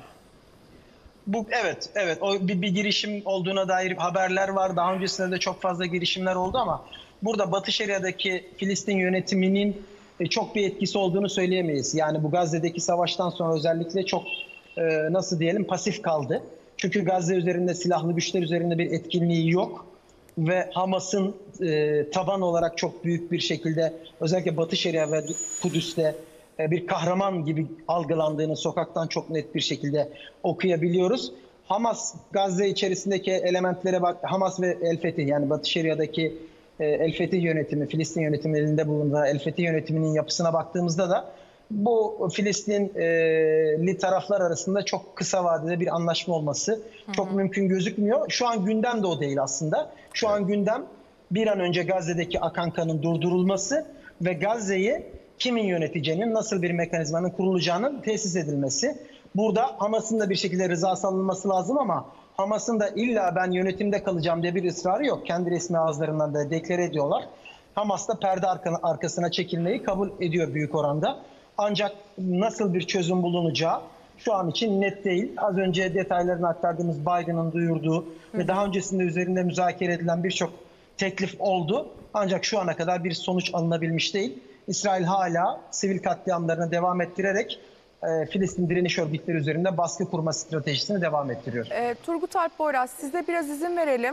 Bu evet, evet. O bir, bir girişim olduğuna dair haberler var. Daha öncesinde de çok fazla girişimler oldu ama burada Batı Şeria'daki Filistin yönetiminin çok bir etkisi olduğunu söyleyemeyiz. Yani bu Gazze'deki savaştan sonra özellikle çok e, nasıl diyelim pasif kaldı. Çünkü Gazze üzerinde, silahlı güçler üzerinde bir etkinliği yok ve Hamas'ın e, taban olarak çok büyük bir şekilde özellikle Batı Şeria ve Kudüs'te e, bir kahraman gibi algılandığını sokaktan çok net bir şekilde okuyabiliyoruz. Hamas Gazze içerisindeki elementlere bak, Hamas ve El Fetih yani Batı Şeria'daki e, El Fetih yönetimi, Filistin yönetimi elinde bulunduğu El Fetih yönetiminin yapısına baktığımızda da bu Filistinli taraflar arasında çok kısa vadede bir anlaşma olması hı hı. çok mümkün gözükmüyor. Şu an gündem de o değil aslında. Şu an gündem bir an önce Gazze'deki akan kanın durdurulması ve Gazze'yi kimin yöneteceğinin, nasıl bir mekanizmanın kurulacağının tesis edilmesi. Burada Hamas'ın da bir şekilde rızası alınması lazım ama Hamas'ın da illa ben yönetimde kalacağım diye bir ısrarı yok. Kendi resmi ağızlarından da deklare ediyorlar. Hamas da perde arkasına çekilmeyi kabul ediyor büyük oranda. Ancak nasıl bir çözüm bulunacağı şu an için net değil. Az önce detaylarını aktardığımız Biden'ın duyurduğu Hı. ve daha öncesinde üzerinde müzakere edilen birçok teklif oldu. Ancak şu ana kadar bir sonuç alınabilmiş değil. İsrail hala sivil katliamlarına devam ettirerek e, Filistin direniş örgütleri üzerinde baskı kurma stratejisini devam ettiriyor. E, Turgut Alp Boyraz, size biraz izin verelim.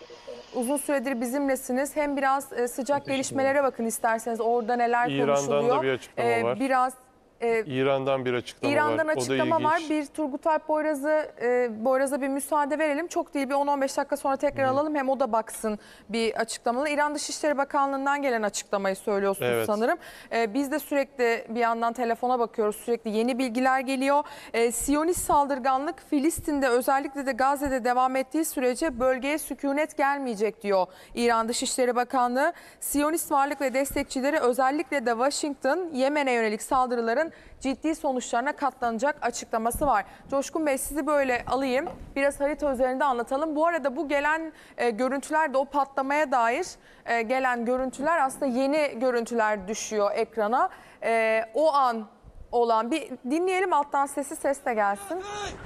Uzun süredir bizimlesiniz. Hem biraz e, sıcak gelişmelere bakın isterseniz. Orada neler İran'dan konuşuluyor. İran'dan da bir açıklama e, var. Biraz e, İran'dan bir açıklama İran'dan var. açıklama var. Bir Turgut Alp Boyraz'a e, Boyraz'a bir müsaade verelim. Çok değil, bir on on beş dakika sonra tekrar Hı. alalım. Hem o da baksın bir açıklamalı. İran Dışişleri Bakanlığı'ndan gelen açıklamayı söylüyorsunuz evet. sanırım. E, biz de sürekli bir yandan telefona bakıyoruz. Sürekli yeni bilgiler geliyor. E, Siyonist saldırganlık Filistin'de özellikle de Gazze'de devam ettiği sürece bölgeye sükunet gelmeyecek diyor İran Dışişleri Bakanlığı. Siyonist varlık ve destekçileri özellikle de Washington Yemen'e yönelik saldırıların ciddi sonuçlarına katlanacak açıklaması var. Coşkun Bey, sizi böyle alayım. Biraz harita üzerinde anlatalım. Bu arada bu gelen e, görüntüler de o patlamaya dair e, gelen görüntüler aslında yeni görüntüler düşüyor ekrana. E, o an olan bir dinleyelim, alttan sesi ses de gelsin.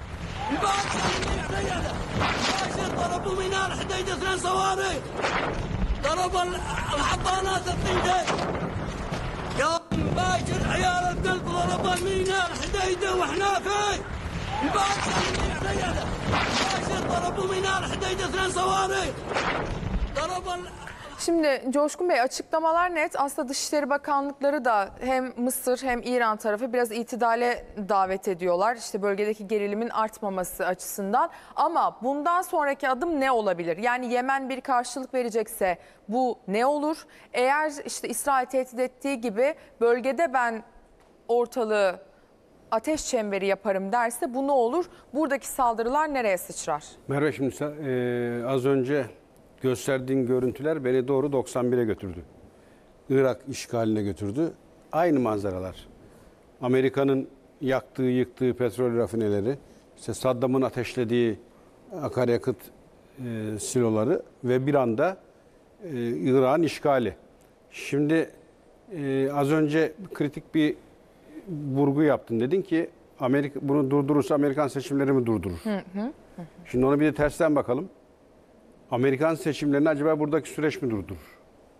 يا باكر عيال القلب ضرب الميناء حديده واحنا فيه الباكر باكر ضربوا ميناء حديده اثنين صواريخ ضرب Şimdi Coşkun Bey, açıklamalar net. Aslında Dışişleri Bakanlıkları da hem Mısır hem İran tarafı biraz itidale davet ediyorlar. İşte bölgedeki gerilimin artmaması açısından. Ama bundan sonraki adım ne olabilir? Yani Yemen bir karşılık verecekse bu ne olur? Eğer işte İsrail tehdit ettiği gibi bölgede ben ortalığı ateş çemberi yaparım derse bu ne olur? Buradaki saldırılar nereye sıçrar? Merve, şimdi sen, e, az önce gösterdiğin görüntüler beni doğru doksan bire götürdü. Irak işgaline götürdü. Aynı manzaralar. Amerika'nın yaktığı, yıktığı petrol rafineleri, işte Saddam'ın ateşlediği akaryakıt e, siloları ve bir anda e, Irak'ın işgali. Şimdi e, az önce kritik bir vurgu yaptın. Dedin ki Amerika bunu durdurursa Amerikan seçimleri mi durdurur? Hı hı, hı. Şimdi ona bir de tersten bakalım. Amerikan seçimlerini acaba buradaki süreç mi durdurur?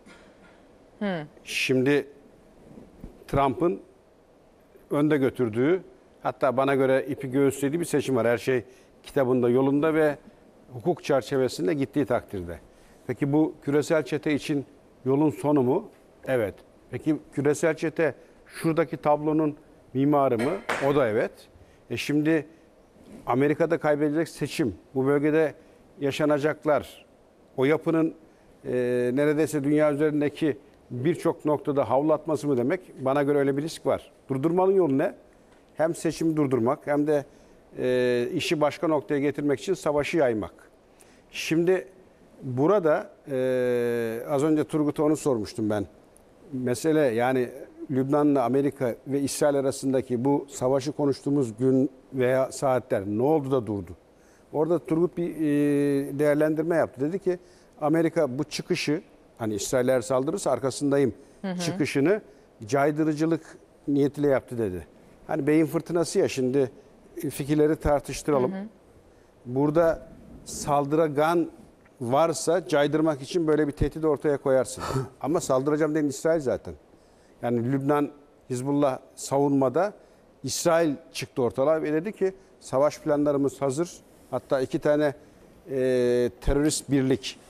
Hı. Şimdi Trump'ın önde götürdüğü, hatta bana göre ipi göğüslediği bir seçim var. Her şey kitabında yolunda ve hukuk çerçevesinde gittiği takdirde. Peki bu küresel çete için yolun sonu mu? Evet. Peki küresel çete şuradaki tablonun mimarı mı? O da evet. E şimdi Amerika'da kaybedilecek seçim, bu bölgede yaşanacaklar, o yapının e, neredeyse dünya üzerindeki birçok noktada havlatması mı demek? Bana göre öyle bir risk var. Durdurmanın yolu ne? Hem seçimi durdurmak hem de e, işi başka noktaya getirmek için savaşı yaymak. Şimdi burada e, az önce Turgut'a onu sormuştum ben. Mesele yani Lübnan'la Amerika ve İsrail arasındaki bu savaşı konuştuğumuz gün veya saatler ne oldu da durdu? Orada Turgut bir e, değerlendirme yaptı. Dedi ki Amerika bu çıkışı, hani İsrailler saldırırsa arkasındayım hı hı. çıkışını caydırıcılık niyetiyle yaptı dedi. Hani beyin fırtınası ya, şimdi fikirleri tartıştıralım. Hı hı. Burada saldıragan varsa caydırmak için böyle bir tehdit ortaya koyarsın. Ama saldıracağım diyen İsrail zaten. Yani Lübnan, Hizbullah savunmada İsrail çıktı ortalığa ve dedi ki savaş planlarımız hazır. Hatta iki tane e, terörist birlik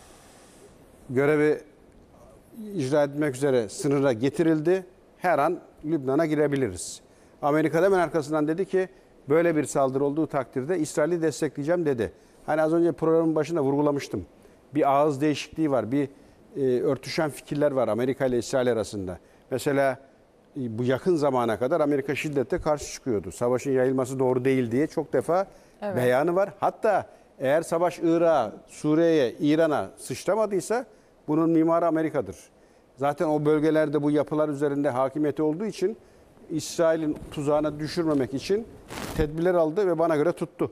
görevi icra etmek üzere sınıra getirildi. Her an Lübnan'a girebiliriz. Amerika da hemen arkasından dedi ki böyle bir saldırı olduğu takdirde İsrail'i destekleyeceğim dedi. Hani az önce programın başında vurgulamıştım. Bir ağız değişikliği var, bir e, örtüşen fikirler var Amerika ile İsrail arasında. Mesela e, bu yakın zamana kadar Amerika şiddetle karşı çıkıyordu. Savaşın yayılması doğru değil diye çok defa evet. beyanı var. Hatta eğer savaş Irak'a, Suriye'ye, İran'a sıçramadıysa bunun mimarı Amerika'dır. Zaten o bölgelerde bu yapılar üzerinde hakimiyeti olduğu için İsrail'in tuzağına düşürmemek için tedbirler aldı ve bana göre tuttu.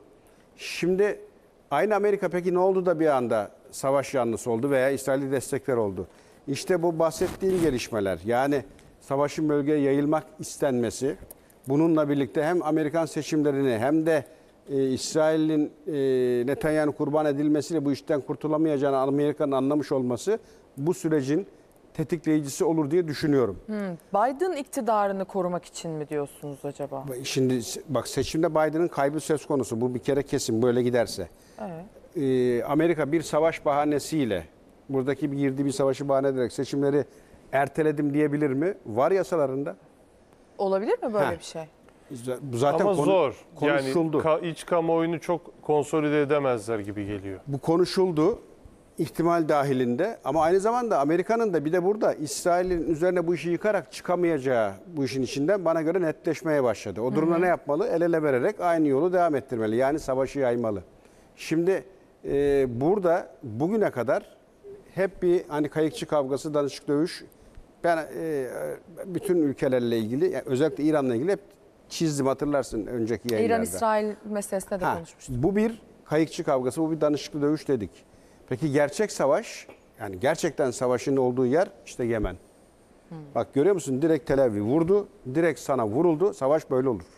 Şimdi aynı Amerika peki ne oldu da bir anda savaş yanlısı oldu veya İsrail'i destekler oldu? İşte bu bahsettiğim gelişmeler, yani savaşın bölgeye yayılmak istenmesi, bununla birlikte hem Amerikan seçimlerini hem de e, İsrail'in e, Netanyahu kurban edilmesiyle bu işten kurtulamayacağını Amerika'nın anlamış olması bu sürecin tetikleyicisi olur diye düşünüyorum. Hmm. Biden iktidarını korumak için mi diyorsunuz acaba? Şimdi bak, seçimde Biden'ın kaybı söz konusu. Bu bir kere kesin, böyle giderse. Evet. Ee, Amerika bir savaş bahanesiyle, buradaki bir girdiği bir savaşı bahane ederek seçimleri erteledim diyebilir mi? Var yasalarında. Olabilir mi böyle ha. bir şey? Bu zaten ama konu, zor. konuşuldu. Yani ka, iç kamuoyunu çok konsolide edemezler gibi geliyor. Bu konuşuldu. İhtimal dahilinde, ama aynı zamanda Amerika'nın da bir de burada İsrail'in üzerine bu işi yıkarak çıkamayacağı bu işin içinden bana göre netleşmeye başladı. O durumda hı hı. ne yapmalı? El ele vererek aynı yolu devam ettirmeli. Yani savaşı yaymalı. Şimdi e, burada bugüne kadar hep bir hani kayıkçı kavgası, danışık dövüş. Ben e, bütün ülkelerle ilgili, yani özellikle İran'la ilgili hep çizdim, hatırlarsın önceki yayınlarda. İran-İsrail meselesinde de ha, konuşmuştuk. Bu bir kayıkçı kavgası, bu bir danışıklı dövüş dedik. Peki gerçek savaş, yani gerçekten savaşın olduğu yer işte Yemen. Hmm. Bak görüyor musun? Direkt Tel Aviv vurdu, direkt sana vuruldu. Savaş böyle olur.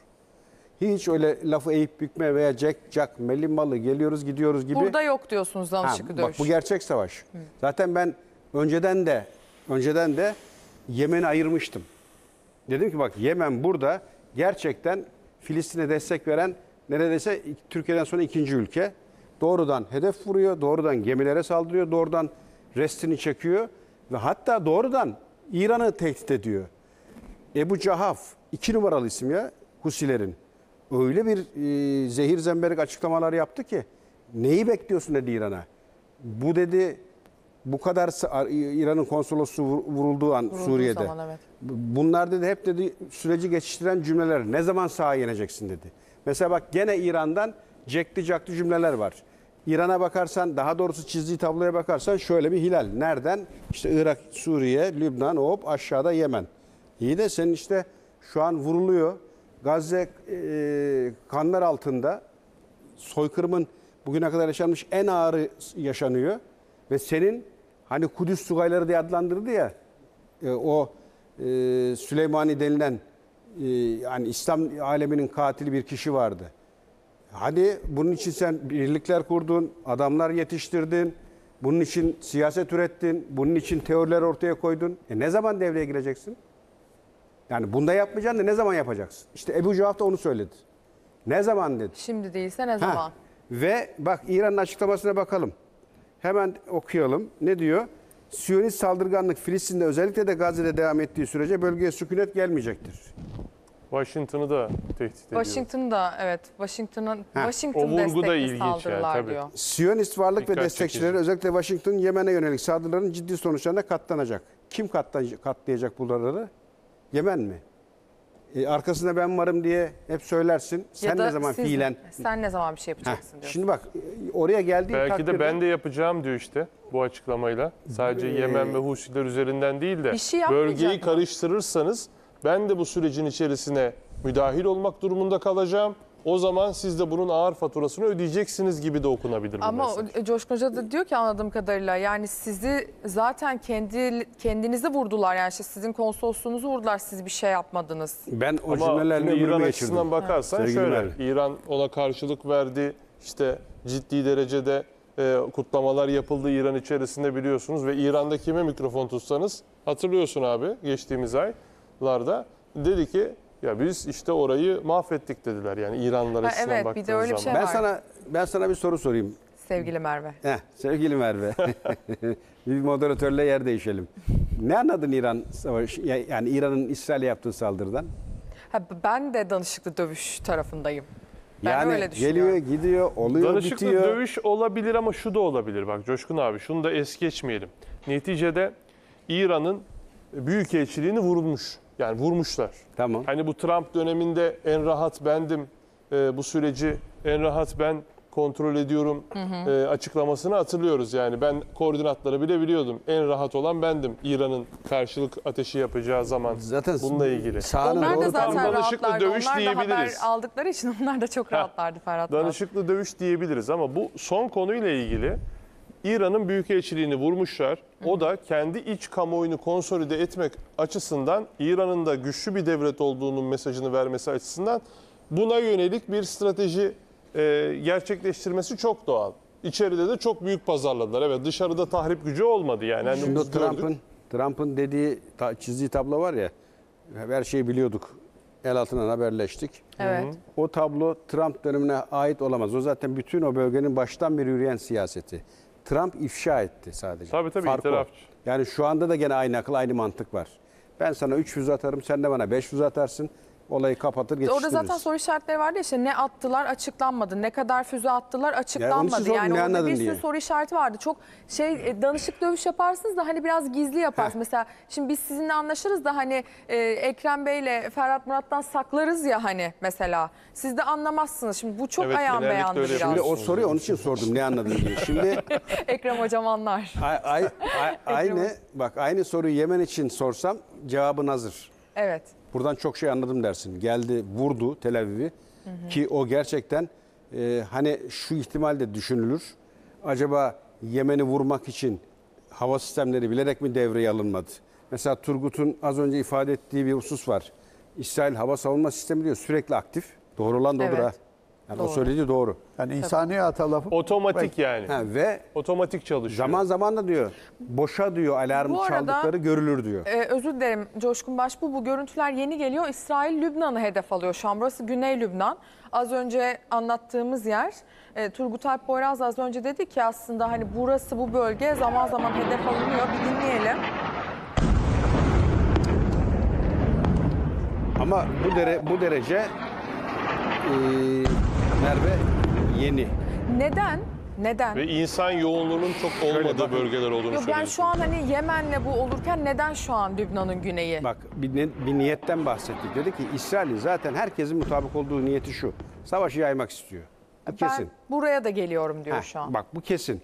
Hiç öyle lafı eğip bükme veya cek cak mellim malı geliyoruz gidiyoruz gibi. Burada yok diyorsunuz danışıklı dövüş. Bak bu gerçek savaş. Hmm. Zaten ben önceden de önceden de Yemen'i ayırmıştım. Dedim ki bak, Yemen burada gerçekten Filistin'e destek veren neredeyse Türkiye'den sonra ikinci ülke. Doğrudan hedef vuruyor, doğrudan gemilere saldırıyor, doğrudan restini çekiyor ve hatta doğrudan İran'ı tehdit ediyor. Ebu Cahaf, iki numaralı isim ya Husilerin. Öyle bir e, zehir zemberek açıklamalar yaptı ki neyi bekliyorsun dedi İran'a. Bu dedi bu kadar İran'ın konsolosluğu vurulduğu an Vurulduğu Suriye'de. zaman, evet. Bunlar dedi hep dedi süreci geçiştiren cümleler. Ne zaman sahaya yeneceksin dedi. Mesela bak gene İran'dan cekli caklı cümleler var. İran'a bakarsan, daha doğrusu çizdiği tabloya bakarsan şöyle bir hilal. Nereden? İşte Irak, Suriye, Lübnan, hop aşağıda Yemen. İyi de senin işte şu an vuruluyor. Gazze e, kanlar altında. Soykırımın bugüne kadar yaşanmış en ağırı yaşanıyor. Ve senin hani Kudüs Sugayları diye adlandırdı ya e, o e, Süleymani denilen e, yani İslam aleminin katili bir kişi vardı. Hadi bunun için sen birlikler kurdun, adamlar yetiştirdin, bunun için siyaset ürettin, bunun için teoriler ortaya koydun. E ne zaman devreye gireceksin? Yani bunda yapmayacaksın da ne zaman yapacaksın? İşte Ebu Cahaf da onu söyledi. Ne zaman dedi. Şimdi değilse ne Ha, zaman? ve bak İran'ın açıklamasına bakalım. Hemen okuyalım. Ne diyor? Siyonist saldırganlık Filistin'de özellikle de Gazze'de devam ettiği sürece bölgeye sükunet gelmeyecektir. Washington'ı da tehdit ediyor. Washington'da evet Washington'ın Ha, Washington o vurgu da destekli ilginç yani, saldırılar tabii. diyor. Siyonist varlık Dikkat ve destekçileri çekici. özellikle Washington Yemen'e yönelik saldırıların ciddi sonuçlarına katlanacak. Kim katlanacak, katlayacak bunları? Yemen mi? E, arkasında ben varım diye hep söylersin. Sen Ya da ne zaman siz- fiilen? Sen ne zaman bir şey Heh, yapacaksın diyorsun. şimdi bak oraya geldiği Belki takdirde de ben de yapacağım diyor işte bu açıklamayla. Sadece Yemen ve Husiler üzerinden değil de Bir şey yapmayacak bölgeyi mı? karıştırırsanız ben de bu sürecin içerisine müdahil olmak durumunda kalacağım. O zaman siz de bunun ağır faturasını ödeyeceksiniz gibi de okunabilir bu Ama mesaj. o- Coşkun Hoca da diyor ki anladığım kadarıyla yani sizi zaten kendi kendinizi vurdular yani işte sizin konsolosluğunuzu vurdular siz bir şey yapmadınız. ben o Ama cümlelerle şimdi İran ömrümü açısından geçirdim. bakarsan Sevgili şöyle, Merve. İran ona karşılık verdi, işte ciddi derecede e, kutlamalar yapıldı İran içerisinde biliyorsunuz ve İran'da kime mikrofon tutsanız hatırlıyorsun abi geçtiğimiz aylarda dedi ki ya biz işte orayı mahvettik dediler yani İranlılar Ha, açısından evet, bir de baktığınız öyle bir şey zaman. Ben var. sana ben sana bir soru sorayım. Sevgili Merve. Heh, sevgili Merve. Bir moderatörle yer değişelim. Ne anladın İran savaşı yani İran'ın İsrail'e yaptığı saldırıdan? Ha, ben de danışıklı dövüş tarafındayım. Ben yani öyle düşünüyorum. geliyor, gidiyor, oluyor, Danışıklı bitiyor. dövüş olabilir ama şu da olabilir bak Coşkun abi şunu da es geçmeyelim. Neticede İran'ın büyükelçiliğini vurulmuş yani vurmuşlar. Tamam. Hani bu Trump döneminde en rahat bendim, e, bu süreci en rahat ben kontrol ediyorum e, açıklamasını hatırlıyoruz. Yani ben koordinatları bile biliyordum. En rahat olan bendim İran'ın karşılık ateşi yapacağı zaman Zaten bununla ilgili. sahanın Onlar da doğru zaten tam danışıklı rahatlardı. dövüş Onlar da haber diyebiliriz. aldıkları için onlar da çok rahatlardı Ferhat Murat. Danışıklı dövüş diyebiliriz ama bu son konuyla ilgili İran'ın büyükelçiliğini vurmuşlar. O da kendi iç kamuoyunu konsolide etmek açısından İran'ın da güçlü bir devlet olduğunun mesajını vermesi açısından buna yönelik bir strateji e, gerçekleştirmesi çok doğal. İçeride de çok büyük pazarladılar. Evet dışarıda tahrip gücü olmadı yani. Hani Şimdi o biz gördük. Trump'ın Trump'ın dediği ta- çizdiği tablo var ya. Her şeyi biliyorduk. El altından haberleştik. Evet. O tablo Trump dönemine ait olamaz. O zaten bütün o bölgenin baştan beri yürüyen siyaseti. Trump ifşa etti sadece. Tabii, tabii, Fark o. itirafçı. Yani şu anda da gene aynı akıl, aynı mantık var. Ben sana üç füze atarım, sen de bana beş füze atarsın. Olayı kapatır, geçiştiririz. Orada zaten soru işaretleri vardı ya işte ne attılar açıklanmadı. Ne kadar füze attılar açıklanmadı. sordum, Yani, ne orada anladın bir sürü diye. soru işareti vardı. Çok şey e, danışık dövüş yaparsınız da hani biraz gizli yaparsınız. Heh. Mesela şimdi biz sizinle anlaşırız da hani e, Ekrem Bey'le Ferhat Murat'tan saklarız ya hani mesela. Siz de anlamazsınız. Şimdi bu çok Evet, ayan genellikle beyandı öyle biraz. Şimdi o yapıyorsunuz. soruyu onun için sordum ne anladın diye. Şimdi Ekrem hocam anlar. ay, ay, ay- aynı bak aynı soruyu Yemen için sorsam cevabın hazır. Evet. Buradan çok şey anladım dersin. Geldi vurdu Tel Aviv'i ki o gerçekten e, hani şu ihtimal de düşünülür. Acaba Yemen'i vurmak için hava sistemleri bilerek mi devreye alınmadı? Mesela Turgut'un az önce ifade ettiği bir husus var. İsrail hava savunma sistemi diyor sürekli aktif. Doğru olan da odur Evet. ha. Yani Doğru. o söylediği doğru. Yani insani hata lafı. Otomatik yani. Ha, ve Otomatik çalışıyor. zaman zaman da diyor boşa diyor alarm Bu arada- çaldıkları görülür diyor. Ee, özür dilerim Coşkun Başbuğ, bu görüntüler yeni geliyor. İsrail Lübnan'ı hedef alıyor şu an. Burası Güney Lübnan. Az önce anlattığımız yer. E, Turgut Alp Boyraz az önce dedi ki aslında hani burası, bu bölge zaman zaman hedef alınıyor. Bir dinleyelim. Ama bu dere bu derece e, Merve yeni. Neden? Neden? Ve insan yoğunluğunun çok olmadığı bakın. bölgeler olduğunu Yok, ben söylüyorsun. şu an hani Yemen'le bu olurken neden şu an Lübnan'ın güneyi? Bak bir, ne- bir niyetten bahsettik. Dedi ki İsrail'in zaten herkesin mutabık olduğu niyeti şu. Savaşı yaymak istiyor. Bu kesin. Ben buraya da geliyorum diyor Heh, şu an. Bak bu kesin.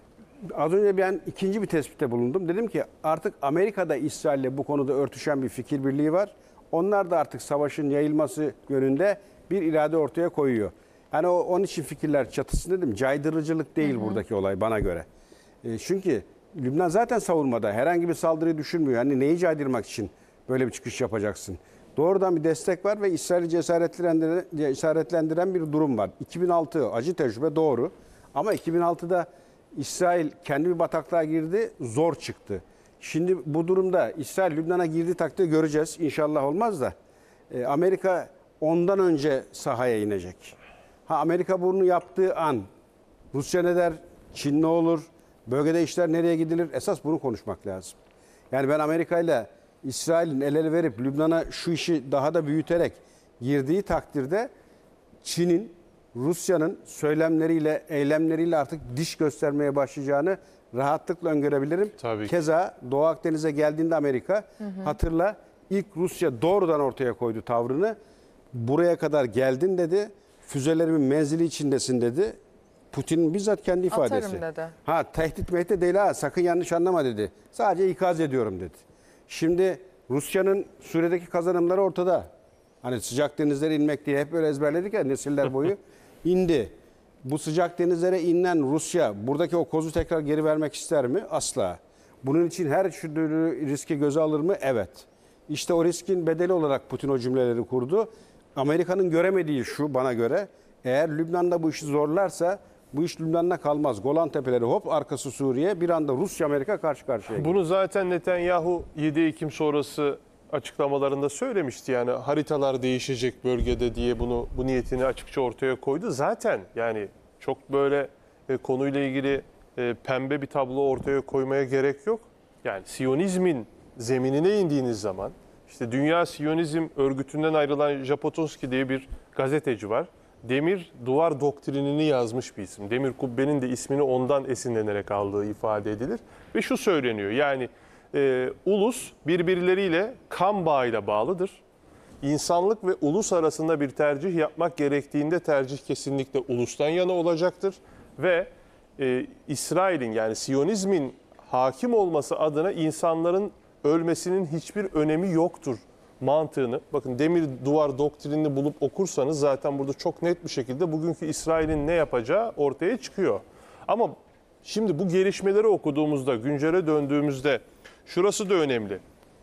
Az önce ben ikinci bir tespitte bulundum. Dedim ki artık Amerika'da İsrail'le bu konuda örtüşen bir fikir birliği var. Onlar da artık savaşın yayılması yönünde bir irade ortaya koyuyor. Yani o, onun için fikirler çatışsın dedim. Caydırıcılık değil buradaki olay bana göre. E, çünkü Lübnan zaten savunmada. Herhangi bir saldırıyı düşünmüyor. Hani neyi caydırmak için böyle bir çıkış yapacaksın? Doğrudan bir destek var ve İsrail'i cesaretlendiren, cesaretlendiren bir durum var. iki bin altı acı tecrübe doğru. Ama iki bin altıda İsrail kendi bir bataklığa girdi, zor çıktı. Şimdi bu durumda İsrail Lübnan'a girdiği takdirde göreceğiz. İnşallah olmaz da. E, Amerika ondan önce sahaya inecek. Ha, Amerika bunu yaptığı an Rusya ne der, Çin ne olur, bölgede işler nereye gidilir? Esas bunu konuşmak lazım. Yani ben Amerika ile İsrail'in el ele verip Lübnan'a şu işi daha da büyüterek girdiği takdirde Çin'in, Rusya'nın söylemleriyle, eylemleriyle artık diş göstermeye başlayacağını rahatlıkla öngörebilirim. Tabii ki. Keza Doğu Akdeniz'e geldiğinde Amerika, hatırla ilk Rusya doğrudan ortaya koydu tavrını. Buraya kadar geldin dedi, füzelerimin menzili içindesin dedi. Putin'in bizzat kendi ifadesi. Atarım dedi. Ha, tehdit mehdit değil ha, sakın yanlış anlama dedi. Sadece ikaz ediyorum dedi. Şimdi Rusya'nın Suriye'deki kazanımları ortada. Hani sıcak denizlere inmek diye hep böyle ezberledik ya nesiller boyu. İndi. Bu sıcak denizlere inen Rusya buradaki o kozu tekrar geri vermek ister mi? Asla. Bunun için her türlü riski göze alır mı? Evet. İşte o riskin bedeli olarak Putin o cümleleri kurdu. Amerika'nın göremediği şu bana göre, eğer Lübnan'da bu işi zorlarsa bu iş Lübnan'da kalmaz. Golan Tepeleri hop arkası Suriye, bir anda Rusya Amerika karşı karşıya gelir. Bunu zaten Netanyahu yedi Ekim sonrası açıklamalarında söylemişti. Yani haritalar değişecek bölgede diye bunu bu niyetini açıkça ortaya koydu. Zaten yani çok böyle e, konuyla ilgili e, pembe bir tablo ortaya koymaya gerek yok. Yani Siyonizmin zeminine indiğiniz zaman işte Dünya Siyonizm Örgütü'nden ayrılan Japotonski diye bir gazeteci var. Demir Duvar Doktrinini yazmış bir isim. Demir Kubbe'nin de ismini ondan esinlenerek aldığı ifade edilir. Ve şu söyleniyor, yani e, ulus birbirleriyle kan bağıyla bağlıdır. İnsanlık ve ulus arasında bir tercih yapmak gerektiğinde tercih kesinlikle ulustan yana olacaktır. Ve e, İsrail'in yani Siyonizmin hakim olması adına insanların ölmesinin hiçbir önemi yoktur mantığını, bakın Demir Duvar Doktrinini bulup okursanız zaten burada çok net bir şekilde bugünkü İsrail'in ne yapacağı ortaya çıkıyor. Ama şimdi bu gelişmeleri okuduğumuzda, güncele döndüğümüzde şurası da önemli.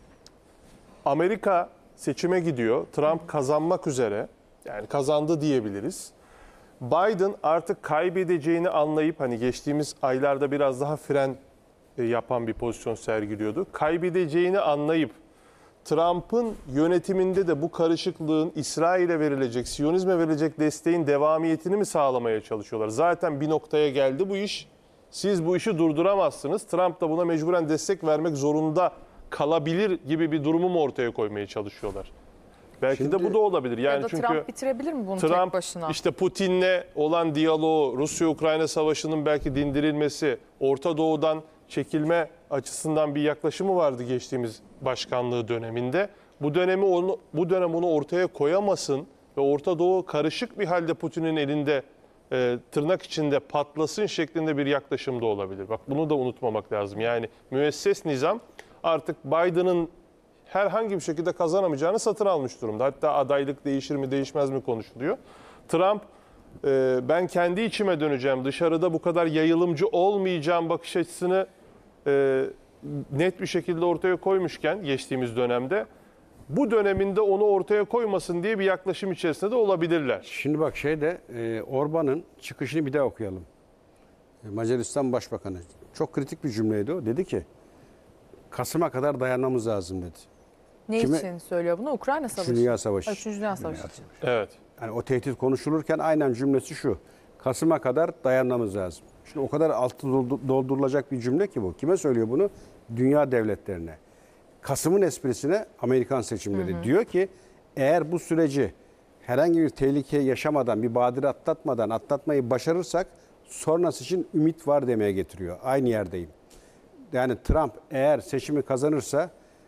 Amerika seçime gidiyor. Trump kazanmak üzere, yani kazandı diyebiliriz. Biden artık kaybedeceğini anlayıp, hani geçtiğimiz aylarda biraz daha fren yapan bir pozisyon sergiliyordu. Kaybedeceğini anlayıp Trump'ın yönetiminde de bu karışıklığın İsrail'e verilecek, Siyonizme verilecek desteğin devamiyetini mi sağlamaya çalışıyorlar? Zaten bir noktaya geldi bu iş. Siz bu işi durduramazsınız. Trump da buna mecburen destek vermek zorunda kalabilir gibi bir durumu mu ortaya koymaya çalışıyorlar? Belki Şimdi- de bu da olabilir. Yani ya da çünkü Trump bitirebilir mi bunu tek Trump başına? işte Putin'le olan diyaloğu, Rusya-Ukrayna savaşının belki dindirilmesi, Orta Doğu'dan çekilme açısından bir yaklaşımı vardı geçtiğimiz başkanlığı döneminde. Bu dönemi onu bu dönem onu ortaya koyamasın ve Orta Doğu karışık bir halde Putin'in elinde e, tırnak içinde patlasın şeklinde bir yaklaşım da olabilir. Bak bunu da unutmamak lazım. Yani müesses nizam artık Biden'ın herhangi bir şekilde kazanamayacağını satın almış durumda. Hatta adaylık değişir mi değişmez mi konuşuluyor. Trump e, ben kendi içime döneceğim, dışarıda bu kadar yayılımcı olmayacağım bakış açısını e, net bir şekilde ortaya koymuşken geçtiğimiz dönemde bu döneminde onu ortaya koymasın diye bir yaklaşım içerisinde de olabilirler. Şimdi bak şeyde e, Orban'ın çıkışını bir daha okuyalım. E, Macaristan Başbakanı. Çok kritik bir cümleydi o. Dedi ki Kasım'a kadar dayanmamız lazım dedi. Ne Kime- için söylüyor bunu? Ukrayna Savaşı. Üçüncü Dünya Savaşı. Ha, Üçüncü Dünya Savaşı için. Evet. Yani o tehdit konuşulurken aynen cümlesi şu. Kasım'a kadar dayanmamız lazım. Şimdi o kadar altı doldu- doldurulacak bir cümle ki bu. Kime söylüyor bunu? Dünya devletlerine. Kasım'ın esprisine Amerikan seçimleri. Diyor ki eğer bu süreci herhangi bir tehlike yaşamadan, bir badire atlatmadan atlatmayı başarırsak sonrası için ümit var demeye getiriyor. Aynı yerdeyim. Yani Trump eğer seçimi kazanırsa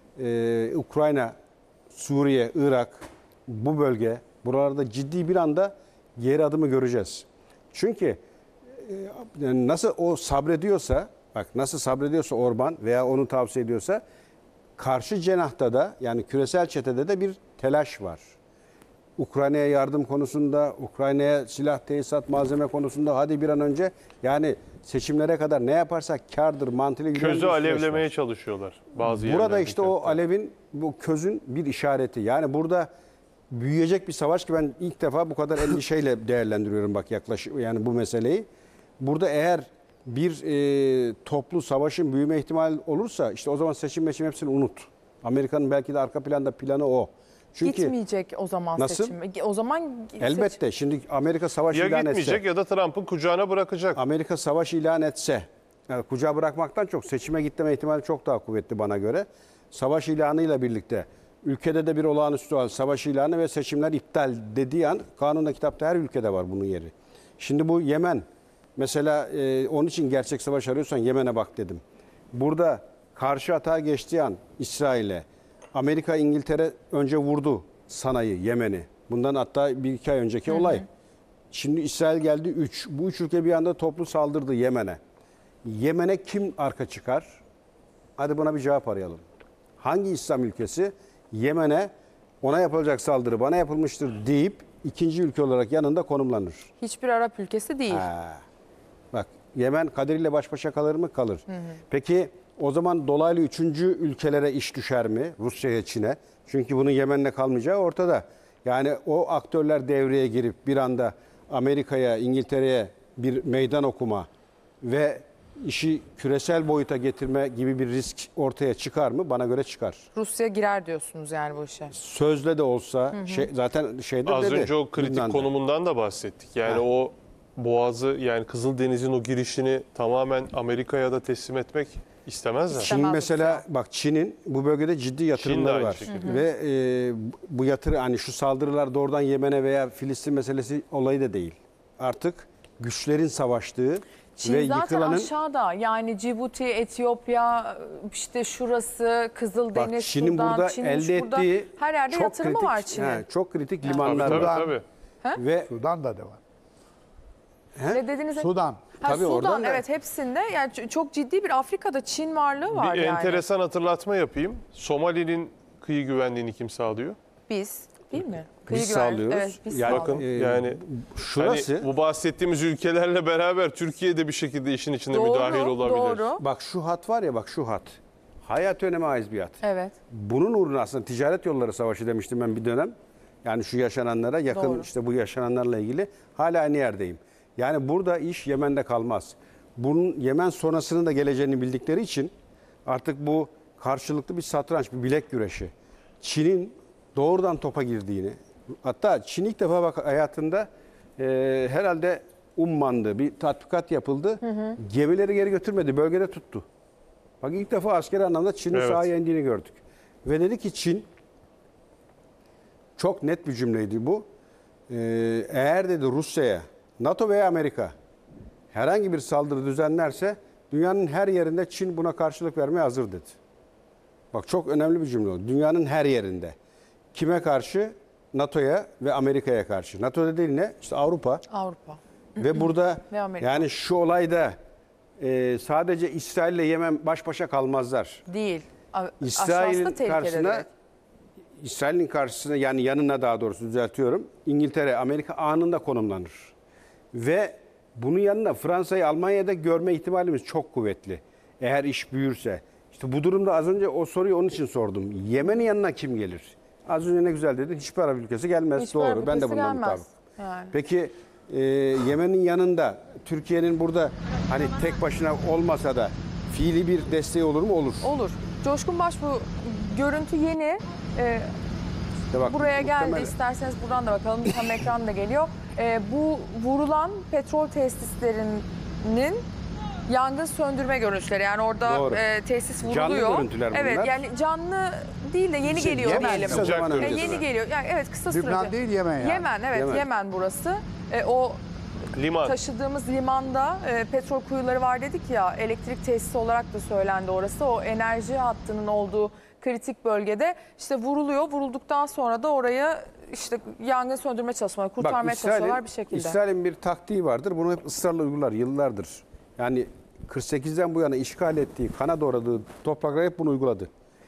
e, Ukrayna, Suriye, Irak, bu bölge, buralarda ciddi bir anda geri adımı göreceğiz. Çünkü e, yani nasıl o sabrediyorsa, bak nasıl sabrediyorsa Orban veya onu tavsiye ediyorsa, karşı cenahta da yani küresel çetede de bir telaş var. Ukrayna'ya yardım konusunda, Ukrayna'ya silah, tesisat, malzeme konusunda hadi bir an önce yani seçimlere kadar ne yaparsak kârdır mantığıyla giden bir Közü süreç var. alevlemeye çalışıyorlar bazı Burada yerlerde. işte o alevin, bu közün bir işareti. Yani burada büyüyecek bir savaş ki ben ilk defa bu kadar endişeyle değerlendiriyorum bak yaklaşık yani bu meseleyi. Burada eğer bir e, toplu savaşın büyüme ihtimali olursa işte o zaman seçim meçim hepsini unut. Amerika'nın belki de arka planda planı o. Çünkü Gitmeyecek o zaman Nasıl? seçim. O zaman elbette şimdi Amerika savaş Ya ilan gitmeyecek etse, ya da Trump'ın kucağına bırakacak. Amerika savaş ilan etse, yani kucağa bırakmaktan çok seçime gitme ihtimali çok daha kuvvetli bana göre. Savaş ilanıyla birlikte ülkede de bir olağanüstü hal, savaş ilanı ve seçimler iptal dediği an kanunda kitapta her ülkede var bunun yeri. Şimdi bu Yemen mesela e, onun için gerçek savaş arıyorsan Yemen'e bak dedim. Burada karşı atağa geçtiği an İsrail'e Amerika, İngiltere önce vurdu Sana'yı, Yemen'i. Bundan hatta bir iki ay önceki hı hı. olay. Şimdi İsrail geldi üç. Bu üç ülke bir anda toplu saldırdı Yemen'e. Yemen'e kim arka çıkar? Hadi buna bir cevap arayalım. Hangi İslam ülkesi Yemen'e ona yapılacak saldırı bana yapılmıştır deyip ikinci ülke olarak yanında konumlanır? hiçbir Arap ülkesi değil. Ha. Bak Yemen kaderiyle baş başa kalır mı? Kalır. Hı hı. Peki o zaman dolaylı üçüncü ülkelere iş düşer mi? Rusya'ya, Çin'e. Çünkü bunun Yemen'le kalmayacağı ortada. Yani o aktörler devreye girip bir anda Amerika'ya, İngiltere'ye bir meydan okuma ve işi küresel boyuta getirme gibi bir risk ortaya çıkar mı? Bana göre çıkar. Rusya girer diyorsunuz yani bu işe. Sözle de olsa hı hı. Şey, zaten şeyde Az dedi. önce o kritik Lübnan'da. konumundan da bahsettik. Yani Ha. o Boğaz'ı yani Kızıldeniz'in o girişini tamamen Amerika'ya da teslim etmek istemezler. İstemez. Çin Rusya. mesela bak Çin'in bu bölgede ciddi yatırımları aynı var. şekilde. Ve e, bu yatırı hani şu saldırılar doğrudan Yemen'e veya Filistin meselesi olayı da değil. Artık güçlerin savaştığı Çin ve zaten yıkılanın aşağıda yani Cibuti, Etiyopya, işte şurası, Kızıldeniz, bak Çin'in Sudan, burada Çin'in elde burada, ettiği her yerde çok yatırımı kritik, var Çin'in. he, çok kritik Tabii limanlar tabii. var. tabii. Ve Sudan'da da var. Ne dediniz? Sudan. Ha, Tabii oradan Sudan da- evet hepsinde yani ç- çok ciddi bir Afrika'da Çin varlığı var Bir yani. enteresan hatırlatma yapayım. Somali'nin kıyı güvenliğini kim sağlıyor? Biz değil mi? Kıyı biz güvenliği. sağlıyoruz. Evet biz Yani sağlıyoruz. Bakın e, yani şurası hani bu bahsettiğimiz ülkelerle beraber Türkiye de bir şekilde işin içine Doğru, müdahil olabilir. doğru. bak şu hat var ya bak şu hat. Hayat öneme ait bir hat. Evet. Bunun uğruna aslında ticaret yolları savaşı demiştim ben bir dönem. Yani şu yaşananlara yakın Doğru. işte bu yaşananlarla ilgili hala aynı yerdeyim. Yani burada iş Yemen'de kalmaz. Bunun Yemen sonrasının da geleceğini bildikleri için artık bu karşılıklı bir satranç, bir bilek güreşi. Çin'in doğrudan topa girdiğini, hatta Çin ilk defa bak hayatında e, herhalde ummandı, bir tatbikat yapıldı. Hı hı. Gemileri geri götürmedi, bölgede tuttu. Bak ilk defa askeri anlamda Çin'in Evet. sahaya indiğini gördük. Ve dedi ki Çin, çok net bir cümleydi bu. Ee, eğer dedi Rusya'ya, NATO veya Amerika herhangi bir saldırı düzenlerse dünyanın her yerinde Çin buna karşılık vermeye hazır dedi. Bak çok önemli bir cümle o. Dünyanın her yerinde. Kime karşı? NATO'ya ve Amerika'ya karşı. NATO'da değil ne? İşte Avrupa. Avrupa. Ve burada Ve Amerika. yani şu olayda e, sadece İsrail ile Yemen baş başa kalmazlar. Değil. A- İsrail'in aşağısı da tehlikede karşısına direkt. İsrail'in karşısına yani yanına daha doğrusu düzeltiyorum. İngiltere, Amerika anında konumlanır. Ve bunun yanına Fransa'yı Almanya'da görme ihtimalimiz çok kuvvetli. Eğer iş büyürse. İşte bu durumda az önce o soruyu onun için sordum. Yemen'in yanına kim gelir? Az önce ne güzel dedin. Hiçbir Arap ülkesi gelmez. Hiçbir Doğru. Arap Ben de ülkesi bundan gelmez. mutabık. Yani. Peki e, Yemen'in yanında Türkiye'nin burada hani tek başına olmasa da fiili bir desteği olur mu? Olur. Olur. Coşkun Baş, bu görüntü yeni. Ee, İşte bak, buraya geldi. muhtemelen- İsterseniz buradan da bakalım. Tam ekran da geliyor. Ee, bu vurulan petrol tesislerinin yangın söndürme görüntüleri. Yani orada Doğru. e, tesis Canlı vuruluyor. görüntüler bunlar. Evet, yani canlı değil de yeni Şey, geliyor Yemen diyelim. kısa zaman E, öncesi. yeni geliyor. Yani evet, kısa Lübnan sürede. değil, Yemen yani. Yemen, evet, Yemen. Yemen, burası. E, o Liman. taşıdığımız limanda e, petrol kuyuları var dedik ya, elektrik tesisi olarak da söylendi orası. O enerji hattının olduğu kritik bölgede işte vuruluyor. Vurulduktan sonra da oraya işte yangın söndürme çalışmaları, kurtarmaya çalışıyorlar bir şekilde. İsrail'in bir taktiği vardır. Bunu hep ısrarla uygular yıllardır. Yani kırk sekizden bu yana işgal ettiği, kana doğradığı topraklara hep bunu uyguladı.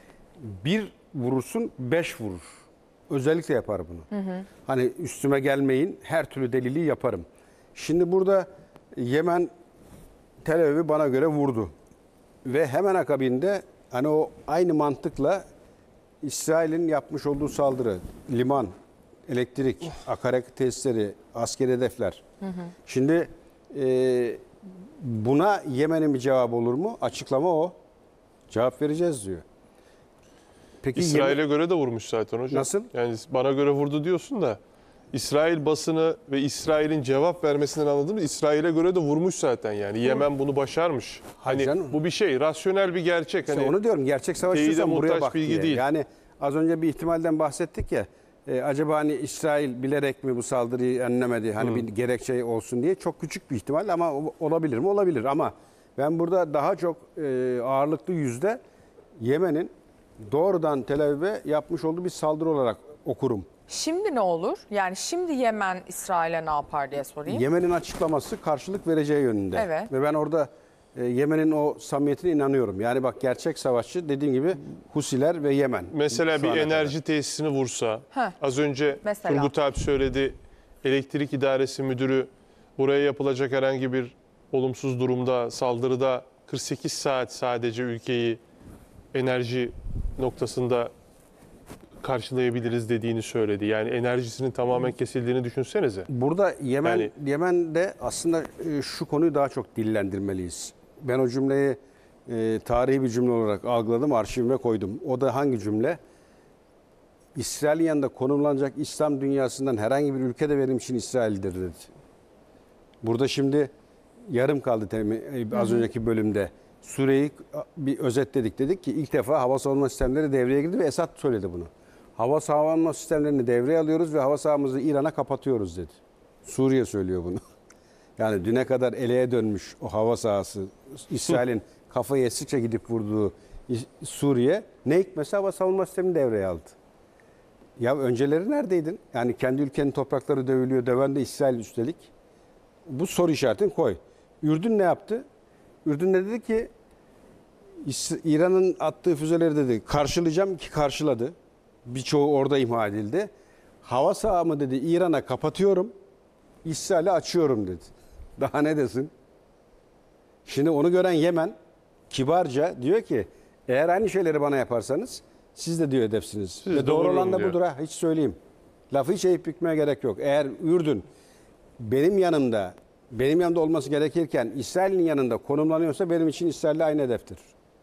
Bir vurursun, beş vurur. Özellikle yapar bunu. Hı hı. Hani üstüme gelmeyin, her türlü deliliği yaparım. Şimdi burada Yemen Tel Aviv'i bana göre vurdu. Ve hemen akabinde hani o aynı mantıkla İsrail'in yapmış olduğu saldırı, liman, elektrik, akaryakıt tesisleri, askeri hedefler. Hı hı. Şimdi e, buna Yemen'in bir cevabı olur mu? Açıklama o. Cevap vereceğiz diyor. Peki İsrail'e Yemen- göre de vurmuş zaten hocam. Nasıl? Yani bana göre vurdu diyorsun da İsrail basını ve İsrail'in cevap vermesinden anladığımız İsrail'e göre de vurmuş zaten yani. Yemen bunu başarmış. Hani canım. bu bir şey, rasyonel bir gerçek. İşte Hani onu diyorum, gerçek savaş teyide diyorsan buraya muhtaç bak bilgi diye. değil. Yani az önce bir ihtimalden bahsettik ya. e, acaba hani İsrail bilerek mi bu saldırıyı önlemedi? Hani bir gerekçe olsun diye. Çok küçük bir ihtimal ama o- olabilir mi? Olabilir ama ben burada daha çok e, ağırlıklı yüzde Yemen'in doğrudan Tel Aviv'e yapmış olduğu bir saldırı olarak okurum. Şimdi ne olur? Yani şimdi Yemen İsrail'e ne yapar diye sorayım. Yemen'in açıklaması karşılık vereceği yönünde. Evet. Ve ben orada e, Yemen'in o samimiyetine inanıyorum. Yani bak, gerçek savaşçı dediğim gibi Husiler ve Yemen. mesela Şu bir ana enerji tesisini vursa, Heh. az önce Mesela. Turgut Alp söyledi, elektrik idaresi müdürü buraya yapılacak herhangi bir olumsuz durumda, saldırıda kırk sekiz saat sadece ülkeyi enerji noktasında karşılayabiliriz dediğini söyledi. Yani enerjisinin tamamen kesildiğini düşünsenize. Burada Yemen Yani- Yemen'de aslında e, şu konuyu daha çok dillendirmeliyiz. Ben o cümleyi e, tarihi bir cümle olarak algıladım, arşivime koydum. O da hangi cümle? İsrail'in yanında konumlanacak İslam dünyasından herhangi bir ülke de benim için İsrail'dir dedi. Burada şimdi yarım kaldı temin, az önceki bölümde. Suriye'yi bir özetledik. Dedik ki ilk defa hava savunma sistemleri devreye girdi ve Esad söyledi bunu. Hava savunma sistemlerini devreye alıyoruz ve hava sahamızı İran'a kapatıyoruz dedi. Suriye söylüyor bunu. Yani düne kadar eleğe dönmüş o hava sahası, İsrail'in kafayı esirçe gidip vurduğu Suriye ne hikmetse hava savunma sistemini devreye aldı. Ya önceleri neredeydin? Yani kendi ülkenin toprakları dövülüyor, döven de İsrail üstelik. Bu soru işaretini koy. Ürdün ne yaptı? Ürdün ne dedi ki İs- İran'ın attığı füzeleri dedi karşılayacağım ki karşıladı. Birçoğu orada imha edildi. Hava sahamı dedi İran'a kapatıyorum. İsrail'e açıyorum dedi. Daha ne desin? Şimdi onu gören Yemen kibarca diyor ki eğer aynı şeyleri bana yaparsanız siz de diyor hedefsiniz. Siz Ve de doğru vururum olan da diyor. budur ha, hiç söyleyeyim. Lafı hiç eğip bükmeye gerek yok. Eğer Ürdün benim yanımda benim yanımda olması gerekirken İsrail'in yanında konumlanıyorsa benim için İsrail'le aynı hedeftir.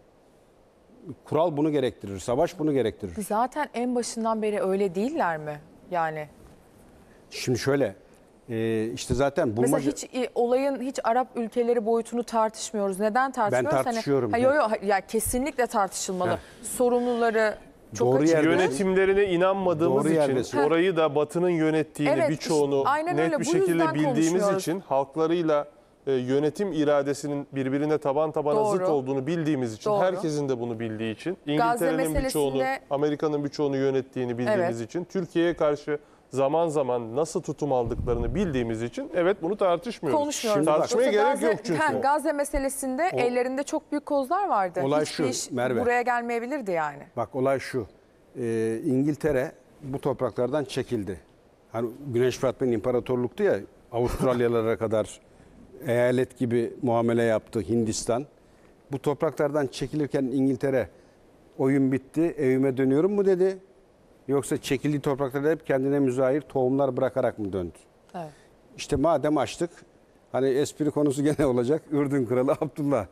Kural bunu gerektirir. Savaş bunu gerektirir. Zaten en başından beri öyle değiller mi? Yani Şimdi şöyle e, işte zaten bulmaca... mesela hiç e, olayın hiç Arap ülkeleri boyutunu tartışmıyoruz. Neden tartışmıyoruz? Hani- tartışıyorum. Ha, yo, yo, ya kesinlikle tartışılmalı. Heh. Sorumluları çok Doğru açık. yerde- Yönetimlerine inanmadığımız Doğru için yerdesin. orayı da Batı'nın yönettiğini Evet, birçoğunu işte aynen net öyle. bir Bu şekilde yüzden bildiğimiz konuşuyoruz. için halklarıyla e, yönetim iradesinin birbirine taban tabana zıt Doğru. olduğunu bildiğimiz için, Doğru. herkesin de bunu bildiği için, Gazze İngiltere'nin birçoğunu, meselesinde- Amerika'nın birçoğunu yönettiğini bildiğimiz Evet. için, Türkiye'ye karşı zaman zaman nasıl tutum aldıklarını bildiğimiz için evet bunu tartışmıyoruz. Konuşmuyoruz. Tartışmaya Yoksa gerek Gazze- yok çünkü. Ha, Gazze meselesinde ellerinde çok büyük kozlar vardı. Olay Hiçbir şu, iş Merve. buraya gelmeyebilirdi yani. Bak olay şu. Ee, İngiltere bu topraklardan çekildi. Hani Güneş Fatma'nın imparatorluktu ya, Avustralyalara kadar eyalet gibi muamele yaptı Hindistan. Bu topraklardan çekilirken İngiltere oyun bitti, evime dönüyorum mu dedi. yoksa çekildiği topraklarda hep kendine müzahir tohumlar bırakarak mı döndü? Evet. İşte madem açtık, hani espri konusu gene olacak. Ürdün Kralı Abdullah.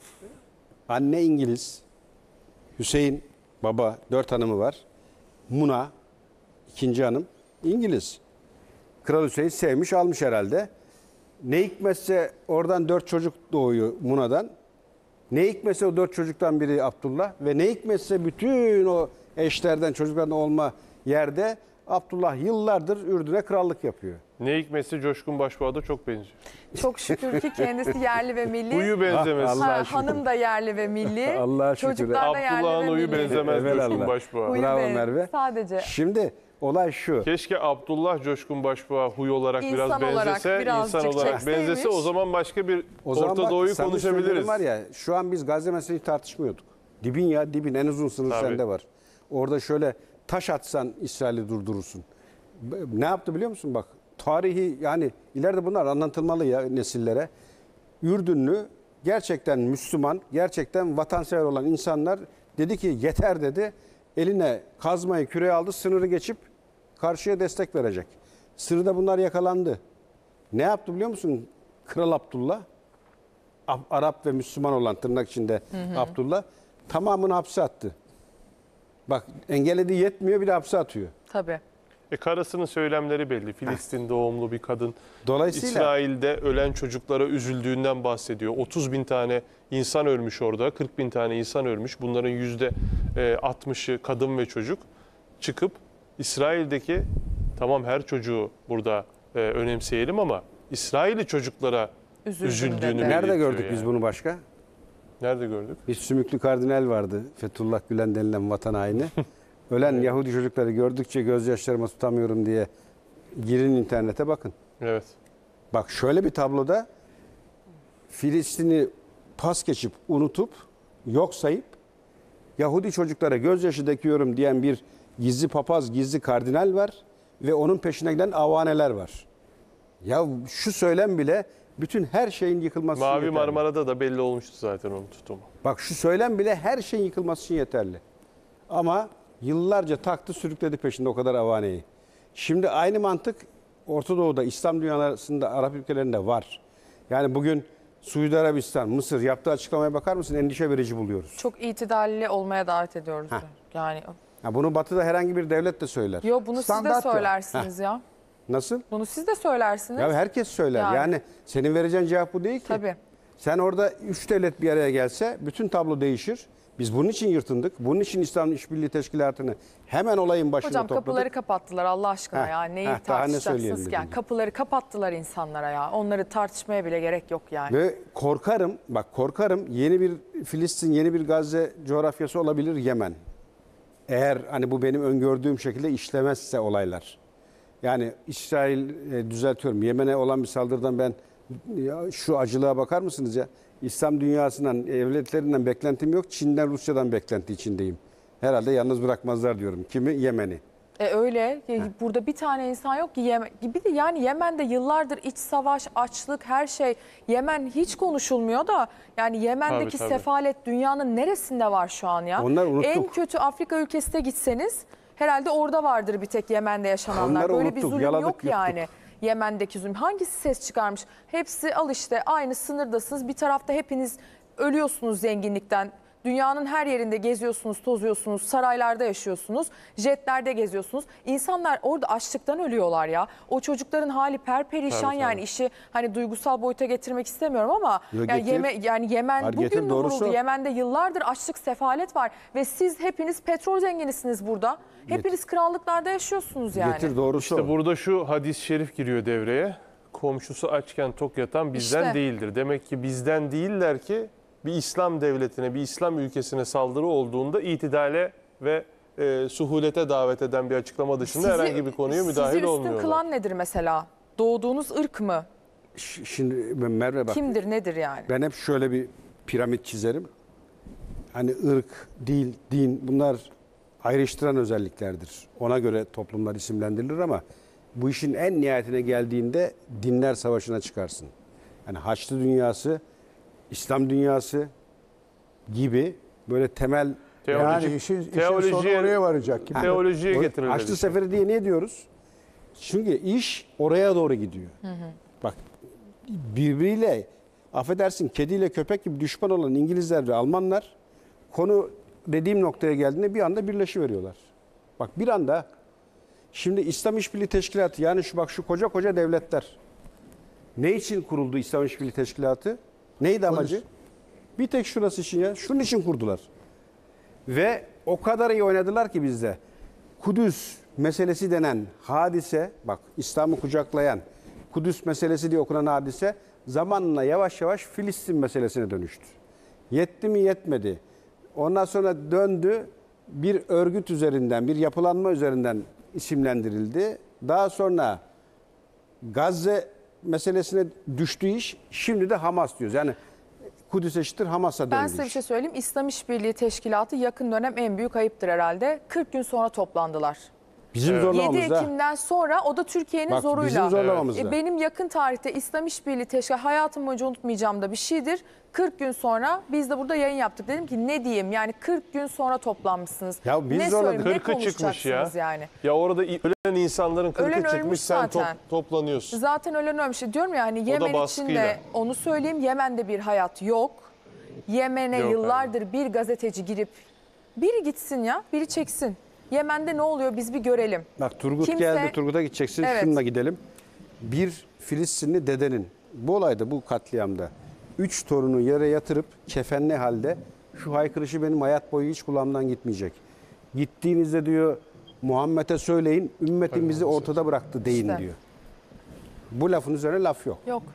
Anne İngiliz, Hüseyin baba, dört hanımı var. Muna, ikinci hanım, İngiliz. Kral Hüseyin sevmiş almış herhalde. Ne hikmetse oradan dört çocuk doğuyor Muna'dan. Ne hikmetse o dört çocuktan biri Abdullah. Ve ne hikmetse bütün o eşlerden, çocuklardan olma yerde Abdullah yıllardır Ürdün'e krallık yapıyor. Ne hikmetse Coşkun Başbuğ'a da çok benziyor. Çok şükür ki kendisi yerli ve milli. Huyu benzemez. Ah, Allah Ha, şükür. hanım da yerli ve milli. Allah'a şükür. Çocuklar da yerli Abdullah'ın ve huyu milli. benzemez Evelallah. Coşkun Başbuğ'a. Huyu Bravo benz- Merve. Sadece Şimdi olay şu. Keşke Abdullah Coşkun Başbuğ'a huy olarak İnsan biraz olarak benzese, birazcık insan olarak çekseymiş. benzese o zaman başka bir O zaman Orta bak, Doğu'yu samimi söylüyorum konuşabiliriz. var ya, şu an biz Gazze meselesini tartışmıyorduk. Dibin ya dibin, en uzun sınır Tabii. sende var. Orada şöyle taş atsan İsrail'i durdurursun. Ne yaptı biliyor musun bak? Tarihi, yani ileride bunlar anlatılmalı ya nesillere. Ürdünlü gerçekten Müslüman, gerçekten vatansever olan insanlar dedi ki yeter dedi. Eline kazmayı, küreği aldı, sınırı geçip karşıya destek verecek. Sınırda bunlar yakalandı. Ne yaptı biliyor musun Kral Abdullah? Arap ve Müslüman olan, tırnak içinde Abdullah, tamamını hapse attı. Bak, engellediği yetmiyor, bir de hapse atıyor. tabii. E, karısının söylemleri belli. Filistin doğumlu bir kadın. Dolayısıyla İsrail'de ölen çocuklara üzüldüğünden bahsediyor. otuz bin tane insan ölmüş orada. kırk bin tane insan ölmüş. Bunların yüzde altmışı kadın ve çocuk. Çıkıp İsrail'deki, tamam her çocuğu burada e, önemseyelim ama İsrail'i çocuklara Üzüldüm üzüldüğünü dedi. belirtiyor nerede gördük yani. biz bunu başka? Nerede gördük? Bir sümüklü kardinal vardı, Fethullah Gülen denilen vatan haini. Ölen Yahudi çocukları gördükçe gözyaşlarımı tutamıyorum diye girin internete bakın. Evet. Bak şöyle bir tabloda Filistin'i pas geçip, unutup, yok sayıp Yahudi çocuklara gözyaşı döküyorum diyen bir gizli papaz, gizli kardinal var ve onun peşine giden avaneler var. Ya şu söylem bile bütün her şeyin yıkılması için Mavi yeterli. Marmara'da da belli olmuştu zaten onun tutumu. Bak şu söylem bile her şeyin yıkılması için yeterli. Ama yıllarca taktı, sürükledi peşinde o kadar avaneyi. Şimdi aynı mantık Orta Doğu'da, İslam dünyasında, Arap ülkelerinde var. Yani bugün Suudi Arabistan, Mısır yaptığı açıklamaya bakar mısın? Endişe verici buluyoruz. Çok itidalli olmaya davet ediyoruz. Heh. Yani Ya bunu Batı'da herhangi bir devlet de söyler. yo bunu Standart siz de ya. söylersiniz ya. Nasıl? Bunu siz de söylersiniz. Ya herkes söyler. Yani, Yani. senin vereceğin cevap bu değil ki. Tabii. Sen orada üç devlet bir araya gelse bütün tablo değişir. Biz bunun için yırtındık. Bunun için İslam İşbirliği Teşkilatı'nı hemen olayın başında Hocam topladık. kapıları kapattılar Allah aşkına Heh, ya. Neyi heh, daha ne tartışacaksınız söyleyelim ki? dedim. Yani kapıları kapattılar insanlara ya. Onları tartışmaya bile gerek yok yani. Ve korkarım, bak korkarım yeni bir Filistin, yeni bir Gazze coğrafyası olabilir Yemen. Eğer hani bu benim öngördüğüm şekilde işlemezse olaylar. Yani İsrail, e, düzeltiyorum, Yemen'e olan bir saldırıdan ben ya şu acılığa bakar mısınız ya? İslam dünyasından, devletlerinden beklentim yok. Çin'den, Rusya'dan beklenti içindeyim. Herhalde yalnız bırakmazlar diyorum. Kimi? Yemen'i. E öyle. Ya burada bir tane insan yok ki Yemen. Bir de yani Yemen'de yıllardır iç savaş, açlık, her şey. Yemen hiç konuşulmuyor da yani Yemen'deki Tabii, tabii. sefalet dünyanın neresinde var şu an ya? Onlar unuttuk. En kötü Afrika ülkesine gitseniz herhalde orada vardır bir tek Yemen'de yaşananlar. Onları Böyle bir unuttuk, zulüm yaladık, yok yuttuk. yani. Yemen'deki zulüm. Hangisi ses çıkarmış? Hepsi al işte aynı sınırdasınız. Bir tarafta hepiniz ölüyorsunuz zenginlikten. Dünyanın her yerinde geziyorsunuz, tozuyorsunuz, saraylarda yaşıyorsunuz, jetlerde geziyorsunuz. İnsanlar orada açlıktan ölüyorlar ya. O çocukların hali perperişan Tabii, yani tabii. işi hani duygusal boyuta getirmek istemiyorum ama Yo, yani, getir. Yeme, yani Yemen Hadi bugün getir, mü doğrusu vuruldu? o. Yemen'de yıllardır açlık, sefalet var ve siz hepiniz petrol zenginisiniz burada. Hepiniz krallıklarda yaşıyorsunuz yani. Getir doğrusu. İşte o. burada şu hadis-i şerif giriyor devreye. Komşusu açken tok yatan bizden İşte. değildir. Demek ki bizden değiller ki bir İslam devletine, bir İslam ülkesine saldırı olduğunda itidale ve e, suhulete davet eden bir açıklama dışında Sizi- herhangi bir konuya müdahil Sizi üstün olmuyorlar. kılan nedir mesela? Doğduğunuz ırk mı? Ş- Şimdi Merve bak. Kimdir, nedir yani? Ben hep şöyle bir piramit çizerim. Hani ırk, dil, din bunlar ayrıştıran özelliklerdir. Ona göre toplumlar isimlendirilir ama bu işin en nihayetine geldiğinde dinler savaşına çıkarsın. Yani Haçlı dünyası, İslam dünyası gibi böyle temel Teolojik, Yani işin, işin teolojiye, sonu oraya varacak. Kim bilir? teolojiye O getirilir. Haçlı işte. Seferi diye niye diyoruz? Çünkü iş oraya doğru gidiyor. Hı hı. Bak birbiriyle affedersin kediyle köpek gibi düşman olan İngilizler ve Almanlar konu dediğim noktaya geldiğinde bir anda birleşiveriyorlar. Bak bir anda şimdi İslam İşbirliği Teşkilatı yani şu bak şu koca koca devletler ne için kuruldu İslam İşbirliği Teşkilatı? Neydi amacı? Bir tek şurası için ya. Şunun için kurdular. Ve o kadar iyi oynadılar ki bizde. Kudüs meselesi denen hadise, bak İslam'ı kucaklayan Kudüs meselesi diye okunan hadise zamanla yavaş yavaş Filistin meselesine dönüştü. Yetti mi yetmedi. Ondan sonra döndü bir örgüt üzerinden, bir yapılanma üzerinden isimlendirildi. Daha sonra Gazze meselesine düştüğü iş şimdi de Hamas diyoruz. Yani Kudüs eşittir Hamas'a döndü. Ben size bir şey söyleyeyim. İslam İşbirliği Teşkilatı yakın dönem en büyük ayıptır herhalde. kırk gün sonra toplandılar. Bizim yedi zorlamamızda. Ekim'den sonra o da Türkiye'nin Bak, zoruyla. bizim zorlamamızda. E, Benim yakın tarihte İslam İşbirliği Teşkilatı hayatım boyunca unutmayacağım da bir şeydir. kırk gün sonra biz de burada yayın yaptık. Dedim ki ne diyeyim yani kırk gün sonra toplanmışsınız. Ya biz ne zorladık. söyleyeyim, ne kırkı çıkmış ya. konuşacaksınız yani. Ya orada ölen insanların Ölen kırkı çıkmış ölmüş sen top, zaten. toplanıyorsun. Zaten öyle ölmüş. Diyorum ya hani Yemen için baskıyla. de onu söyleyeyim. Yemen'de bir hayat yok. Yemen'e Yok yıllardır bir gazeteci girip biri gitsin ya, biri çeksin. Yemen'de ne oluyor biz bir görelim. Bak Turgut Kimse- geldi, Turgut'a gideceksin, Evet. şununla gidelim. Bir Filistinli dedenin bu olayda, bu katliamda üç torunu yere yatırıp kefenli halde şu haykırışı benim hayat boyu hiç kulağımdan gitmeyecek. Gittiğinizde diyor Muhammed'e söyleyin, ümmetim bizi ortada bıraktı deyin İşte. diyor. Bu lafın üzerine laf yok. Yok.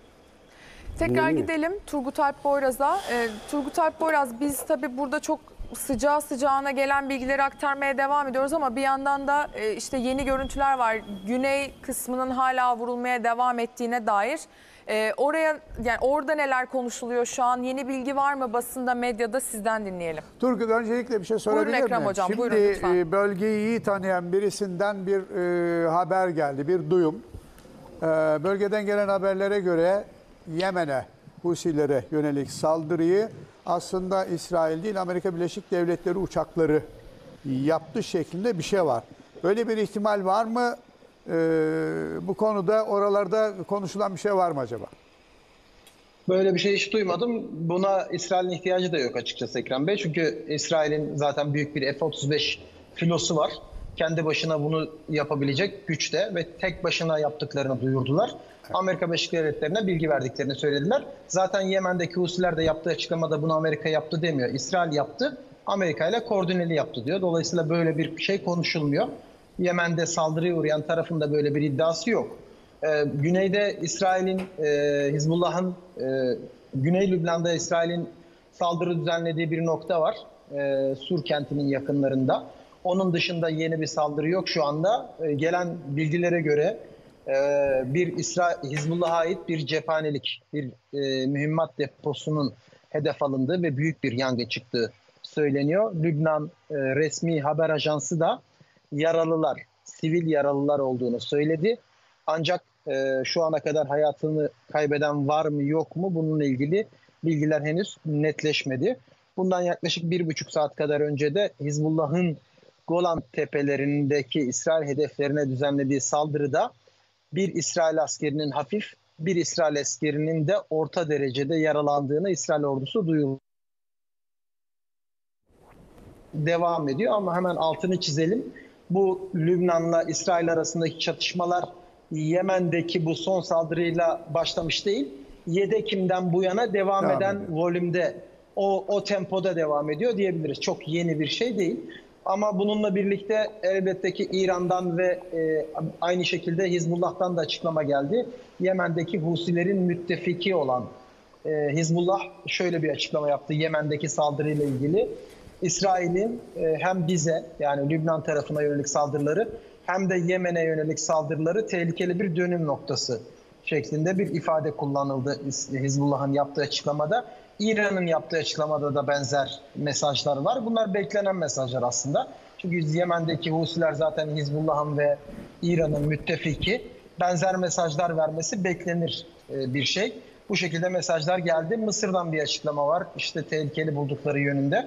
Tekrar Dinleyin mi? gidelim Turgut Alp Boyraz'a. Ee, Turgut Alp Boyraz biz tabii burada çok sıcağı sıcağına gelen bilgileri aktarmaya devam ediyoruz ama bir yandan da e, işte yeni görüntüler var. Güney kısmının hala vurulmaya devam ettiğine dair. Ee, oraya yani orada neler konuşuluyor şu an? Yeni bilgi var mı basında, medyada sizden dinleyelim. Turgut öncelikle bir şey sorabilir Buyurun Ekrem miyim? Hocam, Şimdi buyurun lütfen. e, bölgeyi iyi tanıyan birisinden bir e, haber geldi, bir duyum. E, bölgeden gelen haberlere göre Yemen'e, Husilere yönelik saldırıyı aslında İsrail değil Amerika Birleşik Devletleri uçakları yaptı şeklinde bir şey var. Böyle bir ihtimal var mı? E, bu konuda oralarda konuşulan bir şey var mı acaba? Böyle bir şey hiç duymadım. Buna İsrail'in ihtiyacı da yok açıkçası Ekrem Bey. Çünkü İsrail'in zaten büyük bir F otuz beş filosu var. Kendi başına bunu yapabilecek güçte ve tek başına yaptıklarını duyurdular. Amerika Birleşik Devletleri'ne bilgi verdiklerini söylediler. Zaten Yemen'deki Husiler de yaptığı açıklamada bunu Amerika yaptı demiyor. İsrail yaptı, Amerika ile koordineli yaptı diyor. Dolayısıyla böyle bir şey konuşulmuyor. Yemen'de saldırıya uğrayan tarafın da böyle bir iddiası yok. Ee, güneyde İsrail'in, e, Hizbullah'ın, e, Güney Lübnan'da İsrail'in saldırı düzenlediği bir nokta var. E, Sur kentinin yakınlarında. Onun dışında yeni bir saldırı yok şu anda. E, gelen bilgilere göre e, bir İsrail, Hizbullah'a ait bir cephanelik, bir e, mühimmat deposunun hedef alındığı ve büyük bir yangın çıktığı söyleniyor. Lübnan e, resmi haber ajansı da yaralılar, sivil yaralılar olduğunu söyledi. Ancak e, şu ana kadar hayatını kaybeden var mı yok mu bununla ilgili bilgiler henüz netleşmedi. Bundan yaklaşık bir buçuk saat kadar önce de Hizbullah'ın Golan tepelerindeki İsrail hedeflerine düzenlediği saldırıda bir İsrail askerinin hafif, bir İsrail askerinin de orta derecede yaralandığını İsrail ordusu duyurdu. Devam ediyor ama hemen altını çizelim. Bu Lübnan'la İsrail arasındaki çatışmalar Yemen'deki bu son saldırıyla başlamış değil. yedi Ekim'den bu yana devam, Devam eden ediyor. volümde, o, o tempoda devam ediyor diyebiliriz. Çok yeni bir şey değil. Ama bununla birlikte elbette ki İran'dan ve e, aynı şekilde Hizbullah'tan da açıklama geldi. Yemen'deki Husilerin müttefiki olan e, Hizbullah şöyle bir açıklama yaptı Yemen'deki saldırıyla ilgili. İsrail'in e, hem bize yani Lübnan tarafına yönelik saldırıları hem de Yemen'e yönelik saldırıları tehlikeli bir dönüm noktası şeklinde bir ifade kullanıldı Hizbullah'ın yaptığı açıklamada. İran'ın yaptığı açıklamada da benzer mesajlar var. Bunlar beklenen mesajlar aslında. Çünkü Yemen'deki Husiler zaten Hizbullah'ın ve İran'ın müttefiki. Benzer mesajlar vermesi beklenir bir şey. Bu şekilde mesajlar geldi. Mısır'dan bir açıklama var. İşte tehlikeli buldukları yönünde.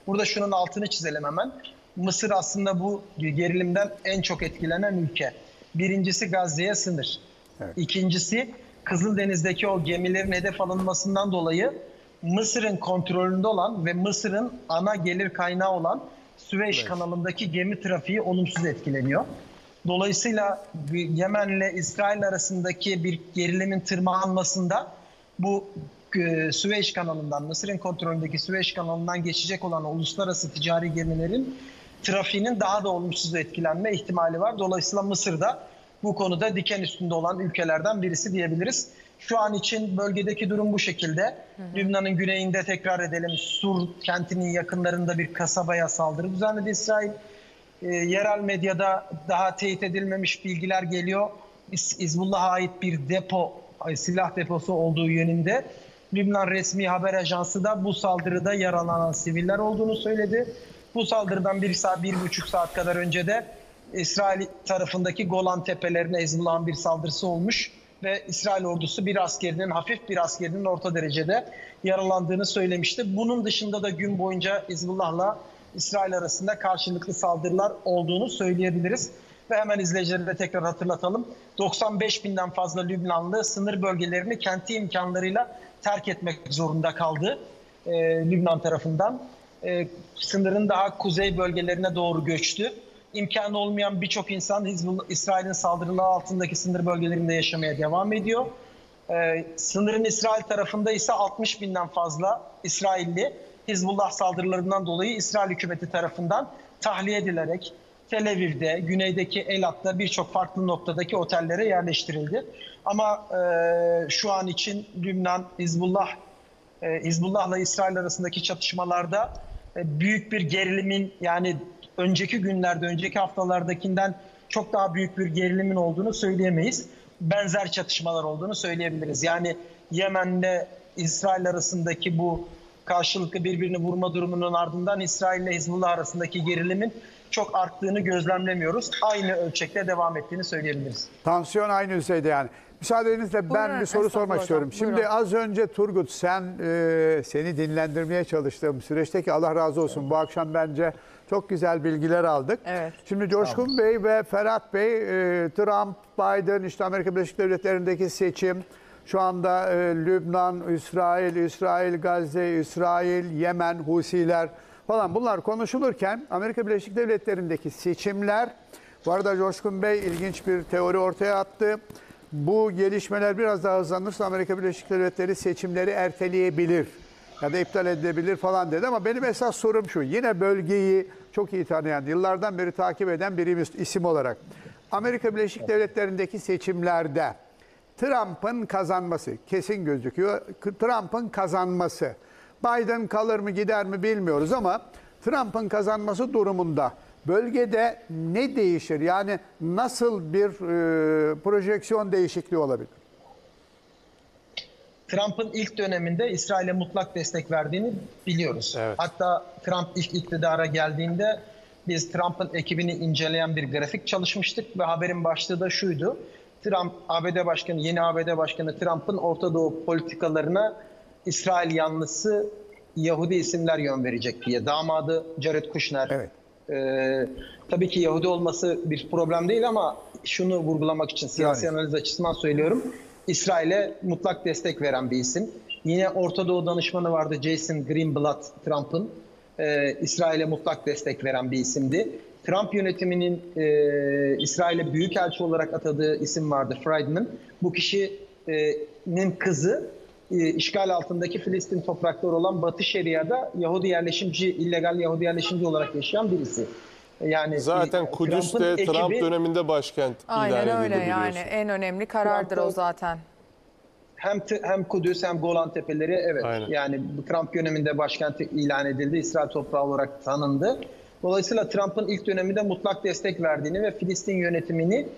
Burada şunun altını çizelim hemen. Mısır aslında bu gerilimden en çok etkilenen ülke. Birincisi Gazze'ye sınır. Evet. İkincisi Kızıldeniz'deki o gemilerin hedef alınmasından dolayı Mısır'ın kontrolünde olan ve Mısır'ın ana gelir kaynağı olan Süveyş kanalındaki gemi trafiği olumsuz etkileniyor. Dolayısıyla Yemen'le İsrail arasındaki bir gerilimin tırmanmasında bu e, Süveyş kanalından, Mısır'ın kontrolündeki Süveyş kanalından geçecek olan uluslararası ticari gemilerin trafiğinin daha da olumsuz etkilenme ihtimali var. Dolayısıyla Mısır da bu konuda diken üstünde olan ülkelerden birisi diyebiliriz. Şu an için bölgedeki durum bu şekilde. Hı hı. Lübnan'ın güneyinde tekrar edelim, Sur kentinin yakınlarında bir kasabaya saldırı düzenledi İsrail. E, yerel medyada daha teyit edilmemiş bilgiler geliyor. Hizbullah'a ait bir depo, silah deposu olduğu yönünde. Lübnan resmi haber ajansı da bu saldırıda yaralanan siviller olduğunu söyledi. Bu saldırıdan bir saat, bir buçuk saat kadar önce de İsrail tarafındaki Golan Tepelerine Hizbullah'ın bir saldırısı olmuş ve İsrail ordusu bir askerinin, hafif bir askerinin orta derecede yaralandığını söylemişti. Bunun dışında da gün boyunca Hizbullah'la İsrail arasında karşılıklı saldırılar olduğunu söyleyebiliriz. Ve hemen izleyicilere tekrar hatırlatalım. doksan beş binden fazla Lübnanlı sınır bölgelerini kendi imkanlarıyla terk etmek zorunda kaldı e, Lübnan tarafından. E, sınırın daha kuzey bölgelerine doğru göçtü. İmkanı olmayan birçok insan Hizbullah, İsrail'in saldırıları altındaki sınır bölgelerinde yaşamaya devam ediyor. Ee, sınırın İsrail tarafında ise altmış binden fazla İsrailli Hizbullah saldırılarından dolayı İsrail hükümeti tarafından tahliye edilerek Tel Aviv'de, güneydeki Elat'ta birçok farklı noktadaki otellere yerleştirildi. Ama e, şu an için Lübnan, Hizbullah, e, Hizbullah'la İsrail arasındaki çatışmalarda e, büyük bir gerilimin, yani önceki günlerde, önceki haftalardakinden çok daha büyük bir gerilimin olduğunu söyleyemeyiz. Benzer çatışmalar olduğunu söyleyebiliriz. Yani Yemen'le İsrail arasındaki bu karşılıklı birbirini vurma durumunun ardından İsrail ile Hizbullah arasındaki gerilimin çok arttığını gözlemlemiyoruz. Aynı ölçekte devam ettiğini söyleyebiliriz. Tansiyon aynı düzeyde yani. Müsaadenizle ben Buyurun, bir soru sormak hocam. istiyorum. Şimdi Buyurun. az önce Turgut, sen e, seni dinlendirmeye çalıştığım süreçteki, Allah razı olsun, bu akşam bence çok güzel bilgiler aldık. Evet. Şimdi Coşkun Bey ve Ferhat Bey, e, Trump, Biden, işte Amerika Birleşik Devletleri'ndeki seçim, şu anda e, Lübnan, İsrail, İsrail, Gazze, İsrail, Yemen, Husiler falan, bunlar konuşulurken Amerika Birleşik Devletleri'ndeki seçimler, bu arada Coşkun Bey ilginç bir teori ortaya attı. Bu gelişmeler biraz daha hızlanırsa Amerika Birleşik Devletleri seçimleri erteleyebilir ya da iptal edebilir falan dedi, ama benim esas sorum şu: yine bölgeyi çok iyi tanıyan, yıllardan beri takip eden bir isim olarak, Amerika Birleşik Devletleri'ndeki seçimlerde Trump'ın kazanması kesin gözüküyor. Trump'ın kazanması, Biden kalır mı gider mi bilmiyoruz, ama Trump'ın kazanması durumunda bölgede ne değişir? Yani nasıl bir e, projeksiyon değişikliği olabilir? Trump'ın ilk döneminde İsrail'e mutlak destek verdiğini biliyoruz. Evet. Hatta Trump ilk iktidara geldiğinde biz Trump'ın ekibini inceleyen bir grafik çalışmıştık ve haberin başlığı da şuydu: Trump, A B D Başkanı, yeni A B D Başkanı Trump'ın Orta Doğu politikalarına İsrail yanlısı Yahudi isimler yön verecek diye. Damadı Jared Kushner. Evet. Ee, tabii ki Yahudi olması bir problem değil, ama şunu vurgulamak için siyasi Yani. analiz açısından söylüyorum. İsrail'e mutlak destek veren bir isim. Yine Orta Doğu danışmanı vardı, Jason Greenblatt, Trump'ın. Ee, İsrail'e mutlak destek veren bir isimdi. Trump yönetiminin e, İsrail'e büyükelçi olarak atadığı isim vardı, Friedman. Bu kişinin kızı e, işgal altındaki Filistin toprakları olan Batı Şeria'da Yahudi yerleşimci, illegal Yahudi yerleşimci olarak yaşayan birisi. Yani Zaten e, Kudüs Trump'ın de Trump ekibi, döneminde başkent ilan Aynen edildi, öyle yani. biliyorsun. En önemli karardır o Trump'ın- zaten. Hem hem Kudüs hem Golan Tepeleri, evet. Aynen. Yani bu Trump döneminde başkenti ilan edildi, İsrail toprağı olarak tanındı. Dolayısıyla Trump'ın ilk döneminde mutlak destek verdiğini ve Filistin yönetimini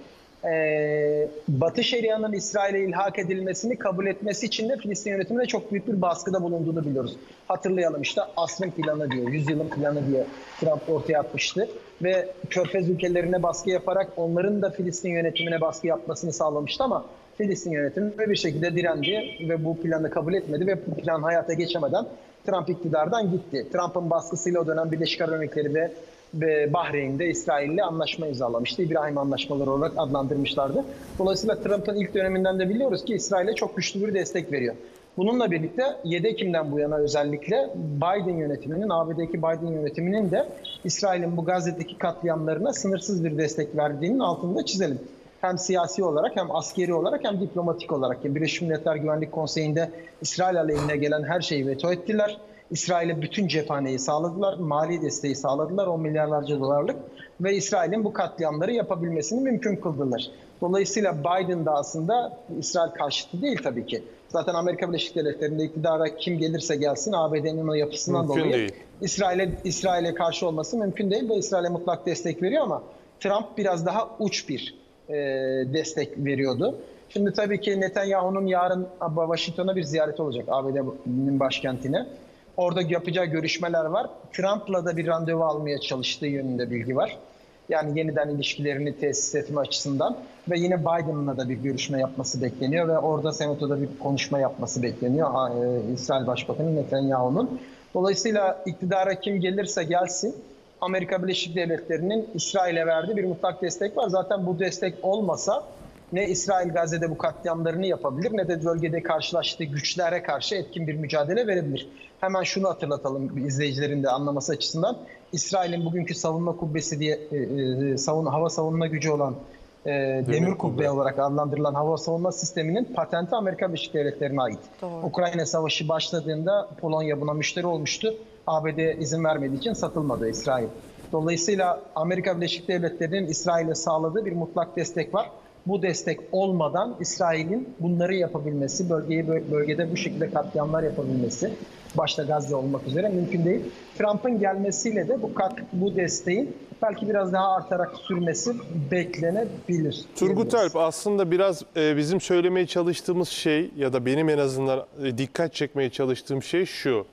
Ee, Batı Şeria'nın İsrail'e ilhak edilmesini kabul etmesi için de Filistin yönetimine çok büyük bir baskıda bulunduğunu biliyoruz. Hatırlayalım işte asrın planı diyor, yüzyılın planı diye Trump ortaya atmıştı. Ve Körfez ülkelerine baskı yaparak onların da Filistin yönetimine baskı yapmasını sağlamıştı ama Filistin yönetimi bir şekilde direndi ve bu planı kabul etmedi ve bu plan hayata geçemeden Trump iktidardan gitti. Trump'ın baskısıyla o dönem Birleşik Arap Emirlikleri ve ve Bahreyn'de İsrail'le anlaşma imzalamıştı. İbrahim anlaşmaları olarak adlandırmışlardı. Dolayısıyla Trump'ın ilk döneminden de biliyoruz ki İsrail'e çok güçlü bir destek veriyor. Bununla birlikte yedi Ekim'den bu yana özellikle Biden yönetiminin, A B D'deki Biden yönetiminin de İsrail'in bu Gazze'deki katliamlarına sınırsız bir destek verdiğinin altını da çizelim. Hem siyasi olarak hem askeri olarak hem diplomatik olarak. Yani Birleşmiş Milletler Güvenlik Konseyi'nde İsrail aleyhine gelen her şeyi veto ettiler. İsrail'e bütün cephaneyi sağladılar, mali desteği sağladılar on milyarlarca dolarlık ve İsrail'in bu katliamları yapabilmesini mümkün kıldılar. Dolayısıyla Biden da aslında İsrail karşıtı değil tabii ki. Zaten Amerika Birleşik Devletleri'nde iktidara kim gelirse gelsin A B D'nin o yapısından mümkün dolayı değil. İsrail'e İsrail'e karşı olması mümkün değil ve İsrail'e mutlak destek veriyor ama Trump biraz daha uç bir e, destek veriyordu. Şimdi tabii ki Netanyahu'nun yarın Washington'a bir ziyareti olacak A B D'nin başkentine. Orada yapacağı görüşmeler var. Trump'la da bir randevu almaya çalıştığı yönünde bilgi var. Yani yeniden ilişkilerini tesis etme açısından ve yine Biden'la da bir görüşme yapması bekleniyor ve orada Senato'da bir konuşma yapması bekleniyor İsrail Başbakanı Netanyahu'nun. Dolayısıyla iktidara kim gelirse gelsin Amerika Birleşik Devletleri'nin İsrail'e verdiği bir mutlak destek var. Zaten bu destek olmasa ne İsrail Gazze'de bu katliamlarını yapabilir ne de bölgede karşılaştığı güçlere karşı etkin bir mücadele verebilir. Hemen şunu hatırlatalım izleyicilerin de anlaması açısından. İsrail'in bugünkü savunma kubbesi diye e, e, savun, hava savunma gücü olan e, demir, demir kubbe, kubbe olarak adlandırılan hava savunma sisteminin patenti Amerika Birleşik Devletleri'ne ait. Doğru. Ukrayna Savaşı başladığında Polonya buna müşteri olmuştu. A B D izin vermediği için satılmadı İsrail. Dolayısıyla Amerika Birleşik Devletleri'nin İsrail'e sağladığı bir mutlak destek var. Bu destek olmadan İsrail'in bunları yapabilmesi, bölgeyi bölgede bu şekilde katliamlar yapabilmesi, başta Gazze olmak üzere mümkün değil. Trump'ın gelmesiyle de bu kat, bu desteğin belki biraz daha artarak sürmesi beklenebilir. Turgut Alp, aslında biraz e, bizim söylemeye çalıştığımız şey ya da benim en azından e, dikkat çekmeye çalıştığım şey şu.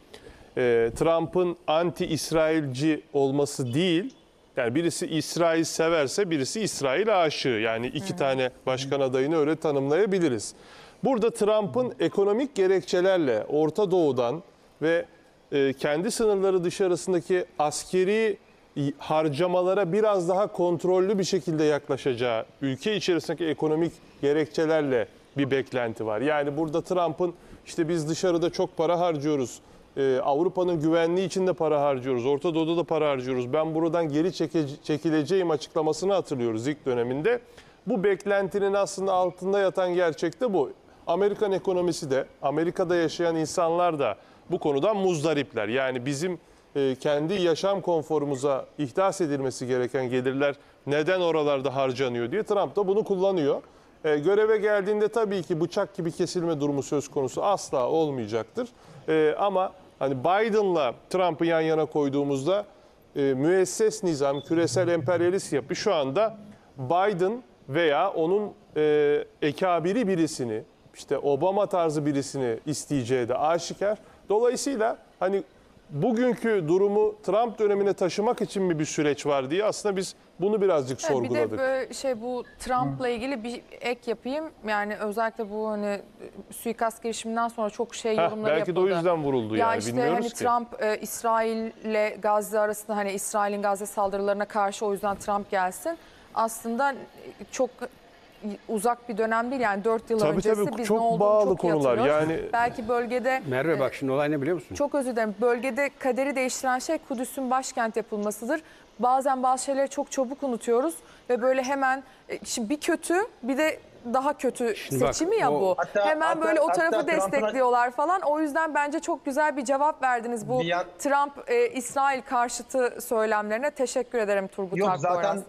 E, Trump'ın anti-İsrailci olması değil. Yani birisi İsrail severse birisi İsrail aşığı. Yani iki Hı. tane başkan adayını öyle tanımlayabiliriz. Burada Trump'ın ekonomik gerekçelerle Orta Doğu'dan ve e, kendi sınırları dışarısındaki askeri harcamalara biraz daha kontrollü bir şekilde yaklaşacağı, ülke içerisindeki ekonomik gerekçelerle bir beklenti var. Yani burada Trump'ın işte biz dışarıda çok para harcıyoruz, Ee, Avrupa'nın güvenliği için de para harcıyoruz, Orta Doğu'da da para harcıyoruz, ben buradan geri çeke, çekileceğim açıklamasını hatırlıyoruz ilk döneminde. Bu beklentinin aslında altında yatan gerçek de bu. Amerikan ekonomisi de, Amerika'da yaşayan insanlar da bu konudan muzdaripler. Yani bizim e, kendi yaşam konforumuza ihdas edilmesi gereken gelirler neden oralarda harcanıyor diye Trump da bunu kullanıyor. E, göreve geldiğinde tabii ki bıçak gibi kesilme durumu söz konusu asla olmayacaktır. E, ama hani Biden'la Trump'ı yan yana koyduğumuzda e, müesses nizam, küresel emperyalist yapı şu anda Biden veya onun e, ekabiri birisini, işte Obama tarzı birisini isteyeceği de aşikar. Dolayısıyla hani bugünkü durumu Trump dönemine taşımak için mi bir süreç var diye aslında biz bunu birazcık evet, sorguladık. Bir de böyle şey, bu Trump'la ilgili bir ek yapayım. Yani özellikle bu hani suikast girişiminden sonra çok şey Heh, yorumları belki yapıldı. Belki de o yüzden vuruldu ya yani işte bilmiyoruz hani ki. Trump e, İsrail'le Gazze arasında, hani İsrail'in Gazze saldırılarına karşı o yüzden Trump gelsin. Aslında çok uzak bir dönem değil, yani dört yıl tabii, öncesi tabii, biz çok ne olduğunu bağlı çok iyi konular. hatırlıyoruz. Yani belki bölgede Merve bak şimdi olay ne biliyor musun? Çok özür dilerim. Bölgede kaderi değiştiren şey Kudüs'ün başkent yapılmasıdır. Bazen bazı şeyleri çok çabuk unutuyoruz ve böyle hemen şimdi bir kötü bir de daha kötü Şimdi seçimi bak, ya o, bu. hatta, hemen hatta, böyle o tarafı hatta destekliyorlar falan. O yüzden bence çok güzel bir cevap verdiniz bu yan... Trump e, İsrail karşıtı söylemlerine. Teşekkür ederim Turgut Yok Akboraz. zaten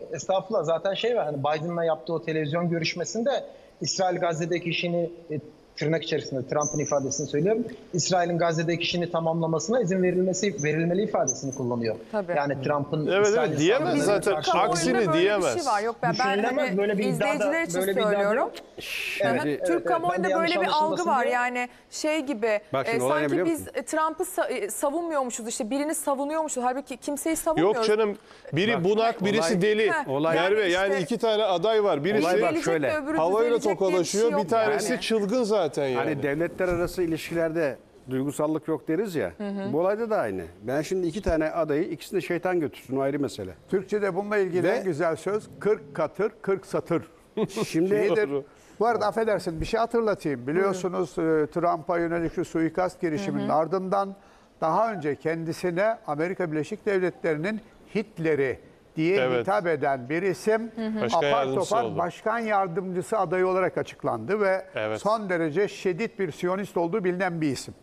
estağfurullah, zaten şey var, hani Biden'la yaptığı o televizyon görüşmesinde İsrail Gazze'deki işini tırnak içerisinde Trump'ın ifadesini söylüyorum. İsrail'in Gazze'deki işini tamamlamasına izin verilmesi verilmeli ifadesini kullanıyor. Tabii. Yani Trump'ın Evet, İsrail'in evet, diyemez saldırılarına zaten. karşı- Kamuoyunda Aksini böyle diyemez. bir şey var. Yok ben, ben Düşünülemez, hani böyle bir iddia da- izleyiciler için böyle bir iddia da söylüyorum. yok. Evet, Evet, Türk evet, kamuoyunda ben de yanlış böyle bir algı anlaşılmasın var. diye. Yani şey gibi Bak e, şimdi olay ne sanki biliyor biz musun? e, Trump'ı sa- e, savunmuyormuşuz. İşte birini savunuyormuşuz. Halbuki kimseyi savunmuyoruz. Yok canım, biri bunak, birisi olay- deli. Heh, olay- Merve, yani yani işte- iki tane aday var. Birisi Olay bak Gelecek şöyle, de öbürü havayla düzelecek diye bir tokalaşıyor, şey bir yok tanesi yani. çılgın zaten yani. Hani devletler arası ilişkilerde duygusallık yok deriz ya. Bu olayda da aynı. Ben şimdi iki tane adayı ikisini de şeytan götürsün, o ayrı mesele. Türkçe'de bununla ilgili Ve- en güzel söz kırk katır kırk satır. Şimdi Şeyidir. Doğru. Bu arada affedersin bir şey hatırlatayım. Biliyorsunuz e, Trump'a yönelik şu suikast girişiminin ardından daha önce kendisine Amerika Birleşik Devletleri'nin Hitler'i diye Evet. hitap eden bir isim Başkan apar yardımcısı topar oldu. başkan yardımcısı adayı olarak açıklandı ve Evet. son derece şiddet bir Siyonist olduğu bilinen bir isim.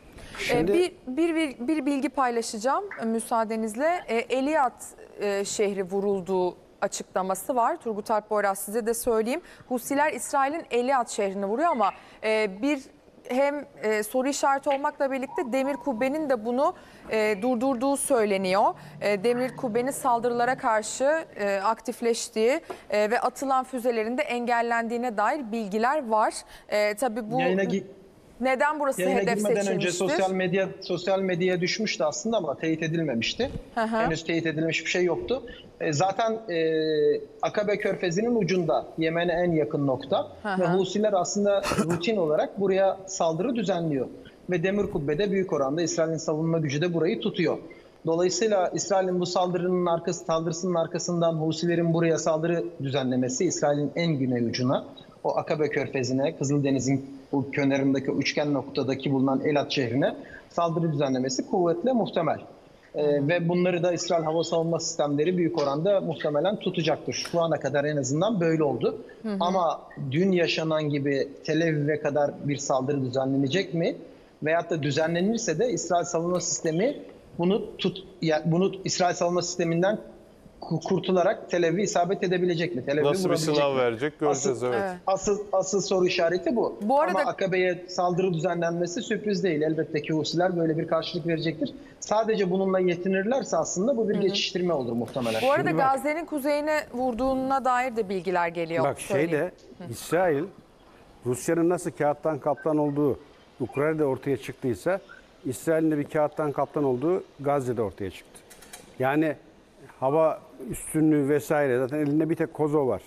E, bir, bir, bir, bir bilgi paylaşacağım e, müsaadenizle. E, Eliyat e, şehri vurulduğu açıklaması var. Turgut Alp Boyraz size de söyleyeyim. Husiler İsrail'in Eliyat şehrini vuruyor ama e, bir hem e, soru işareti olmakla birlikte Demir Kubbe'nin de bunu e, durdurduğu söyleniyor. E, Demir Kubbe'nin saldırılara karşı e, aktifleştiği e, ve atılan füzelerin de engellendiğine dair bilgiler var. E, tabii bu Yayına gi- neden burası Yayına hedef girmeden seçilmiştir? önce sosyal medya sosyal medyaya düşmüştü aslında ama teyit edilmemişti. Hı hı. Henüz teyit edilmiş bir şey yoktu. E, zaten e, Akabe Körfezi'nin ucunda Yemen'e en yakın nokta Hı ve hı. Husiler aslında rutin olarak buraya saldırı düzenliyor. Ve Demir Kubbe'de büyük oranda İsrail'in savunma gücü de burayı tutuyor. Dolayısıyla İsrail'in bu saldırının arkası, saldırısının arkasından Husilerin buraya saldırı düzenlemesi İsrail'in en güney ucuna, o Akabe Körfezi'ne, Kızıldeniz'in bu kenarındaki üçgen noktadaki bulunan Elat şehrine saldırı düzenlemesi kuvvetle muhtemel. Ee, ve bunları da İsrail hava savunma sistemleri büyük oranda muhtemelen tutacaktır. Şu ana kadar en azından böyle oldu. Ama dün yaşanan gibi Tel Aviv'e kadar bir saldırı düzenlenecek mi? Veyahut da düzenlenirse de İsrail savunma sistemi bunu tut, ya bunu İsrail savunma sisteminden ku- kurtularak Tel Aviv'e isabet edebilecek mi? Tel Aviv'i Nasıl bir vurabilecek sınav mi? verecek göreceğiz, Asıl- evet. Evet. Asıl asıl soru işareti bu. Bu arada- Ama Akabe'ye saldırı düzenlenmesi sürpriz değil. Elbette ki Husiler böyle bir karşılık verecektir. Sadece bununla yetinirlerse aslında bu bir geçiştirme olur muhtemelen. Bu arada Şimdi bak- Gazze'nin kuzeyine vurduğuna dair de bilgiler geliyor. bak söyleyeyim. şeyde İsrail Rusya'nın nasıl kağıttan kaplan olduğu Ukrayna'da ortaya çıktıysa İsrail'in de bir kağıttan kaplan olduğu Gazze'de ortaya çıktı. Yani hava üstünlüğü vesaire, zaten elinde bir tek Kozo var.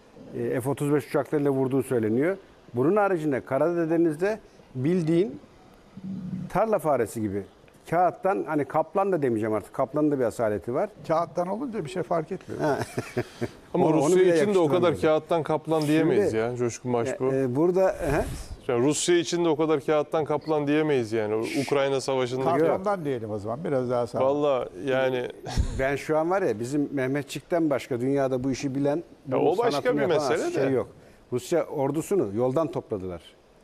E, F otuz beş uçaklarıyla vurduğu söyleniyor. Bunun haricinde karada denizde bildiğin tarla faresi gibi kağıttan, hani kaplan da demeyeceğim artık, kaplanın da bir asaleti var. Kağıttan olunca bir şey fark etmiyor. Ama Onu- onu Rusya bile için de o kadar yakıştıramıyorum. kağıttan kaplan diyemeyiz Şimdi- ya Coşkun Başbuğ. E, burada he? Yani Rusya için de o kadar kağıttan kaplan diyemeyiz yani. O Ukrayna Savaşı'nda. Kartondan diyelim o zaman biraz daha sağ. Valla yani Ben şu an var ya, bizim Mehmetçik'ten başka dünyada bu işi bilen, Ya bunun o başka sanatını bir yapan mesele şey de. yok. Rusya ordusunu yoldan topladılar.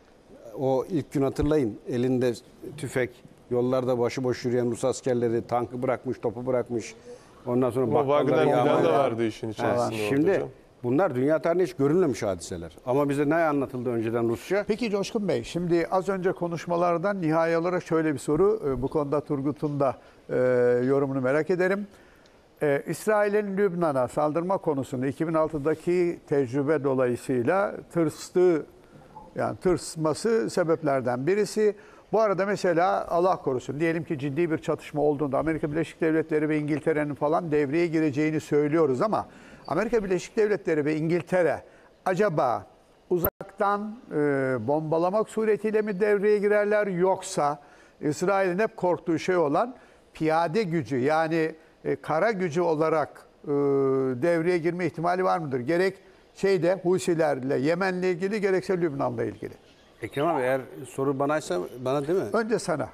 O ilk gün hatırlayın, elinde tüfek, yollarda başıboş yürüyen Rus askerleri tankı bırakmış, topu bırakmış. Ondan sonra ama bakkalları Wagner falan yağmalayan- da vardı işin Ha, içerisinde. Şimdi orada canım. bunlar dünya tarihinde hiç görülmemiş hadiseler. Ama bize ne anlatıldı önceden Rusça? Peki Coşkun Bey, şimdi az önce konuşmalardan nihai olarak şöyle bir soru. Ee, Bu konuda Turgut'un da e, yorumunu merak ederim. Ee, İsrail'in Lübnan'a saldırma konusunda iki bin altıdaki tecrübe dolayısıyla tırstığı, yani tırsması sebeplerden birisi. Bu arada mesela Allah korusun diyelim ki ciddi bir çatışma olduğunda Amerika Birleşik Devletleri ve İngiltere'nin falan devreye gireceğini söylüyoruz ama Amerika Birleşik Devletleri ve İngiltere acaba uzaktan e, bombalamak suretiyle mi devreye girerler, yoksa İsrail'in hep korktuğu şey olan piyade gücü, yani e, kara gücü olarak e, devreye girme ihtimali var mıdır? Gerek şeyde Husilerle, Yemen'le ilgili, gerekse Lübnan'la ilgili. Ekrem abi, eğer soru banaysa, bana değil mi? Önce sana.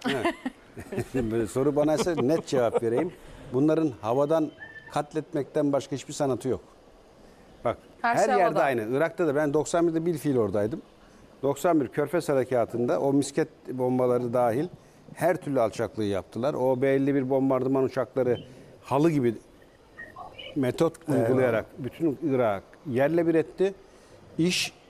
Böyle soru banaysa net cevap vereyim. Bunların havadan katletmekten başka hiçbir sanatı yok. Bak Her her, şey yerde havada. aynı. Irak'ta da ben doksan birde bilfiil oradaydım. doksan bir Körfez Harekatı'nda o misket bombaları dahil her türlü alçaklığı yaptılar. O B elli bir bombardıman uçakları halı gibi metot uygulayarak bütün Irak yerle bir etti. İş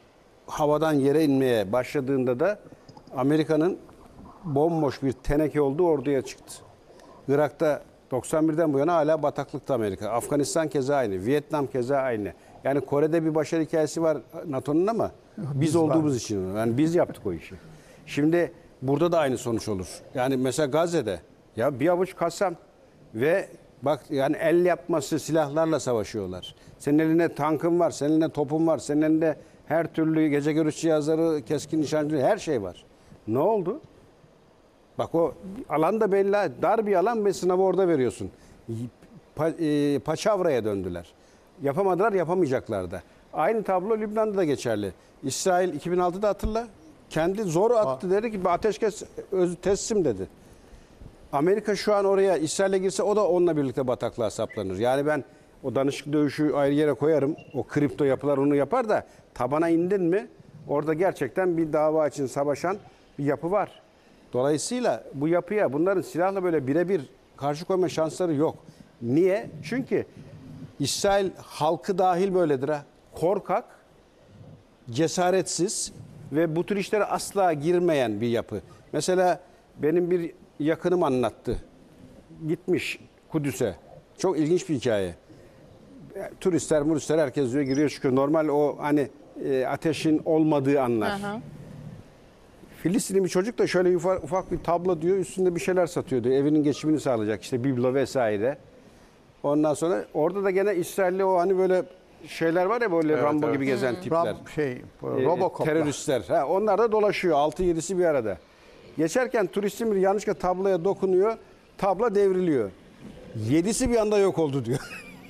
havadan yere inmeye başladığında da Amerika'nın bomboş bir teneke olduğu ortaya çıktı. Irak'ta doksan birden bu yana hala bataklıkta Amerika. Afganistan keza aynı. Vietnam keza aynı. Yani Kore'de bir başarı hikayesi var NATO'nun ama biz, biz olduğumuz var. için. Yani biz yaptık o işi. Şimdi burada da aynı sonuç olur. Yani mesela Gazze'de ya bir avuç kasam ve bak yani el yapması silahlarla savaşıyorlar. Senin elinde tankın var, senin elinde topun var, senin elinde her türlü gece görüş cihazları, keskin nişancı her şey var. Ne oldu? Bak o alan da belli, dar bir alan ve sınavı orada veriyorsun. Pa, e, paçavraya döndüler. Yapamadılar, yapamayacaklar da. Aynı tablo Lübnan'da da geçerli. İsrail iki bin altıda hatırla. Kendi zor attı, dedi ki ateşkes öz teslim dedi. Amerika şu an oraya İsrail'e girse o da onunla birlikte bataklığa saplanır. Yani ben o danışıklı dövüşü ayrı yere koyarım. O kripto yapılar onu yapar da tabana indin mi orada gerçekten bir dava için savaşan bir yapı var. Dolayısıyla bu yapıya bunların silahla böyle birebir karşı koyma şansları yok. Niye? Çünkü İsrail halkı dahil böyledir ha. Korkak, cesaretsiz ve bu tür işlere asla girmeyen bir yapı. Mesela benim bir yakınım anlattı. Gitmiş Kudüs'e. Çok ilginç bir hikaye. Turistler, muristler herkes diyor giriyor çıkıyor. Normal o hani e, ateşin olmadığı anlar. Hı hı. Filistinli bir çocuk da şöyle ufak, ufak bir tablo diyor. Üstünde bir şeyler satıyor diyor. Evinin geçimini sağlayacak işte biblo vesaire. Ondan sonra orada da gene İsrailli o hani böyle şeyler var ya böyle evet, Rambo evet. gibi gezen hmm. tipler. Ram, şey, e, Robocop'lar. Teröristler. Ha, onlar da dolaşıyor. altı yedisi bir arada. Geçerken turistin bir yanlışlıkla tabloya dokunuyor. Tablo devriliyor. Yedisi bir anda yok oldu diyor.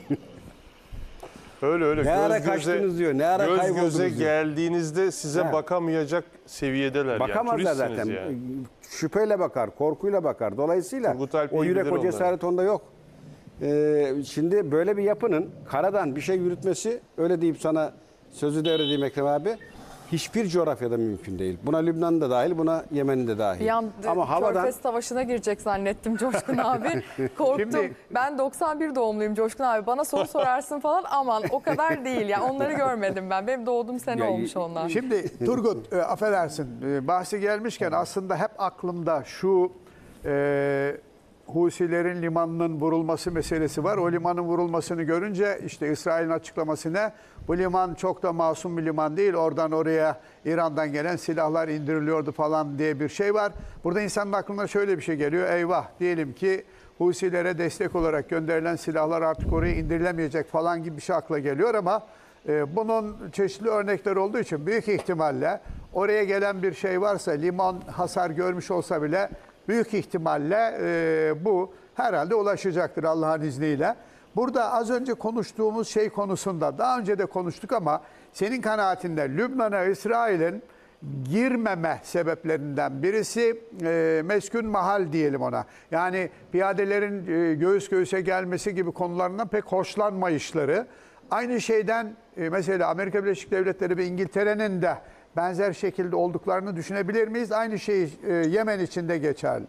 Öyle öyle. Ne göz ara göze, kaçtınız diyor. Ne ara göz kayboldunuz göze diyor. geldiğinizde size ha. bakamayacak seviyedeler. Bakamazlar yani. zaten. Yani. Şüpheyle bakar, korkuyla bakar. Dolayısıyla o yürek, o cesaret onda yok. Ee, şimdi böyle bir yapının karadan bir şey yürütmesi, öyle deyip sana sözü devredeyim Ekrem abi, hiçbir coğrafyada mümkün değil. Buna Lübnan da dahil, buna Yemen de dahil. Yan, Ama havadan Körfez Savaşı'na girecek zannettim Coşkun abi. Korktum. Şimdi... Ben doksan bir doğumluyum Coşkun abi. Bana soru sorarsın falan, aman o kadar değil. Yani onları görmedim ben. Benim doğduğum sene ya, olmuş onlar. Şimdi Turgut, e, affedersin. E, bahsi gelmişken aslında hep aklımda şu e, Husilerin limanının vurulması meselesi var. O limanın vurulmasını görünce işte İsrail'in açıklaması ne? Bu liman çok da masum bir liman değil. Oradan oraya İran'dan gelen silahlar indiriliyordu falan diye bir şey var. Burada insanın aklına şöyle bir şey geliyor. Eyvah, diyelim ki Husilere destek olarak gönderilen silahlar artık oraya indirilemeyecek falan gibi bir şey akla geliyor ama e, bunun çeşitli örnekler olduğu için büyük ihtimalle oraya gelen bir şey varsa, liman hasar görmüş olsa bile büyük ihtimalle e, bu herhalde ulaşacaktır Allah'ın izniyle. Burada az önce konuştuğumuz şey konusunda daha önce de konuştuk ama senin kanaatinde Lübnan'a İsrail'in girmeme sebeplerinden birisi e, meskun mahal diyelim ona. Yani piyadelerin e, göğüs göğüse gelmesi gibi konularından pek hoşlanmayışları. Aynı şeyden e, mesela Amerika Birleşik Devletleri ve İngiltere'nin de benzer şekilde olduklarını düşünebilir miyiz? Aynı şey e, Yemen için de geçerli.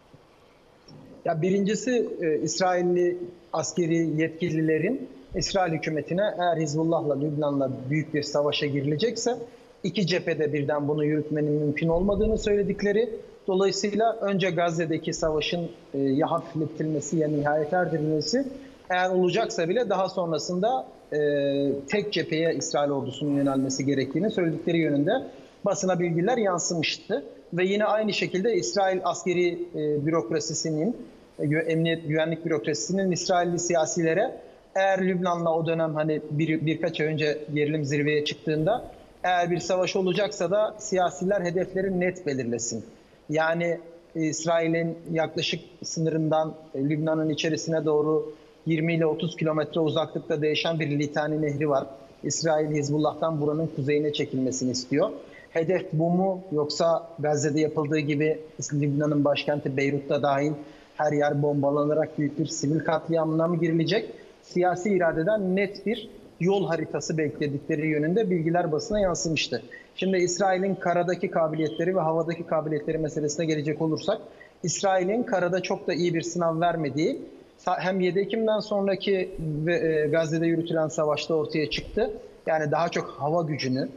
Ya birincisi e, İsrailli askeri yetkililerin İsrail hükümetine eğer Hizbullah'la Lübnan'la büyük bir savaşa girilecekse iki cephede birden bunu yürütmenin mümkün olmadığını söyledikleri. Dolayısıyla önce Gazze'deki savaşın e, ya hafifletilmesi ya nihayet erdirilmesi, eğer olacaksa bile daha sonrasında e, tek cepheye İsrail ordusunun yönelmesi gerektiğini söyledikleri yönünde basına bilgiler yansımıştı. Ve yine aynı şekilde İsrail askeri e, bürokrasisinin, e, emniyet güvenlik bürokrasisinin İsrailli siyasilere eğer Lübnan'la o dönem hani bir, birkaç ay önce gerilim zirveye çıktığında eğer bir savaş olacaksa da siyasiler hedefleri net belirlesin. Yani e, İsrail'in yaklaşık sınırından e, Lübnan'ın içerisine doğru yirmi ile otuz kilometre uzaklıkta değişen bir Litani Nehri var. İsrail Hizbullah'tan buranın kuzeyine çekilmesini istiyor. Hedef bu mu, yoksa Gazze'de yapıldığı gibi Lübnan'ın başkenti Beyrut'ta dahil her yer bombalanarak büyük bir sivil katliamına mı girilecek? Siyasi iradeden net bir yol haritası bekledikleri yönünde bilgiler basına yansımıştı. Şimdi İsrail'in karadaki kabiliyetleri ve havadaki kabiliyetleri meselesine gelecek olursak, İsrail'in karada çok da iyi bir sınav vermediği hem yedi Ekim'den sonraki Gazze'de yürütülen savaşta ortaya çıktı. Yani daha çok hava gücünü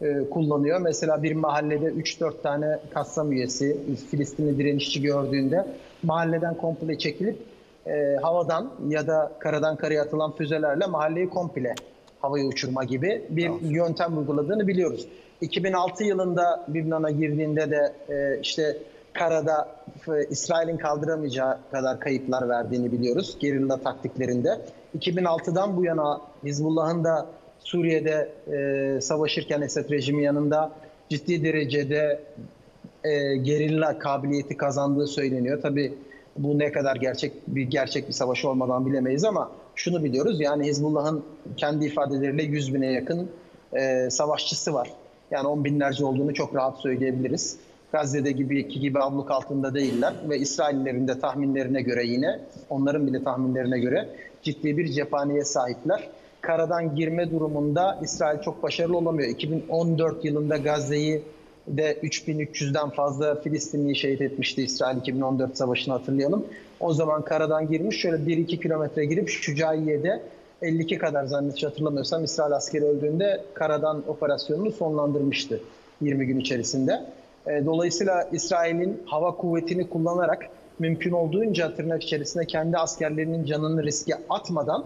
e, kullanıyor. Mesela bir mahallede üç dört tane Kassam üyesi Filistinli direnişçi gördüğünde mahalleden komple çekilip e, havadan ya da karadan karaya atılan füzelerle mahalleyi komple havaya uçurma gibi bir yöntem uyguladığını biliyoruz. iki bin altı yılında Lübnan'a girdiğinde de e, işte karada e, İsrail'in kaldıramayacağı kadar kayıplar verdiğini biliyoruz gerilla taktiklerinde. iki bin altıdan bu yana Hizbullah'ın da Suriye'de e, savaşırken Esed rejimi yanında ciddi derecede e, gerilla kabiliyeti kazandığı söyleniyor. Tabii bu ne kadar gerçek bir gerçek bir savaş olmadan bilemeyiz ama şunu biliyoruz, yani Hizbullah'ın kendi ifadeleriyle yüz bine yakın e, savaşçısı var. Yani on binlerce olduğunu çok rahat söyleyebiliriz. Gazze'de gibi gibi abluk altında değiller ve İsraillerin de tahminlerine göre, yine onların bile tahminlerine göre ciddi bir cephaneye sahipler. Karadan girme durumunda İsrail çok başarılı olamıyor. iki bin on dört yılında Gazze'yi de üç bin üç yüzden fazla Filistinliyi şehit etmişti İsrail, iki bin on dört savaşını hatırlayalım. O zaman karadan girmiş, şöyle bir iki kilometre girip Şücaiye'de elli iki kadar, zannediyorum hatırlamıyorsam, İsrail askeri öldüğünde karadan operasyonunu sonlandırmıştı yirmi gün içerisinde. Dolayısıyla İsrail'in hava kuvvetini kullanarak mümkün olduğunca tırnak içerisinde kendi askerlerinin canını riske atmadan,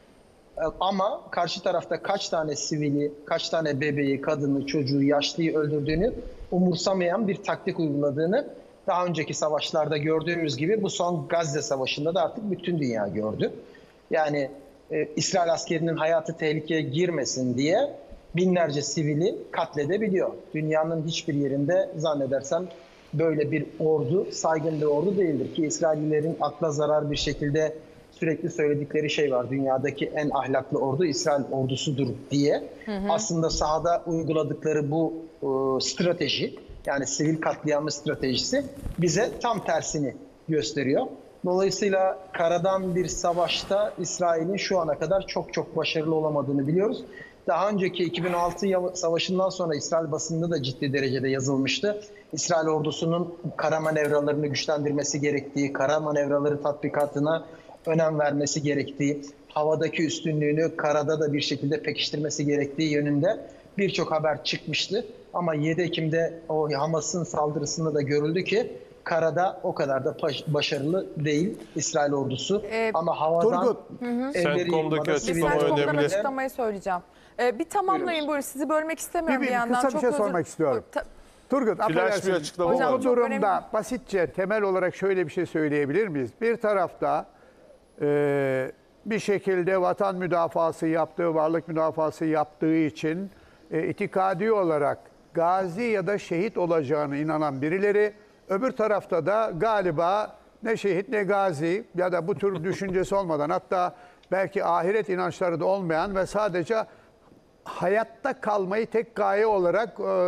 ama karşı tarafta kaç tane sivili, kaç tane bebeği, kadını, çocuğu, yaşlıyı öldürdüğünü umursamayan bir taktik uyguladığını daha önceki savaşlarda gördüğümüz gibi bu son Gazze Savaşı'nda da artık bütün dünya gördü. Yani e, İsrail askerinin hayatı tehlikeye girmesin diye binlerce sivili katledebiliyor. Dünyanın hiçbir yerinde zannedersem böyle bir ordu, saygın bir ordu değildir ki İsraillilerin akla zarar bir şekilde sürekli söyledikleri şey var. Dünyadaki en ahlaklı ordu İsrail ordusudur diye. Hı hı. Aslında sahada uyguladıkları bu e, strateji, yani sivil katliamı stratejisi bize tam tersini gösteriyor. Dolayısıyla karadan bir savaşta İsrail'in şu ana kadar çok çok başarılı olamadığını biliyoruz. Daha önceki iki bin altı savaşından sonra İsrail basında da ciddi derecede yazılmıştı. İsrail ordusunun kara manevralarını güçlendirmesi gerektiği, kara manevraları tatbikatına önem vermesi gerektiği, havadaki üstünlüğünü karada da bir şekilde pekiştirmesi gerektiği yönünde birçok haber çıkmıştı. Ama yedi Ekim'de o Hamas'ın saldırısında da görüldü ki karada o kadar da başarılı değil İsrail ordusu. Ee, Ama havadan Turgut, CENTCOM'daki açıklama önemli. önemli. Açıklamayı söyleyeceğim. Ee, bir tamamlayın, buyurun. Sizi bölmek istemiyorum Bir, bir, bir yandan. kısa bir Çok şey özür- sormak istiyorum. Ta- Turgut, Flash bir affedersin. açıklama Bu, var. bu durumda önemli. basitçe temel olarak şöyle bir şey söyleyebilir miyiz? Bir tarafta e, bir şekilde vatan müdafası yaptığı, varlık müdafası yaptığı için e, itikadi olarak gazi ya da şehit olacağına inanan birileri, öbür tarafta da galiba ne şehit ne gazi ya da bu tür düşüncesi olmadan, hatta belki ahiret inançları da olmayan ve sadece hayatta kalmayı tek gaye olarak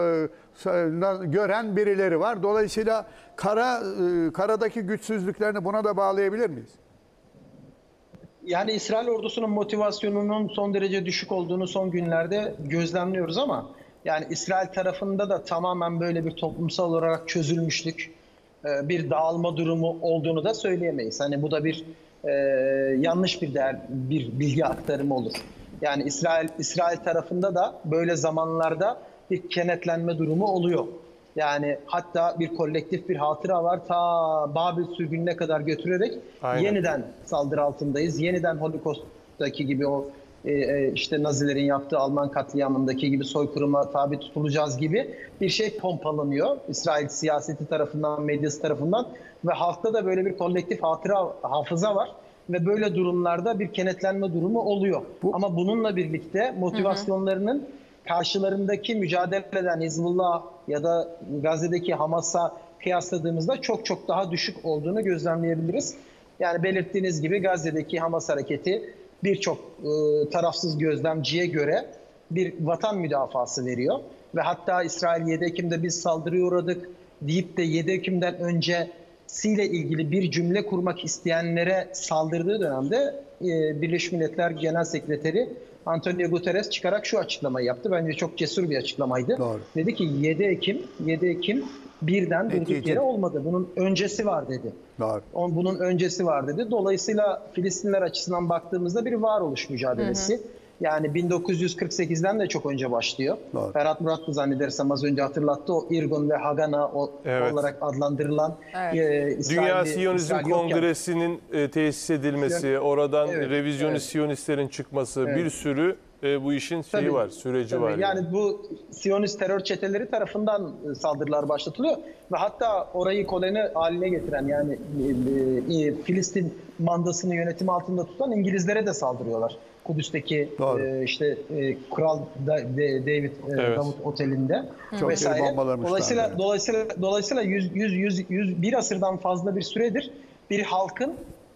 e, gören birileri var. Dolayısıyla kara e, karadaki güçsüzlüklerini buna da bağlayabilir miyiz? Yani İsrail ordusunun motivasyonunun son derece düşük olduğunu son günlerde gözlemliyoruz ama yani İsrail tarafında da tamamen böyle bir toplumsal olarak çözülmüşlük, bir dağılma durumu olduğunu da söyleyemeyiz. Hani bu da bir e, yanlış bir değer, bir bilgi aktarımı olur. Yani İsrail İsrail tarafında da böyle zamanlarda bir kenetlenme durumu oluyor. Yani hatta bir kolektif bir hatıra var. Ta Babil sürgününe kadar götürerek Aynen. yeniden saldırı altındayız. Yeniden Holocaust'taki gibi o e, işte Nazilerin yaptığı Alman katliamındaki gibi soykırıma tabi tutulacağız gibi bir şey pompalanıyor. İsrail siyaseti tarafından, medyası tarafından ve halkta da böyle bir kolektif hatıra, hafıza var. Ve böyle durumlarda bir kenetlenme durumu oluyor. Bu... Ama bununla birlikte motivasyonlarının hı hı. karşılarındaki mücadele eden Hizbullah ya da Gazze'deki Hamas'a kıyasladığımızda çok çok daha düşük olduğunu gözlemleyebiliriz. Yani belirttiğiniz gibi Gazze'deki Hamas hareketi birçok e, tarafsız gözlemciye göre bir vatan müdafası veriyor. Ve hatta İsrail yedi Ekim'de biz saldırıya uğradık deyip de yedi Ekim'den önce ile ilgili bir cümle kurmak isteyenlere saldırdığı dönemde e, Birleşmiş Milletler Genel Sekreteri Antonio Guterres çıkarak şu açıklamayı yaptı. Bence çok cesur bir açıklamaydı. Doğru. Dedi ki yedi Ekim birden durduk yere olmadı. Bunun öncesi var dedi. Doğru. Bunun öncesi var dedi. Dolayısıyla Filistinler açısından baktığımızda bir varoluş mücadelesi. Hı hı. Yani bin dokuz yüz kırk sekizden de çok önce başlıyor. Doğru. Ferhat Murat da zannedersem az önce hatırlattı. O İrgun ve Hagana o, Evet. olarak adlandırılan Evet. e, İsrail'i- Dünya Siyonizm İsrail yokken- Kongresi'nin e, tesis edilmesi, Siyon- oradan Evet, revizyonist evet. Siyonistlerin çıkması, Evet. bir sürü e, bu işin şeyi Tabii, var, süreci tabii. var. Yani yani. bu Siyonist terör çeteleri tarafından e, saldırılar başlatılıyor ve hatta orayı koloni haline getiren yani e, e, Filistin mandasını yönetim altında tutan İngilizlere de saldırıyorlar. Kudüs'teki Doğru. e, işte e, Kral Da- De- David e, Evet. Davut Otel'inde Çok vesaire. iyi bombalamışlar Dolayısıyla yani. dolayısıyla dolayısıyla yüz yüz yüz yüz bir asırdan fazla bir süredir bir halkın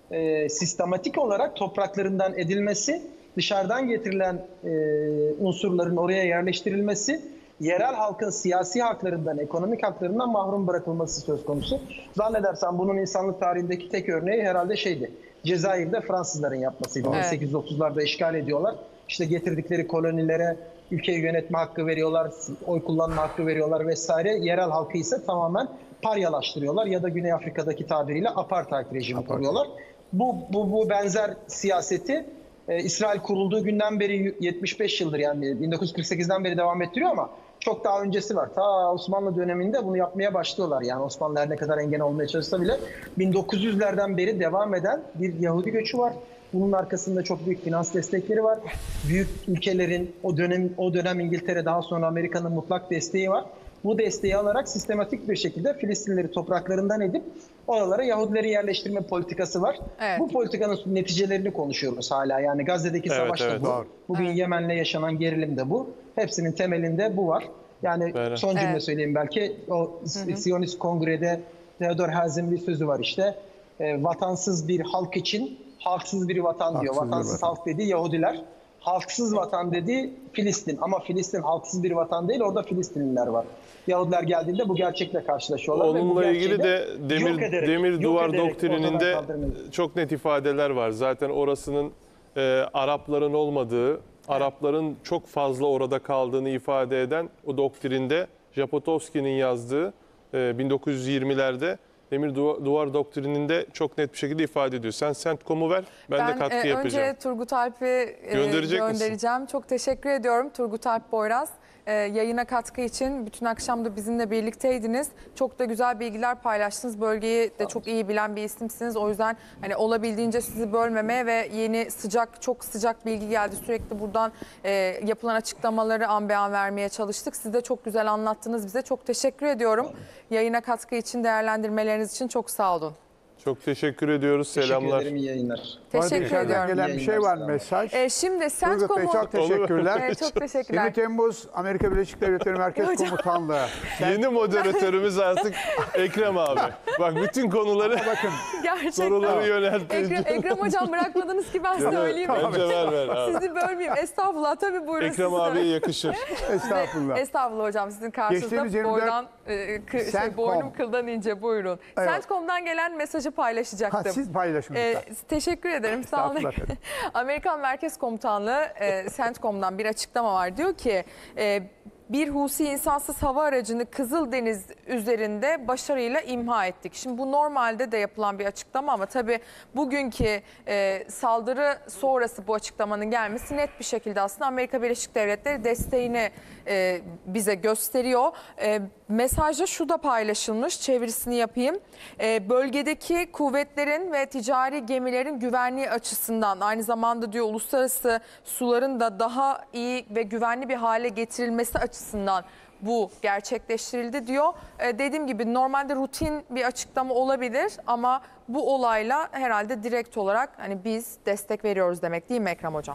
e, sistematik olarak topraklarından edilmesi, dışarıdan getirilen e, unsurların oraya yerleştirilmesi, yerel halkın siyasi haklarından, ekonomik haklarından mahrum bırakılması söz konusu. Zannedersem bunun insanlık tarihindeki tek örneği herhalde şeydi. Cezayir'de Fransızların yapmasıydı. Evet. bin sekiz yüz otuzlarda işgal ediyorlar. İşte getirdikleri kolonilere ülkeyi yönetme hakkı veriyorlar, oy kullanma hakkı veriyorlar vesaire. Yerel halkı ise tamamen paryalaştırıyorlar ya da Güney Afrika'daki tabiriyle apartheid rejimi kuruyorlar. Bu, bu, bu benzer siyaseti e, İsrail kurulduğu günden beri yetmiş beş yıldır yani bin dokuz yüz kırk sekizden beri devam ettiriyor ama çok daha öncesi var. Ta Osmanlı döneminde bunu yapmaya başlıyorlar. Yani Osmanlı her ne kadar engel olmaya çalışsa bile bin dokuz yüzlerden beri devam eden bir Yahudi göçü var. Bunun arkasında çok büyük finans destekleri var. Büyük ülkelerin o dönem o dönem İngiltere daha sonra Amerika'nın mutlak desteği var. Bu desteği alarak sistematik bir şekilde Filistinleri topraklarından edip oralara Yahudileri yerleştirme politikası var. Evet. Bu politikanın neticelerini konuşuyoruz hala. Yani Gazze'deki Evet, savaş da evet, bu. doğru. Bugün Evet. Yemen'le yaşanan gerilim de bu. Hepsinin temelinde bu var. Yani Evet. son cümle Evet. söyleyeyim belki. O Siyonist Kongre'de Theodor Herzl'in bir sözü var işte. E, vatansız bir halk için halksız bir vatan diyor. Halksız bir Vatansız vatan. halk dediği Yahudiler. Halksız vatan dediği Filistin. Ama Filistin halksız bir vatan değil. Orada Filistinliler var. Yahudiler geldiğinde bu gerçekle karşılaşıyorlar. ve bu Onunla ilgili gerçeği de demir yok ederek- demir yok duvar ederek doktrininde ortadan kaldırmayı. çok net ifadeler var. Zaten orasının e, Arapların olmadığı, Arapların çok fazla orada kaldığını ifade eden o doktrinde Japotovski'nin yazdığı e, bin dokuz yüz yirmilerde demir duvar, duvar doktrininde çok net bir şekilde ifade ediyor. Sen CENTCOM'u ver, ben, de katkı e, yapacağım. önce Turgut Alp'i e, Gönderecek misin? göndereceğim. Çok teşekkür ediyorum Turgut Alp Boyraz. E, yayına katkı için bütün akşam da bizimle birlikteydiniz. Çok da güzel bilgiler paylaştınız. Bölgeyi de çok iyi bilen bir isimsiniz. O yüzden hani olabildiğince sizi bölmemeye ve yeni sıcak, çok sıcak bilgi geldi. Sürekli buradan e, yapılan açıklamaları an be an vermeye çalıştık. Siz de çok güzel anlattınız bize. Çok teşekkür ediyorum. Yayına katkı için, değerlendirmeleriniz için çok sağ olun. Çok teşekkür ediyoruz. Teşekkür Selamlar. ederim, iyi yayınlar. Bu arada Teşekkür içeriden ediyorum. gelen bir şey var, Yayınlar, mesaj. E, şimdi Turgut Bey CENTCOM'u... çok teşekkürler. Evet, çok teşekkürler. yirmi Temmuz Amerika Birleşik Devletleri Merkez Hocam. Komutanlığı. Yeni moderatörümüz artık Ekrem abi. Bak bütün konuları, Bakın Gerçekten. soruları yöneltici. Ekrem, Ekrem hocam bırakmadınız ki ben söyleyeyim. Bence ver ver abi. Sizi bölmeyeyim. Estağfurullah tabii buyurun. Ekrem sizi abiye de- yakışır. estağfurullah. Estağfurullah hocam sizin Geçtiğimiz karşınızda yirmi dört boydan, e, kı- şey, Centcom. boynum kıldan ince buyurun. Evet. CENTCOM'dan gelen mesajı Ha, paylaşacaktım. siz paylaşın Ee, lütfen. teşekkür ederim. Sağ olun. Estağfurullah efendim. Amerikan Merkez Komutanlığı e, CENTCOM'dan bir açıklama var. Diyor ki e, bir Husi insansız hava aracını Kızıldeniz üzerinde başarıyla imha ettik. Şimdi bu normalde de yapılan bir açıklama ama tabii bugünkü e, saldırı sonrası bu açıklamanın gelmesi net bir şekilde aslında Amerika Birleşik Devletleri desteğini e, bize gösteriyor. E, mesajda şu da paylaşılmış, çevirisini yapayım. E, bölgedeki kuvvetlerin ve ticari gemilerin güvenliği açısından aynı zamanda diyor uluslararası suların da daha iyi ve güvenli bir hale getirilmesi açısından bu gerçekleştirildi diyor. E, dediğim gibi normalde rutin bir açıklama olabilir ama bu olayla herhalde direkt olarak hani biz destek veriyoruz demek değil mi Ekrem hocam?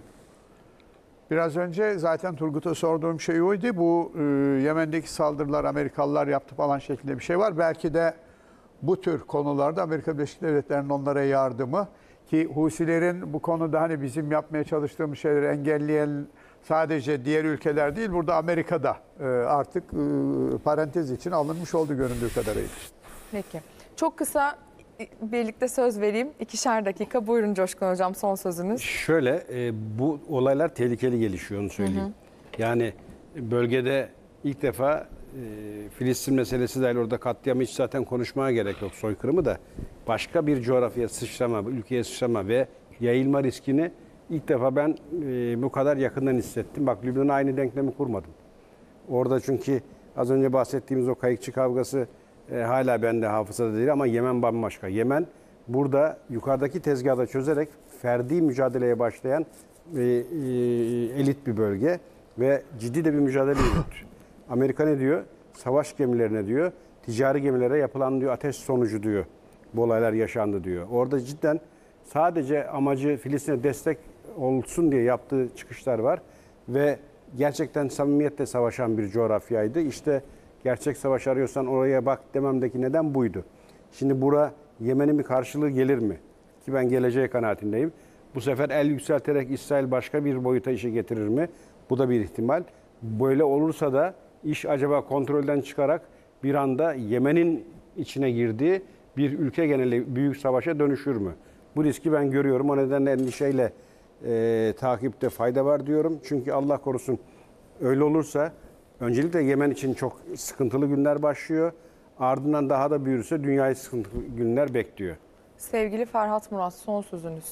Biraz önce zaten Turgut'a sorduğum şey oydu. Bu e, Yemen'deki saldırılar Amerikalılar yaptı falan şeklinde bir şey var. Belki de bu tür konularda Amerika Birleşik Devletleri'nin onlara yardımı, ki Husilerin bu konuda hani bizim yapmaya çalıştığımız şeyleri engelleyen sadece diğer ülkeler değil, burada Amerika'da e, artık e, parantez için alınmış oldu göründüğü kadarıyla. Peki. Çok kısa birlikte söz vereyim. İkişer dakika. Buyurun Coşkun hocam son sözünüz. Şöyle, e, bu olaylar tehlikeli gelişiyor, onu söyleyeyim. Yani bölgede ilk defa e, Filistin meselesi dahil orada katliamı hiç zaten konuşmaya gerek yok, soykırımı da başka bir coğrafyaya sıçrama, ülkeye sıçrama ve yayılma riskini ilk defa ben e, bu kadar yakından hissettim. Bak Lübnan'a aynı denklemi kurmadım. Orada çünkü az önce bahsettiğimiz o kayıkçı kavgası e, hala bende hafızada değil ama Yemen bambaşka. Yemen burada yukarıdaki tezgahda çözerek ferdi mücadeleye başlayan e, e, elit bir bölge ve ciddi de bir mücadele yürüttü. Amerika ne diyor? Savaş gemilerine diyor, ticari gemilere yapılan diyor ateş sonucu diyor. Bu olaylar yaşandı diyor. Orada cidden sadece amacı Filistin'e destek olsun diye yaptığı çıkışlar var ve gerçekten samimiyetle savaşan bir coğrafyaydı. İşte gerçek savaş arıyorsan oraya bak dememdeki neden buydu. Şimdi bura Yemen'in bir karşılığı gelir mi? Ki ben geleceği kanaatindeyim. Bu sefer el yükselterek İsrail başka bir boyuta işe getirir mi? Bu da bir ihtimal. Böyle olursa da iş acaba kontrolden çıkarak bir anda Yemen'in içine girdiği bir ülke geneli büyük savaşa dönüşür mü? Bu riski ben görüyorum. O nedenle endişeyle e, takipte fayda var diyorum. Çünkü Allah korusun öyle olursa öncelikle Yemen için çok sıkıntılı günler başlıyor. Ardından daha da büyürse dünyayı sıkıntılı günler bekliyor. Sevgili Ferhat Murat, son sözünüz.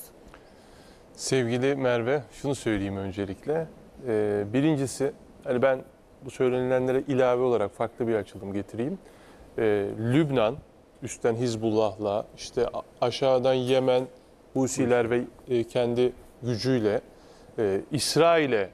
Sevgili Merve, şunu söyleyeyim öncelikle. Ee, birincisi, hani ben bu söylenilenlere ilave olarak farklı bir açılım getireyim. Ee, Lübnan, üstten Hizbullah'la, işte aşağıdan Yemen, Husiler ve e, kendi gücüyle e, İsrail'e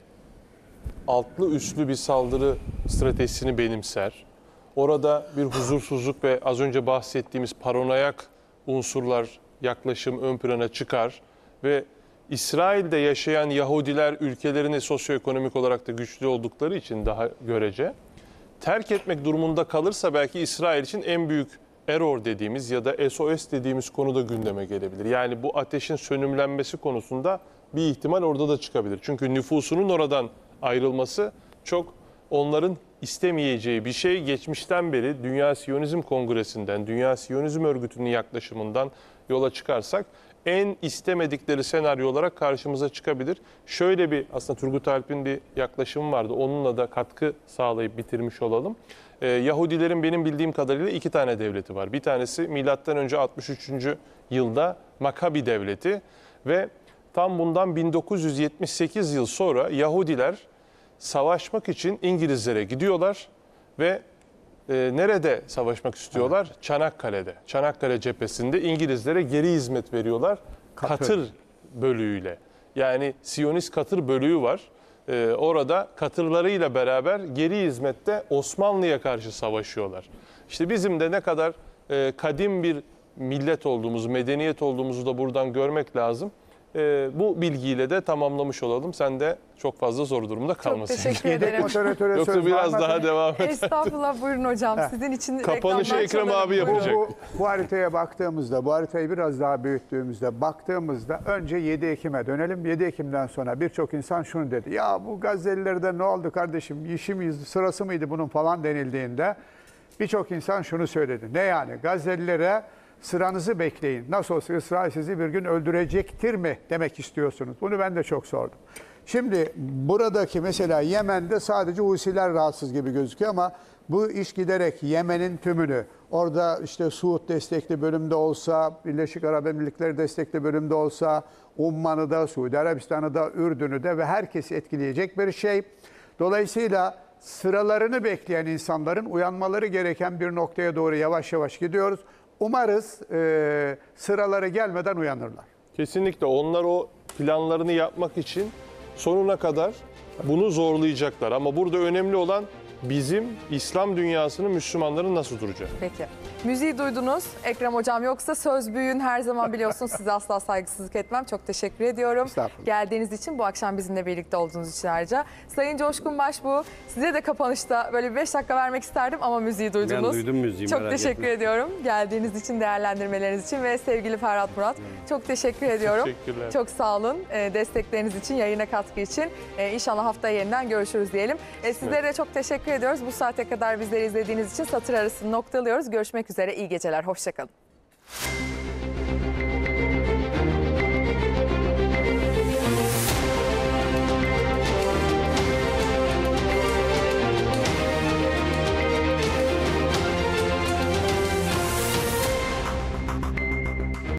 altlı üstlü bir saldırı stratejisini benimser. Orada bir huzursuzluk ve az önce bahsettiğimiz paranoyak unsurlar, yaklaşım ön plana çıkar ve İsrail'de yaşayan Yahudiler ülkelerini sosyoekonomik olarak da güçlü oldukları için daha görece terk etmek durumunda kalırsa belki İsrail için en büyük error dediğimiz ya da S O S dediğimiz konuda gündeme gelebilir. Yani bu ateşin sönümlenmesi konusunda bir ihtimal orada da çıkabilir. Çünkü nüfusunun oradan ayrılması çok onların istemeyeceği bir şey. Geçmişten beri Dünya Siyonizm Kongresi'nden, Dünya Siyonizm Örgütü'nün yaklaşımından yola çıkarsak en istemedikleri senaryo olarak karşımıza çıkabilir. Şöyle bir, aslında Turgut Alp'in bir yaklaşımı vardı. Onunla da katkı sağlayıp bitirmiş olalım. Ee, Yahudilerin benim bildiğim kadarıyla iki tane devleti var. Bir tanesi milattan önce altmış üçüncü yılda Makabi Devleti ve tam bundan bin dokuz yüz yetmiş sekiz yıl sonra Yahudiler savaşmak için İngilizlere gidiyorlar ve e, nerede savaşmak istiyorlar? Evet. Çanakkale'de. Çanakkale cephesinde İngilizlere geri hizmet veriyorlar. Katır, katır bölüğüyle. Yani Siyonist katır bölüğü var. E, orada katırlarıyla beraber geri hizmette Osmanlı'ya karşı savaşıyorlar. İşte bizim de ne kadar e, kadim bir millet olduğumuzu, medeniyet olduğumuzu da buradan görmek lazım. Ee, bu bilgiyle de tamamlamış olalım. Sen de çok fazla zor durumda kalmasın. Çok teşekkür ederim. Yoksa biraz daha devam et. Estağfurullah, buyurun hocam. Sizin için kapanışı Ekrem abi yapacak. Bu, bu, bu haritaya baktığımızda, bu haritayı biraz daha büyüttüğümüzde, baktığımızda önce yedi Ekim'e dönelim. yedi Ekim'den sonra birçok insan şunu dedi. Ya bu Gazelilerde ne oldu kardeşim? İşi miydi, sırası mıydı bunun falan denildiğinde birçok insan şunu söyledi. Ne yani? Gazelilere sıranızı bekleyin. Nasıl olsa İsrail sizi bir gün öldürecektir mi demek istiyorsunuz? Bunu ben de çok sordum. Şimdi buradaki mesela Yemen'de sadece Husiler rahatsız gibi gözüküyor ama bu iş giderek Yemen'in tümünü, orada işte Suud destekli bölümde olsa, Birleşik Arap Emirlikleri destekli bölümde olsa, Umman'ı da, Suudi Arabistan'ı da, Ürdün'ü de ve herkesi etkileyecek bir şey. Dolayısıyla sıralarını bekleyen insanların uyanmaları gereken bir noktaya doğru yavaş yavaş gidiyoruz. Umarız e, sıraları gelmeden uyanırlar. Kesinlikle onlar o planlarını yapmak için sonuna kadar bunu zorlayacaklar. Ama burada önemli olan bizim İslam dünyasının, Müslümanların nasıl duracağı. Peki. Müziği duydunuz. Ekrem hocam yoksa söz büyüğün, her zaman biliyorsunuz size asla saygısızlık etmem. Çok teşekkür ediyorum. Geldiğiniz için, bu akşam bizimle birlikte olduğunuz için ayrıca. Sayın Coşkun Başbuğ, size de kapanışta böyle beş dakika vermek isterdim ama müziği duydunuz. Ben duydum müziği. Çok teşekkür etme. ediyorum. Geldiğiniz için, değerlendirmeleriniz için ve sevgili Ferhat Murat, çok teşekkür ediyorum. Teşekkürler. Çok sağ olun. Destekleriniz için, yayına katkı için. İnşallah haftaya yeniden görüşürüz diyelim. Sizlere de çok teşekkür ediyoruz. Bu saate kadar bizleri izlediğiniz için satır arasını noktalıyoruz. Görüşmek üzere. İyi geceler. Hoşça kalın.